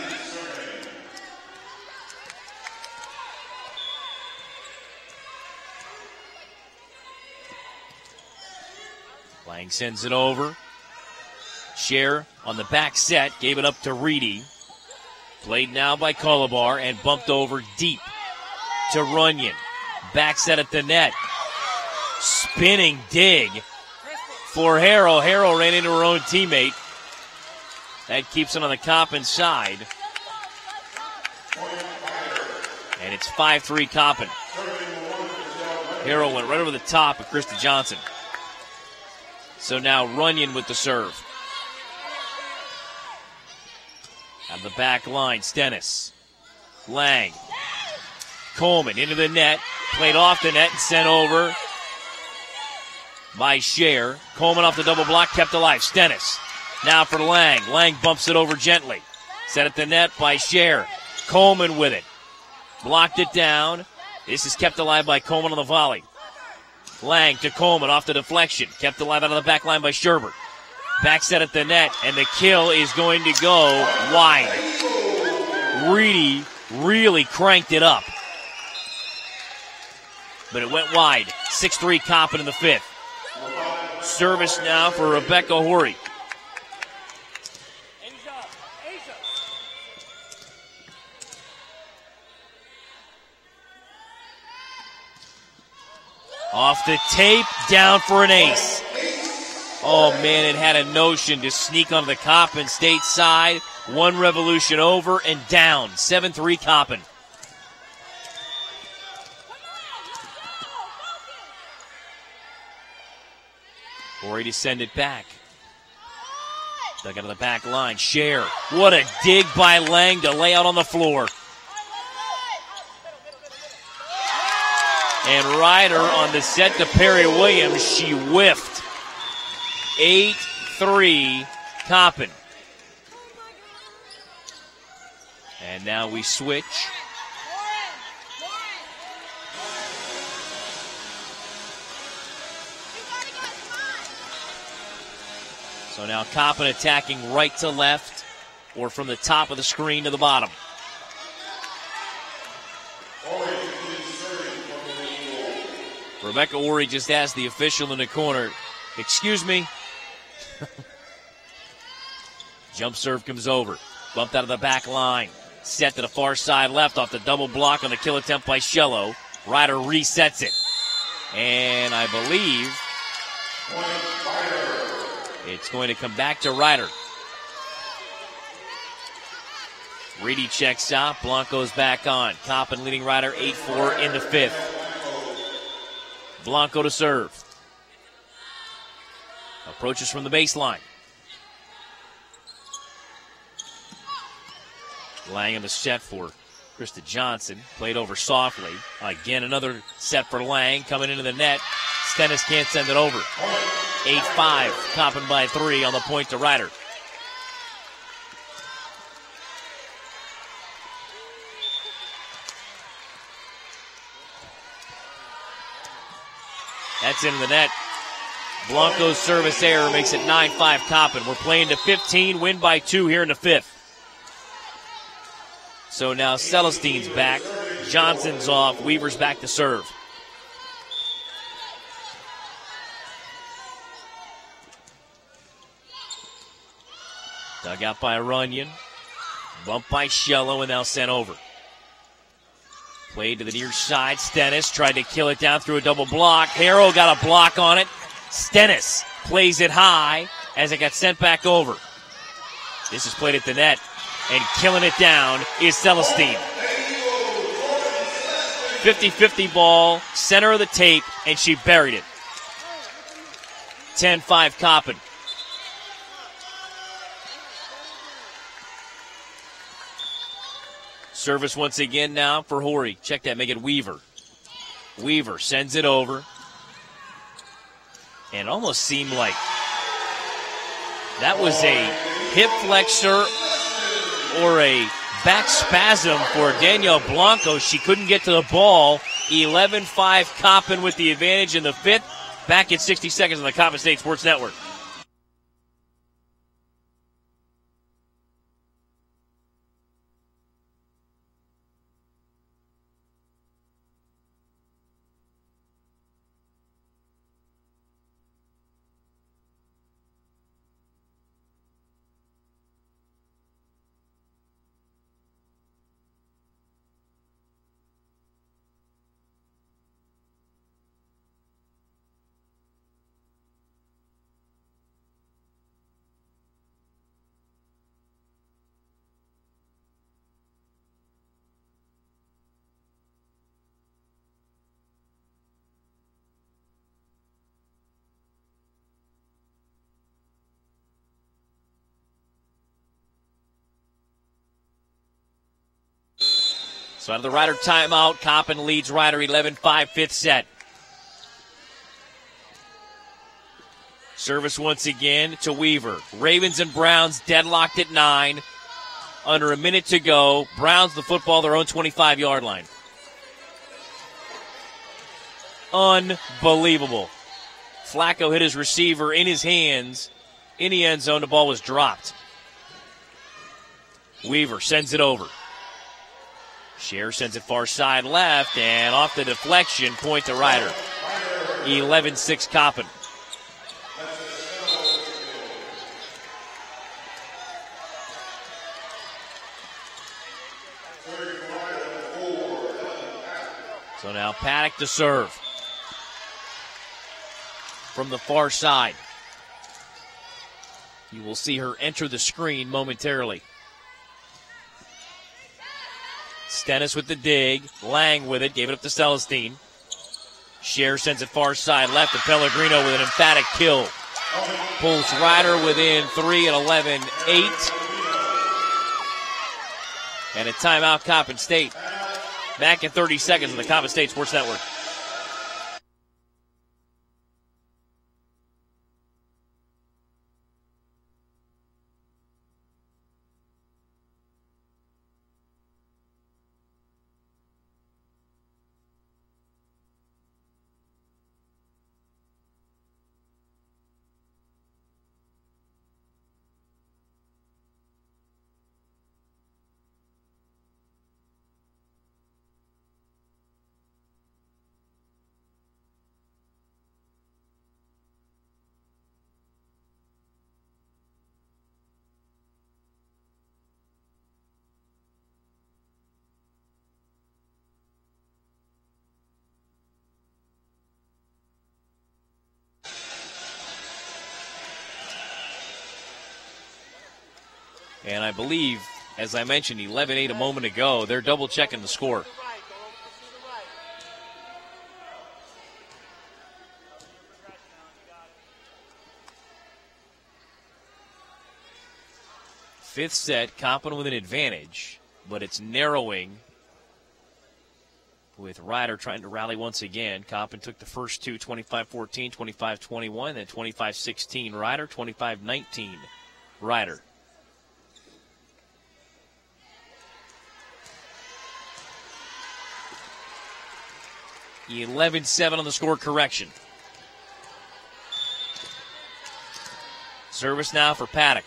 Lang sends it over. Scher on the back set, gave it up to Reedy. Played now by Colabar and bumped over deep to Runyon. Back set at the net. Spinning dig for Harrell. Harrell ran into her own teammate. That keeps it on the Coppin side. And it's five three Coppin. Harrell went right over the top of Krista Johnson. So now Runyon with the serve. On the back line, Stennis. Lang. Coleman into the net. Played off the net and sent over by Scher. Coleman off the double block, kept alive. Stennis. Now for Lang. Lang bumps it over gently. Set at the net by Scher. Coleman with it. Blocked it down. This is kept alive by Coleman on the volley. Lang to Coleman off the deflection. Kept alive out of the back line by Sherbert. Back set at the net, and the kill is going to go wide. Reedy really cranked it up. But it went wide. six three Coppin in the fifth. Service now for Rebecca Horry. Off the tape, down for an ace. Oh, man, it had a notion to sneak on the Coppin State side. One revolution over and down. seven three Coppin. Horry to send it back. Dug out of the back line. Scher. What a dig by Lang to lay out on the floor. And Ryder on the set to Perry Williams. She whiffed. eight three, Coppin. And now we switch. So now Coppin attacking right to left or from the top of the screen to the bottom. Rebecca Ori just asked the official in the corner, excuse me? Jump serve comes over. Bumped out of the back line. Set to the far side left off the double block on the kill attempt by Shello. Ryder resets it. And I believe it's going to come back to Ryder. Reedy checks out. Blanco's back on. Coppin leading Ryder eight four in the fifth. Blanco to serve. Approaches from the baseline. Lang in the set for Krista Johnson. Played over softly. Again, another set for Lang. Coming into the net. Stennis can't send it over. eight five. Coppin by three on the point to Ryder. That's into the net. Blanco's service error makes it nine five Coppin. We're playing to fifteen, win by two here in the fifth. So now Celestine's back. Johnson's off. Weaver's back to serve. Dug out by Runyon. Bumped by Shello and now sent over. Played to the near side. Stennis tried to kill it down through a double block. Harrow got a block on it. Stennis plays it high as it got sent back over. This is played at the net, and killing it down is Celestine. fifty-fifty ball, center of the tape, and she buried it. ten five Coppin. Service once again now for Horry. Check that, make it Weaver. Weaver sends it over. And it almost seemed like that was a hip flexor or a back spasm for Danielle Blanco. She couldn't get to the ball. eleven five Coppin with the advantage in the fifth. Back in sixty seconds on the Coppin State Sports Network. So out of the Ryder timeout, Coppin leads Ryder eleven five, fifth set. Service once again to Weaver. Ravens and Browns deadlocked at nine. Under a minute to go. Browns the football, their own twenty-five-yard line. Unbelievable. Flacco hit his receiver in his hands. In the end zone, the ball was dropped. Weaver sends it over. Scher sends it far side left, and off the deflection, point to Ryder. eleven six Coppin. So now Paddock to serve. From the far side. You will see her enter the screen momentarily. Stennis with the dig. Lang with it. Gave it up to Celestine. Scher sends it far side left to Pellegrino with an emphatic kill. Pulls Ryder within three at eleven eight. And a timeout, Coppin State. Back in thirty seconds on the Coppin State Sports Network. And I believe, as I mentioned, eleven eight a moment ago, they're double-checking the score. Fifth set, Coppin with an advantage, but it's narrowing with Ryder trying to rally once again. Coppin took the first two, twenty-five fourteen, twenty-five twenty-one, then twenty-five sixteen Ryder, twenty-five nineteen Ryder. eleven seven on the score correction. Service now for Paddock.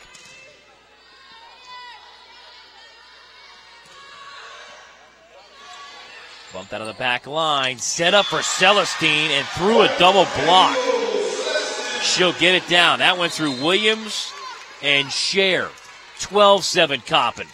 Bumped out of the back line, set up for Celestine and threw a double block. She'll get it down. That went through Williams and Scher. twelve seven Coppin.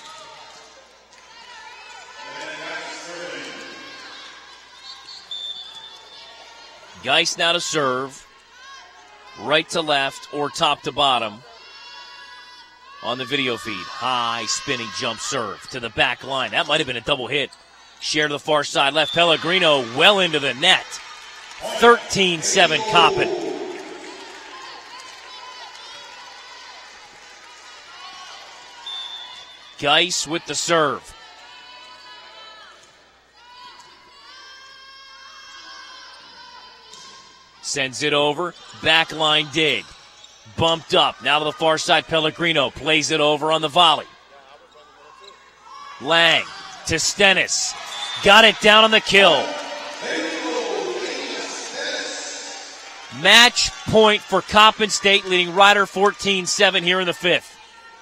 Geist now to serve. Right to left or top to bottom on the video feed. High spinning jump serve to the back line. That might have been a double hit. Share to the far side left. Pellegrino well into the net. thirteen seven Coppin. Geist with the serve. Sends it over. Backline dig. Bumped up. Now to the far side. Pellegrino plays it over on the volley. Lang to Stennis. Got it down on the kill. Match point for Coppin State, leading Ryder fourteen seven here in the fifth.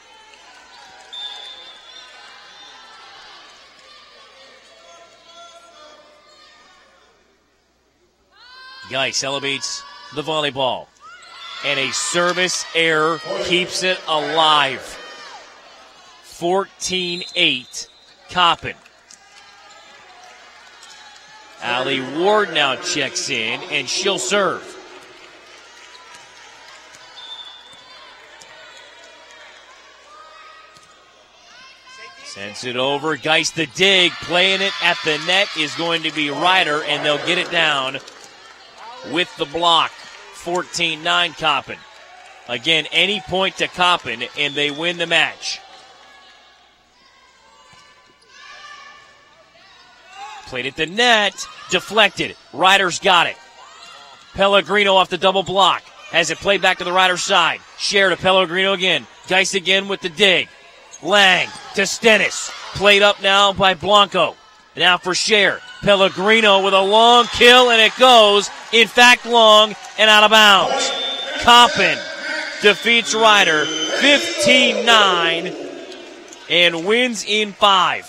Geist elevates the volleyball. And a service error keeps it alive. fourteen eight Coppin. Allie Ward now checks in, and she'll serve. Sends it over. Geist the dig. Playing it at the net is going to be Ryder, and they'll get it down with the block. fourteen nine Coppin. Again, any point to Coppin, and they win the match. Played at the net. Deflected. Ryder's got it. Pellegrino off the double block. Has it played back to the Ryder side. Share to Pellegrino again. Geist again with the dig. Lang to Stennis. Played up now by Blanco. Now for Share. Pellegrino with a long kill, and it goes, in fact, long and out of bounds. Coppin defeats Ryder fifteen nine and wins in five.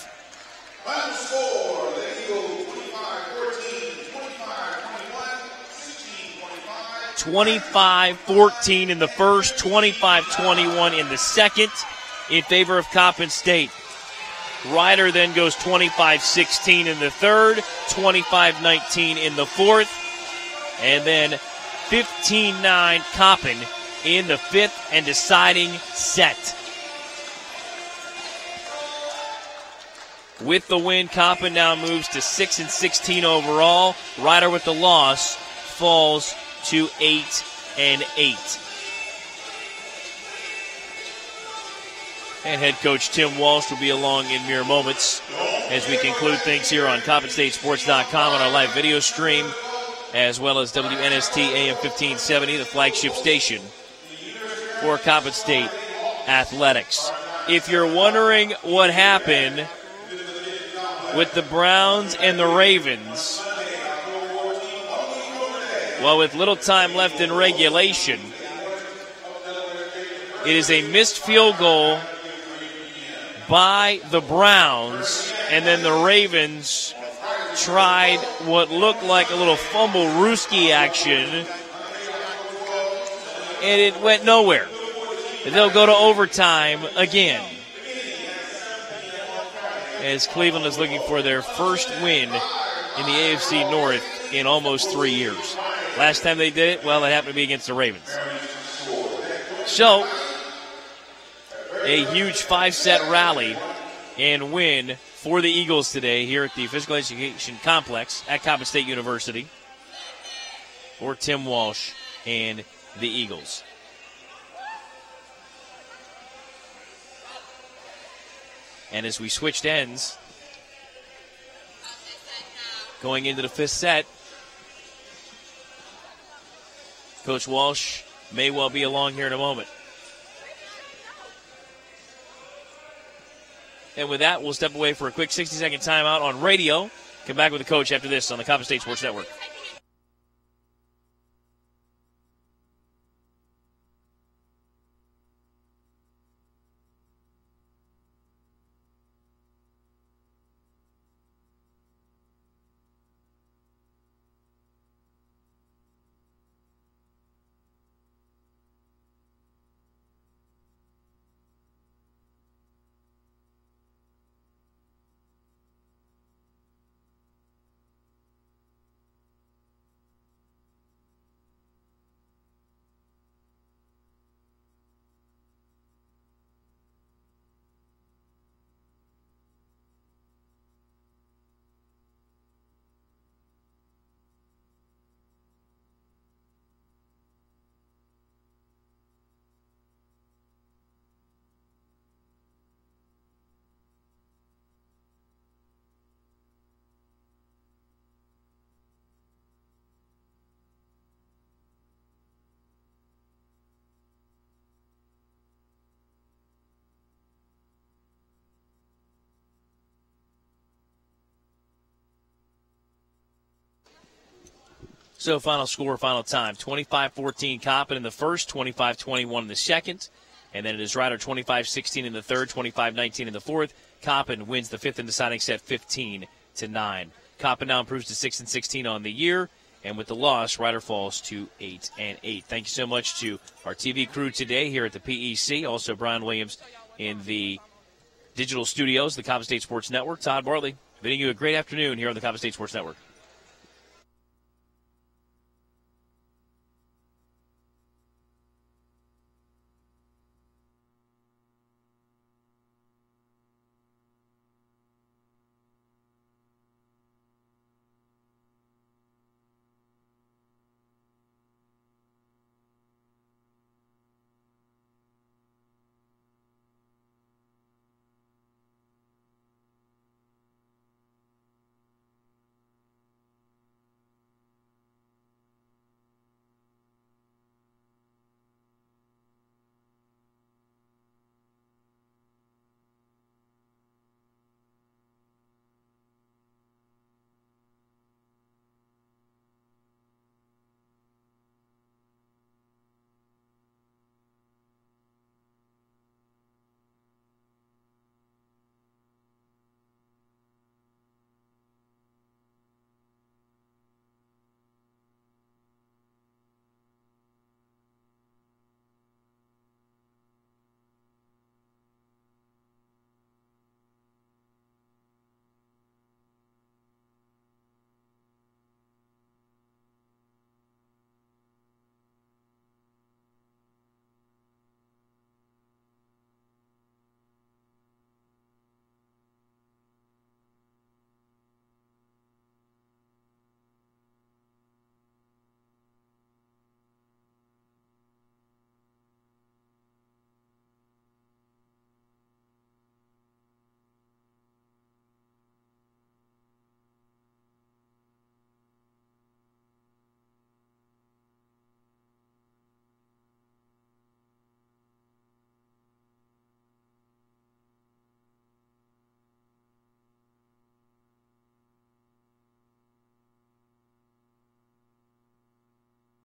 twenty-five fourteen in the first, twenty-five twenty-one in the second in favor of Coppin State. Ryder then goes twenty-five sixteen in the third, twenty-five nineteen in the fourth, and then fifteen nine Coppin in the fifth and deciding set. With the win, Coppin now moves to six and sixteen overall. Ryder with the loss falls to eight and eight. And head coach Tim Walsh will be along in mere moments as we conclude things here on Coppin State Sports dot com on our live video stream, as well as W N S T A M fifteen seventy, the flagship station for Coppin State Athletics. If you're wondering what happened with the Browns and the Ravens, well, with little time left in regulation, it is a missed field goal by the Browns, and then the Ravens tried what looked like a little fumble-rooski action, and it went nowhere. They'll go to overtime again, as Cleveland is looking for their first win in the A F C North in almost three years. Last time they did it, well, it happened to be against the Ravens. So, a huge five-set rally and win for the Eagles today here at the Physical Education Complex at Coppin State University for Tim Walsh and the Eagles. And as we switched ends, going into the fifth set, Coach Walsh may well be along here in a moment. And with that, we'll step away for a quick sixty-second timeout on radio. Come back with the coach after this on the Coppin State Sports Network. So final score, final time, twenty-five fourteen Coppin in the first, twenty-five twenty-one in the second. And then it is Ryder twenty-five sixteen in the third, twenty-five nineteen in the fourth. Coppin wins the fifth and deciding set fifteen to nine. Coppin now improves to six and sixteen on the year. And with the loss, Ryder falls to eight and eight. Thank you so much to our T V crew today here at the P E C. Also Brian Williams in the digital studios, the Coppin State Sports Network. Todd Bartley bidding you a great afternoon here on the Coppin State Sports Network.